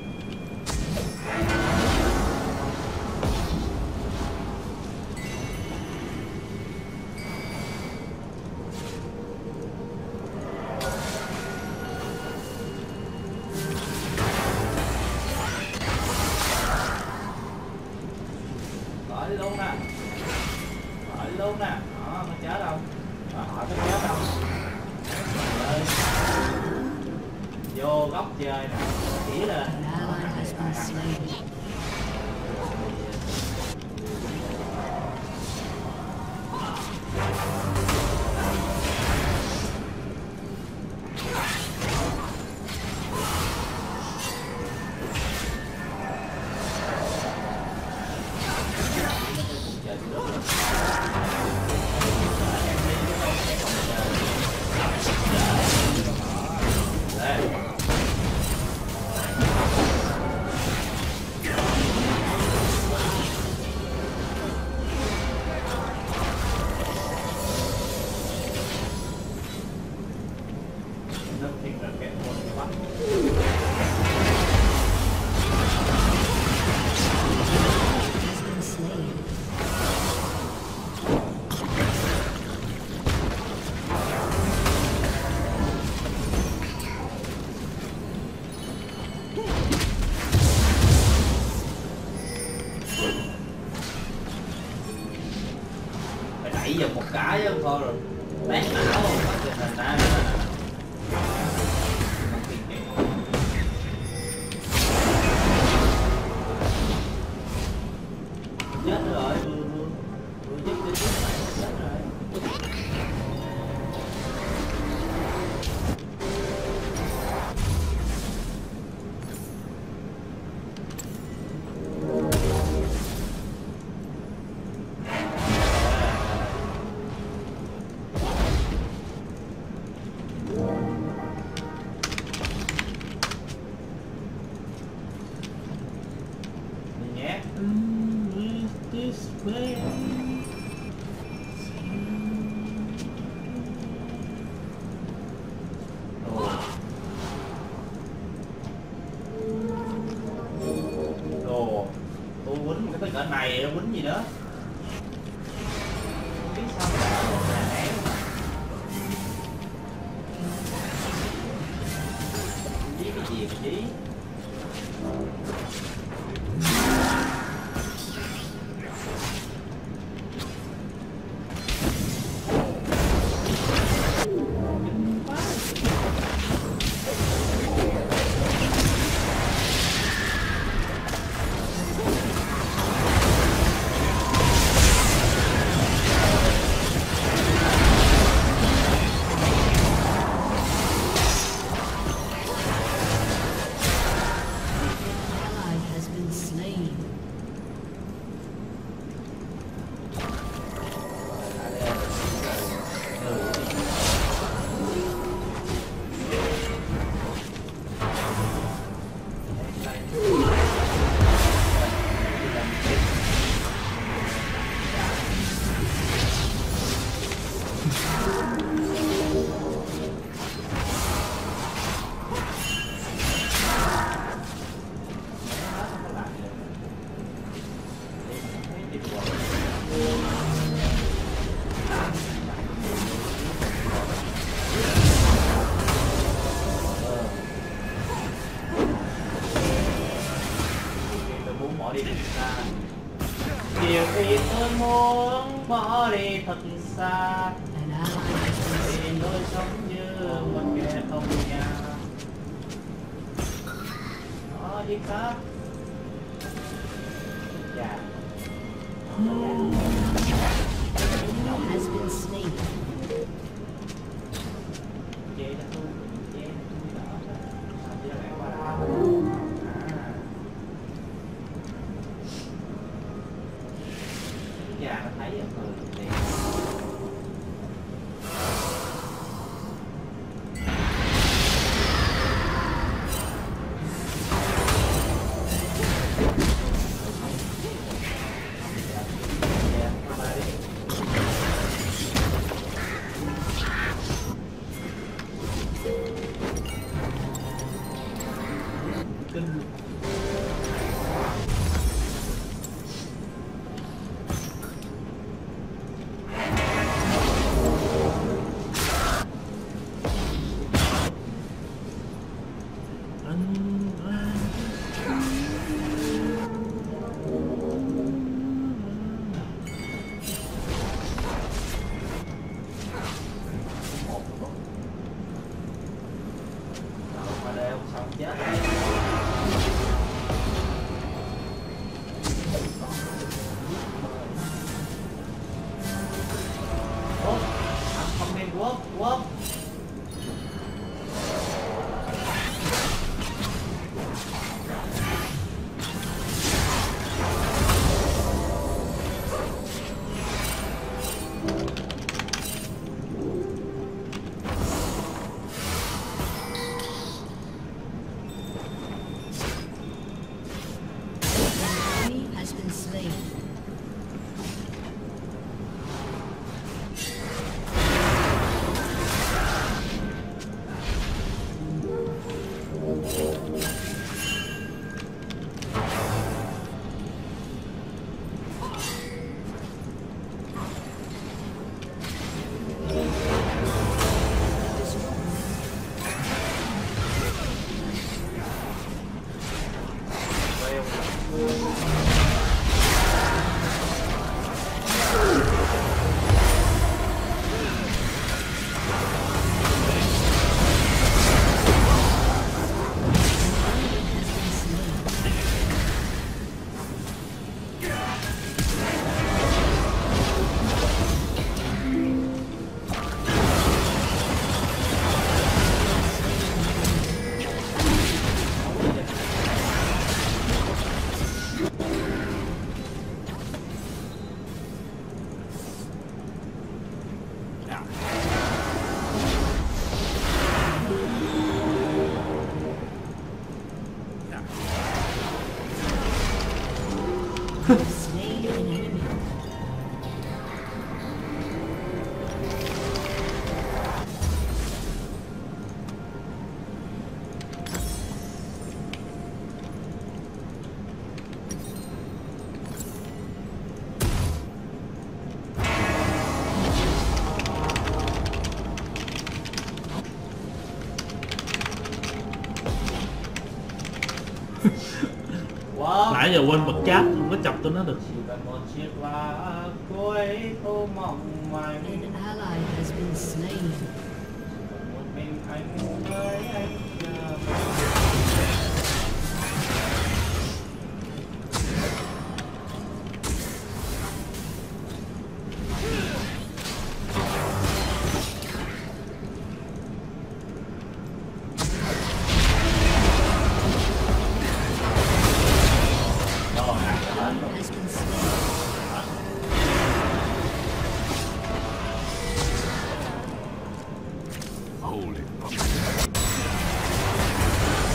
Gọi đi luôn nè. Gọi đi luôn nè. Đó, nó chết không? Hỏi nó chết không? Ơi. Vô góc chơi nè. Chỉ lên. An ally has been slain. Nó thiệt là kẹt con quá. Has been slain. Phải đẩy vào một cái chứ thôi rồi bét não không có trình hình ra nữa. Chết rồi, vừa chết cái chết này chết rồi. Đi nhé. This way. Đồ tôi quýnh cái cỡ này nó quýnh gì nữa. Không biết sao mà đã một là né. Chí cái gì mà chí. bỏ đi thật xa, An ally has been vì nỗi sống như một kẻ không nhà. Đó đi khác. Dạ. has been slain. Chị đã tôi, chị đã tôi đỡ. Sao chị lại qua đó? Già nó thấy rồi. Slain an enemy. Wow. Nãy giờ quên bật chat, không có chọc tôi nó được. Chỉ cần một chiếc lá cuối thu mong manh. An ally has been slain. Một mình anh với anh chờ. Has been slain. Hold it.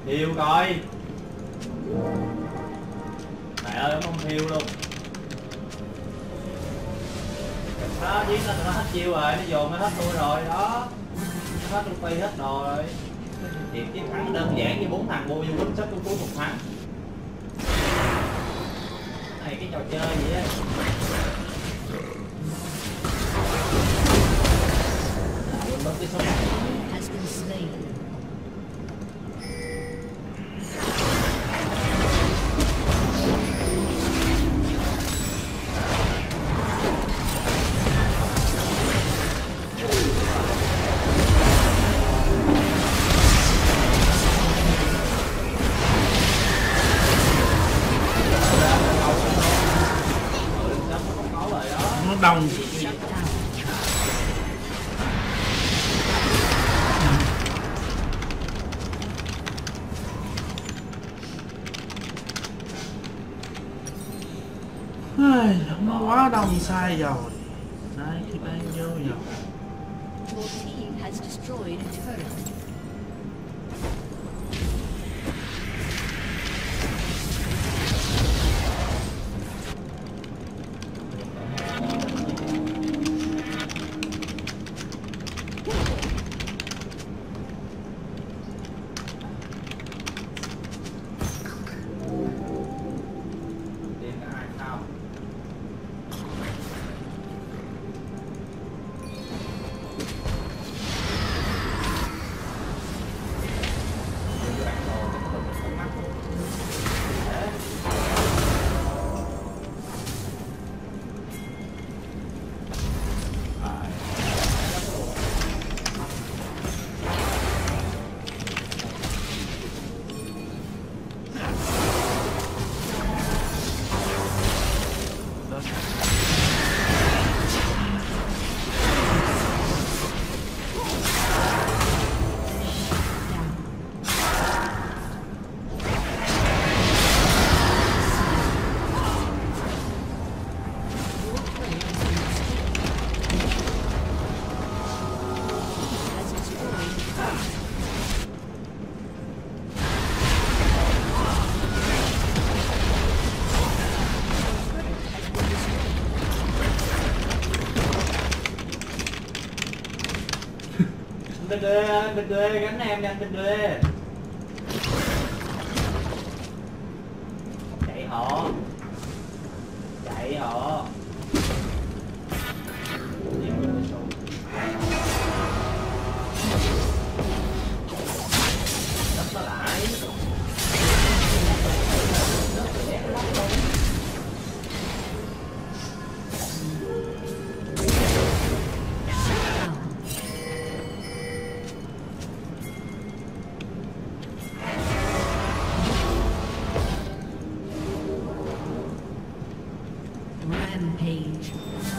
Hiêu coi. Mẹ ơi không hiêu luôn. Đó giết nó hết chiêu rồi, nó dồn nó hết tôi rồi đó. Nó hết ulti hết đồ rồi. Thì chiến thắng đơn giản như 4 thằng mua vô quýnh sắp cuối một thắng. Này cái trò chơi gì á. Mất cái số Has been slain. Nó đông. Shut down. Nó quá đông sai rồi. Sai cái ban vô rồi. Your team has destroyed a turret. tiền cả hai sao. Has destroyed. Bên đê gánh em nhanh bên đê. Chạy họ. Chạy họ. Đắp nó lại. Rampage.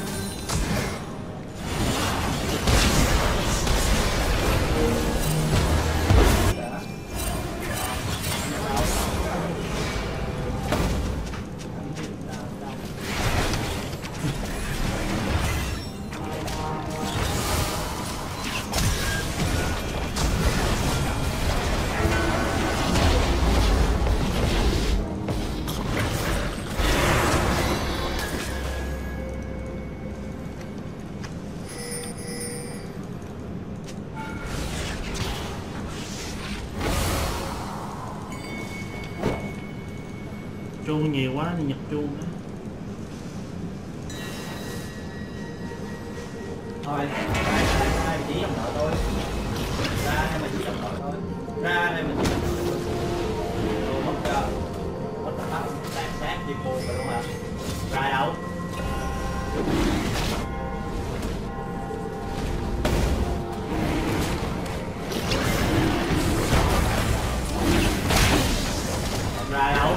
Chuông nhiều quá thì nhập chuông đó. Thôi, hai chỉ dòng nợ tôi. Ra đây mà chỉ dòng nợ thôi. Ra đây mà chỉ dòng nợ thôi. Đồ mất chưa? Mất tất cả tàn sát đi mua rồi luôn hả? Ra đâu? Ra đâu?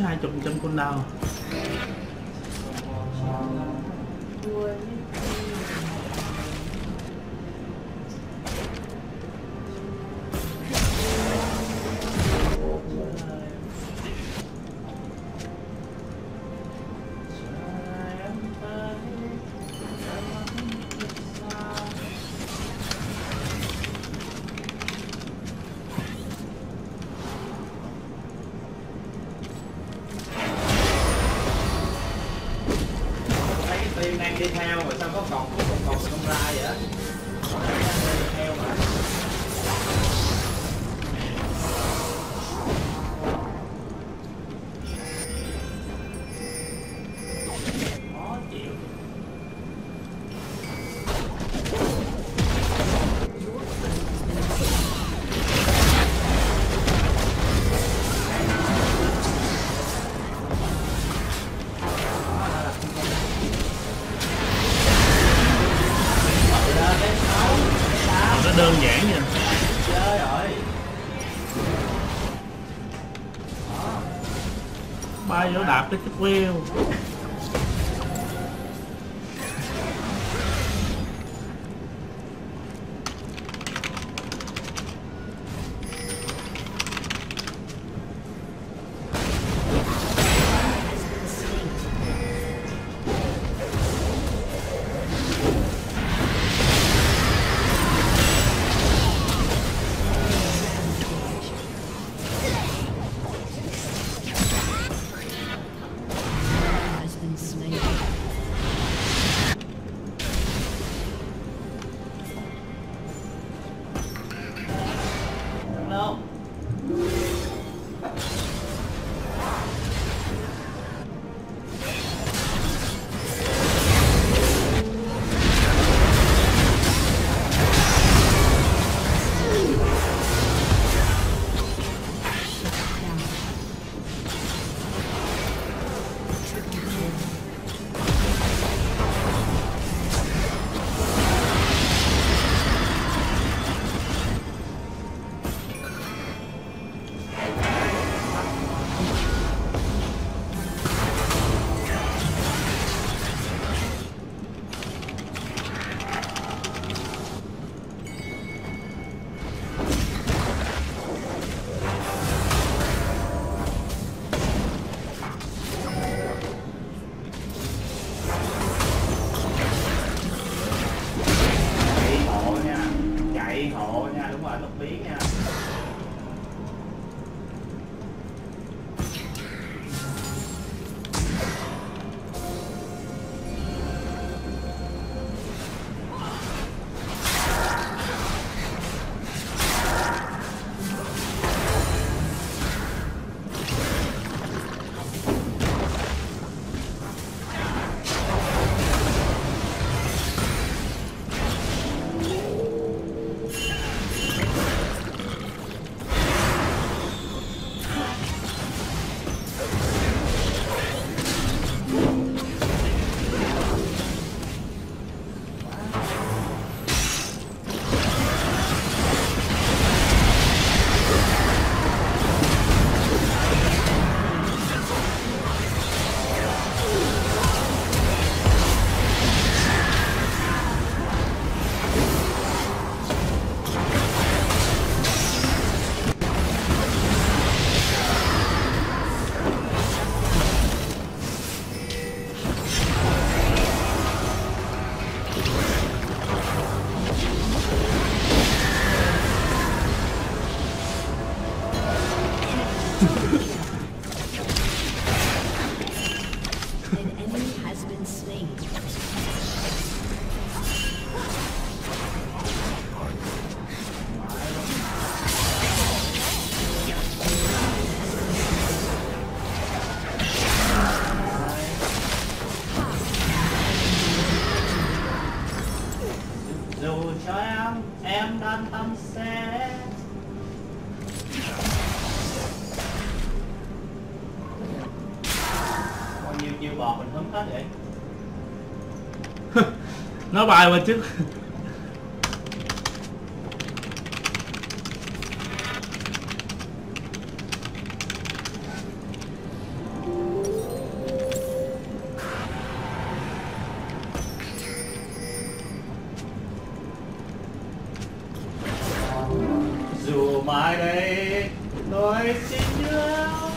20% cooldown. Tiên đang đi theo rồi sao có còn không ra vậy á? Đang đi theo mà. Khó chịu. Nó đơn giản vậy. Chơi rồi. Bay vô đạp cái chiếc wheel. Has been slain. Đâu? Chạy hộ nha, đúng rồi, tốc biến nha. An enemy has been slain. Dù cho em đang tâm sẽ. Bao nhiêu chiêu bò mình hứng hết vậy? Nó bay qua trước. rồi xin nhau.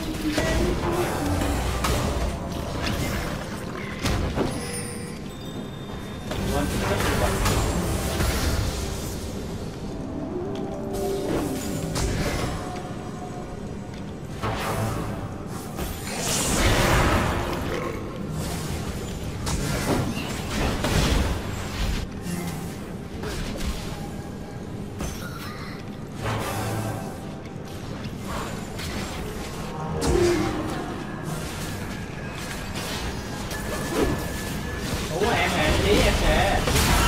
Ủa em nè, chí em nè.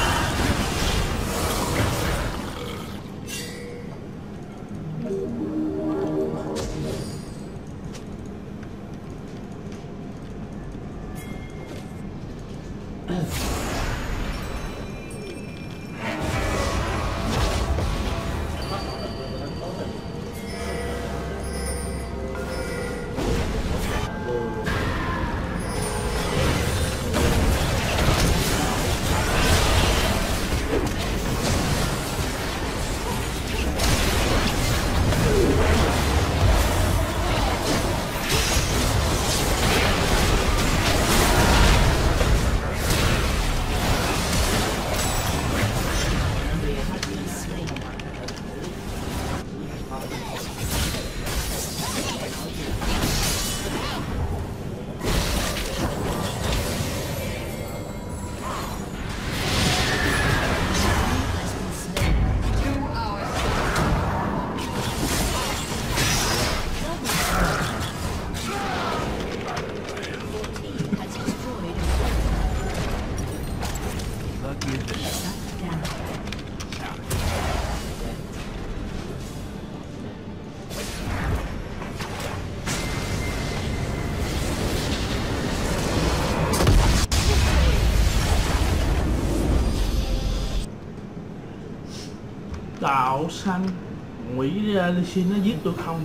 Đạo xanh nghĩ ra Lee Sin nó giết tôi không?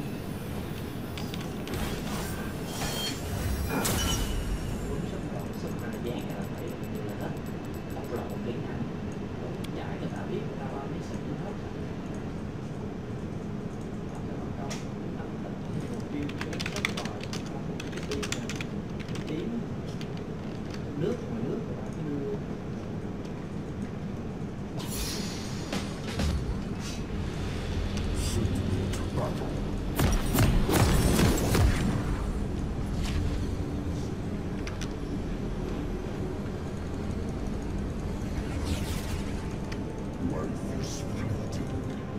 Life is fleeting.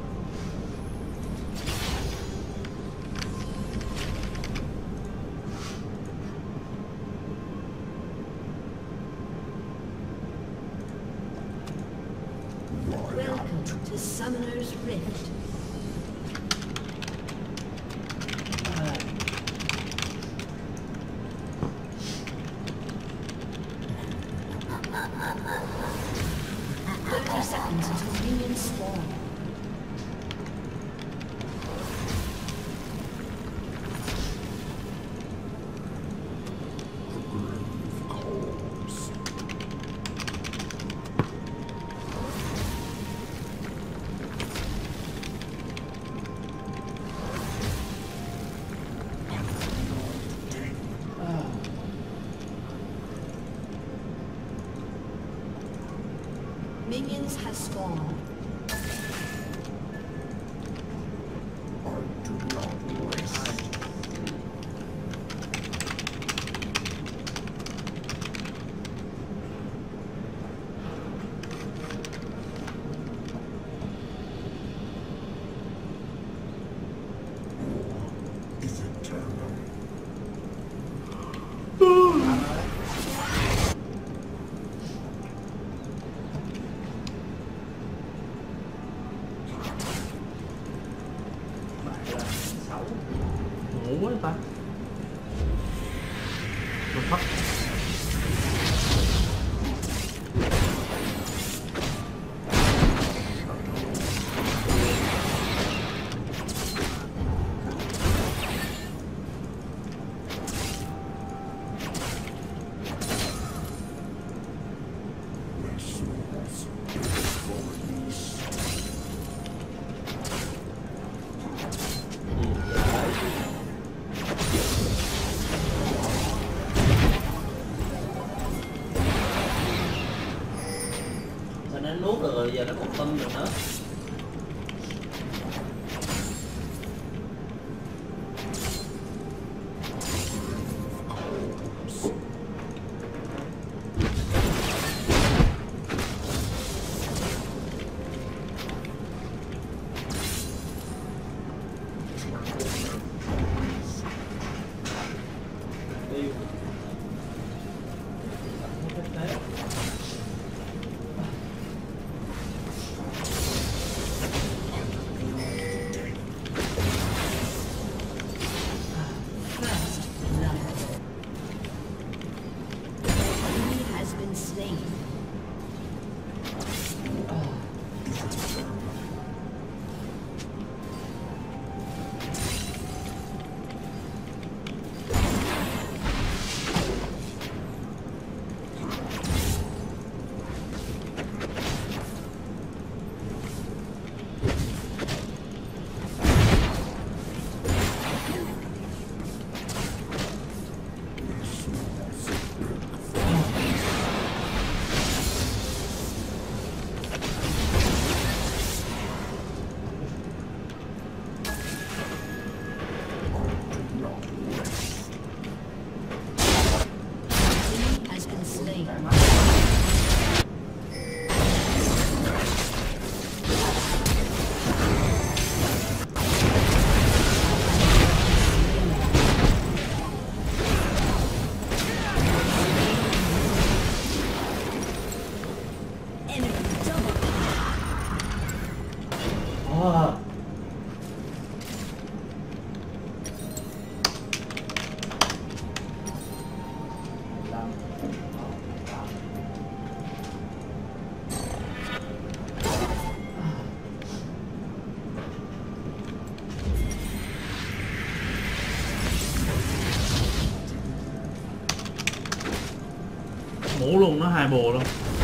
Welcome to Summoner's Rift. Seconds until minions spawn. The grave calls. Minions have spawned. I do not rest. War is eternal. Ngủ quá ta. Mình phát. My souls is for release. rồi, giờ nó còn phân rồi nữa. First blood. Enemy has been slain. Enemy has been slain. Enemy double. Mũ luôn, nó 2 bồ luôn.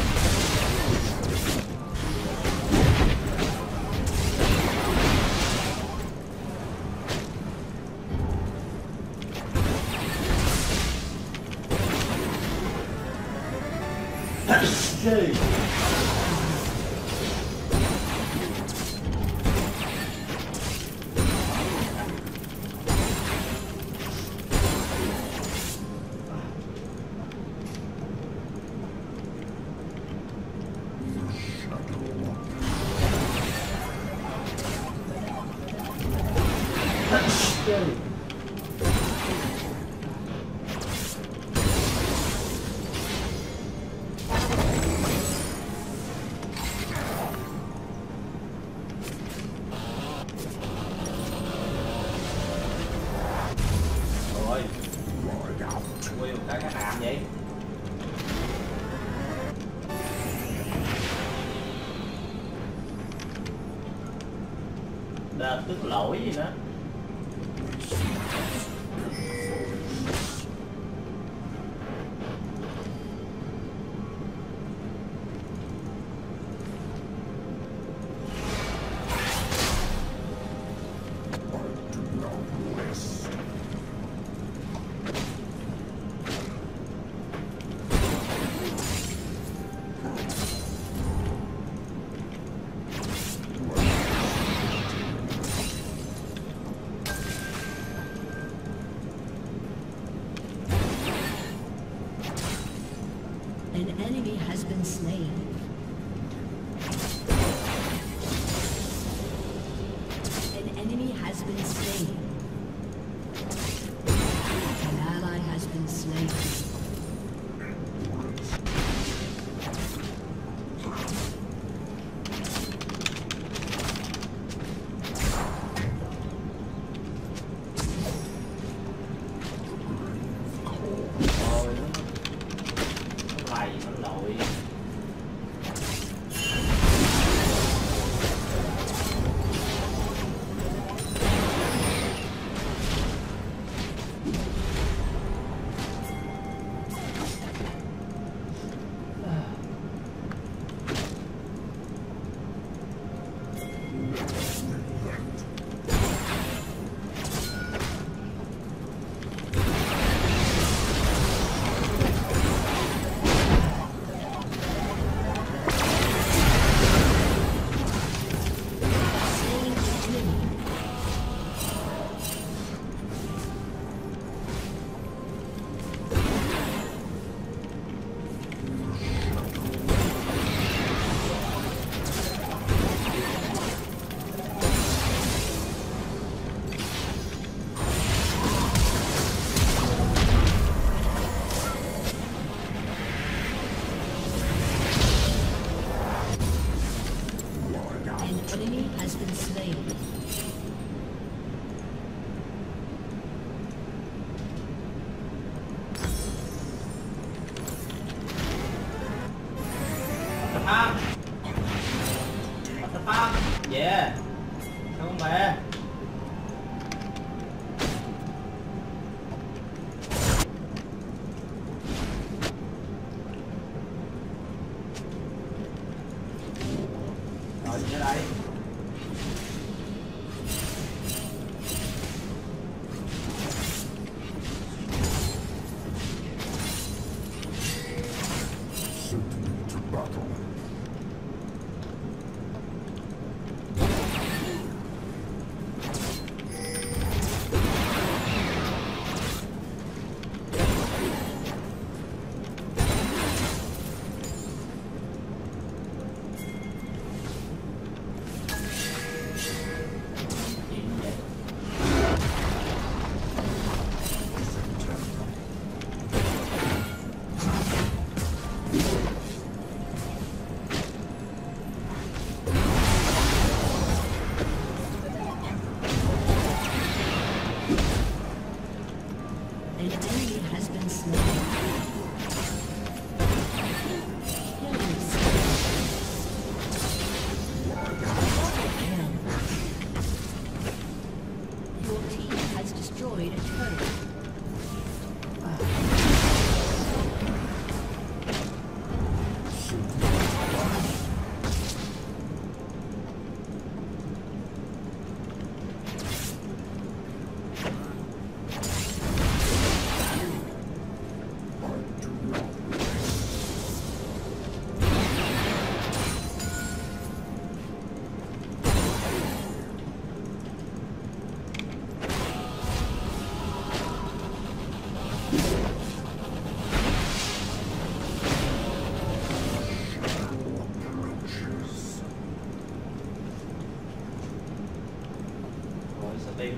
Rồi. Nguyên một cái hàm vậy. Đợt tức lỗi gì đó. An enemy has been slain. An enemy has been slain. An ally has been slain. Rồi nó lầy, nó lội.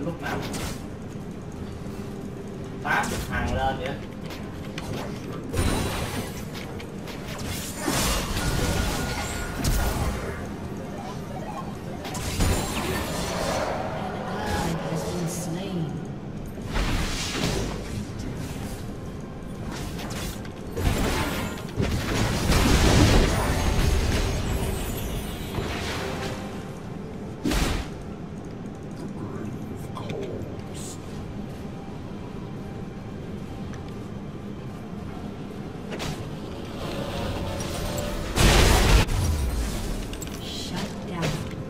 lúc nào 80 thằng lên vậy. An ally has been slain. Shut down.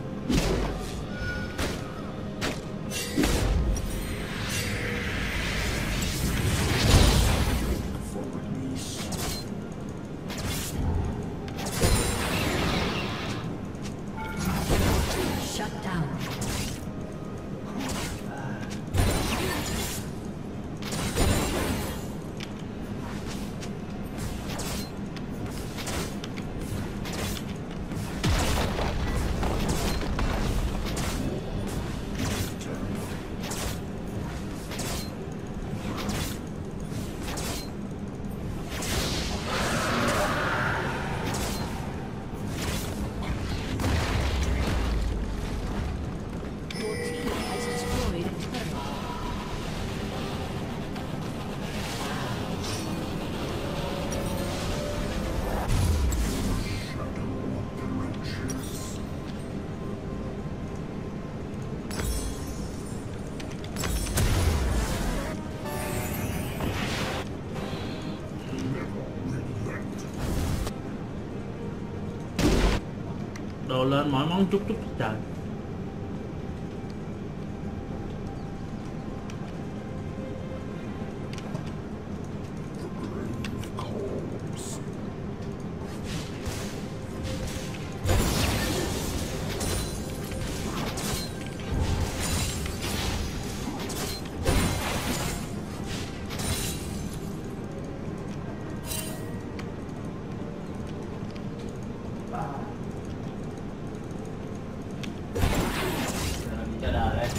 Shut down. Your team has destroyed a turret. Đồ lên mỗi món chút chút trời. Cho đời đây.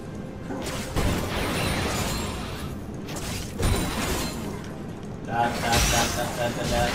Lên.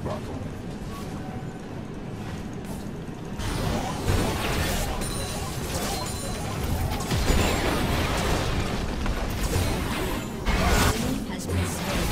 battle. Has been slain.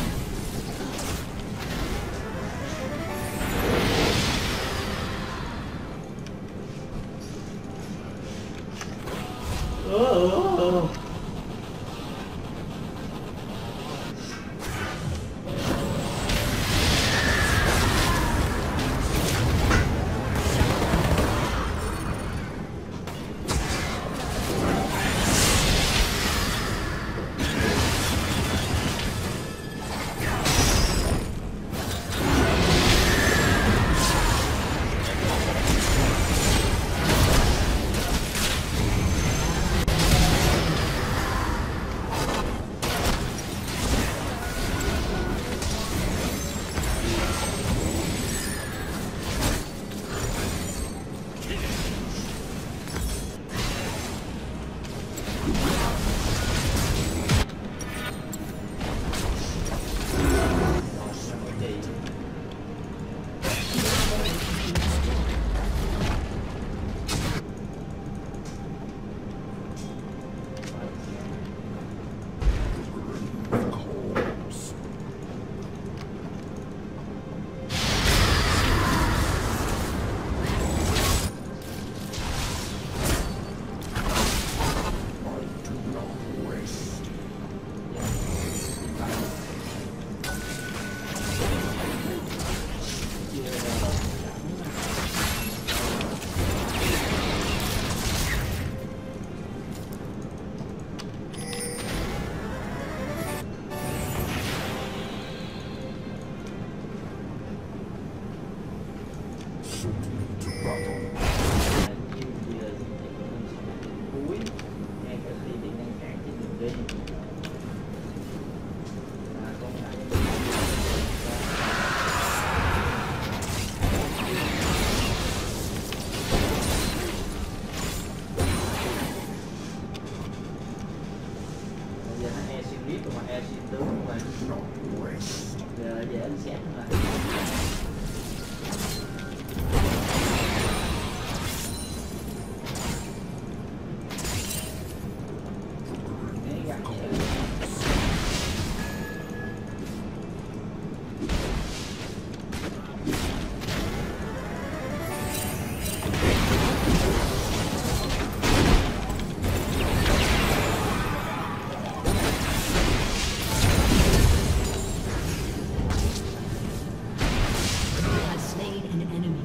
To battle. Cuối ngay cả khi bị ngăn cản trên đường đi. Con bây giờ nó e xin biết mà e xin tướng mà giờ dễ ăn xét mà. Has slain an enemy.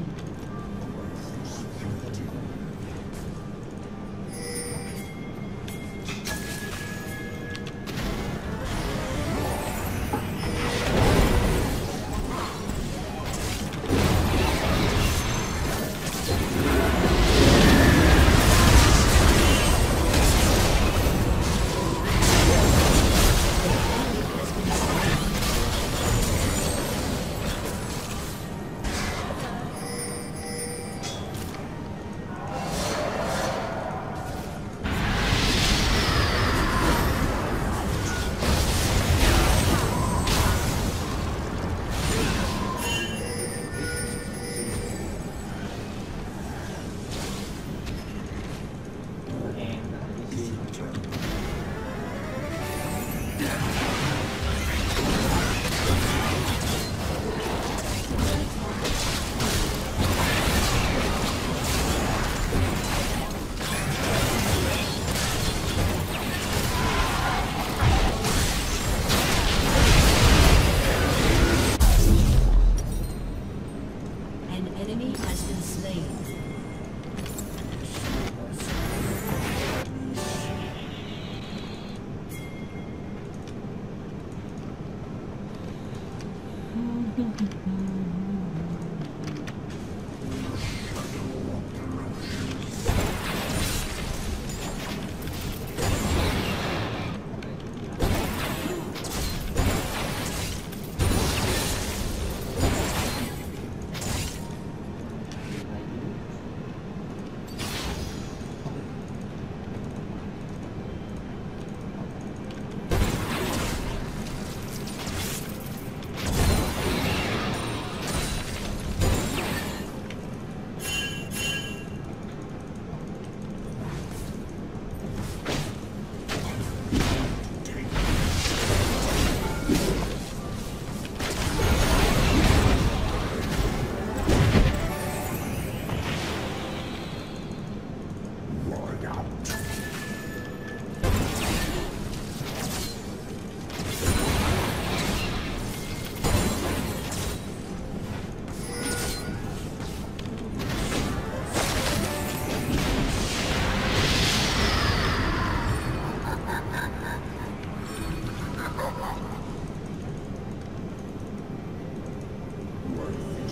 An enemy has been slain.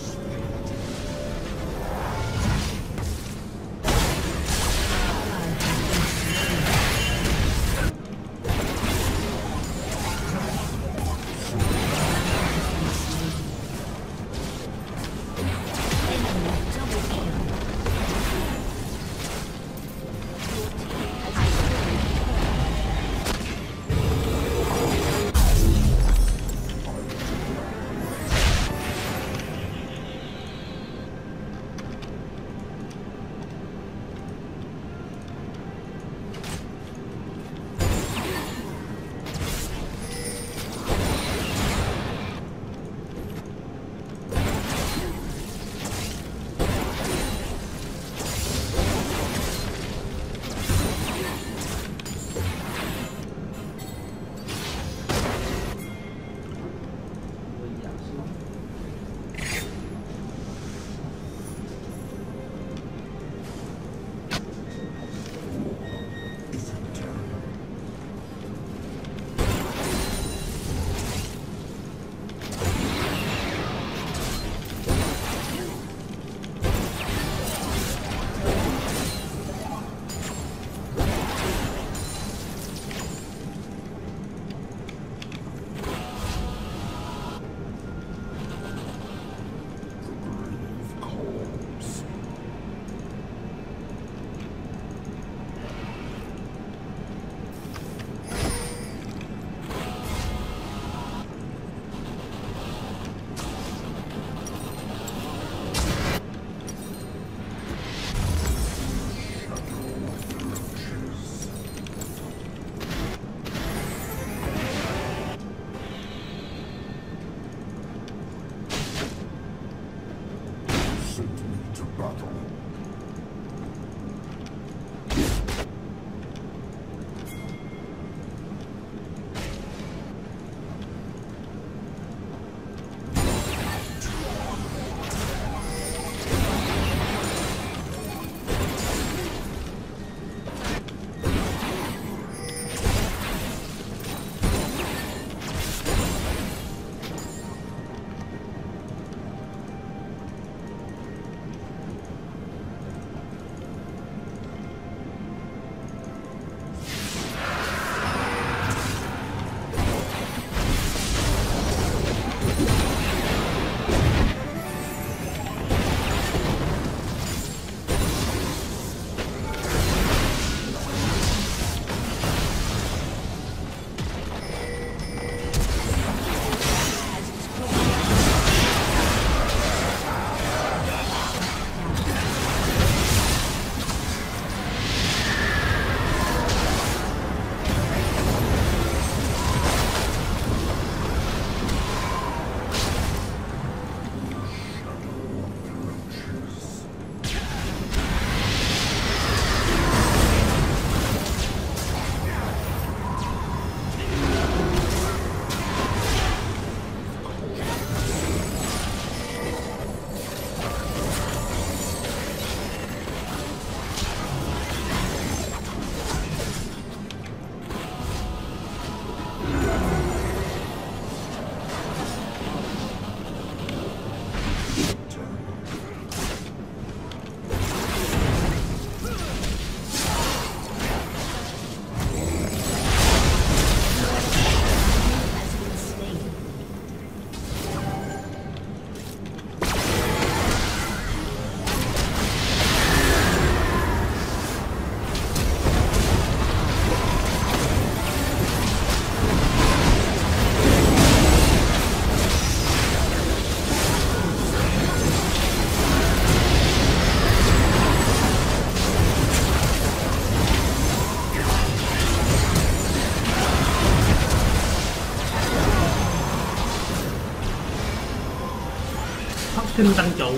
Sinh tăng trụ.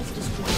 has destroyed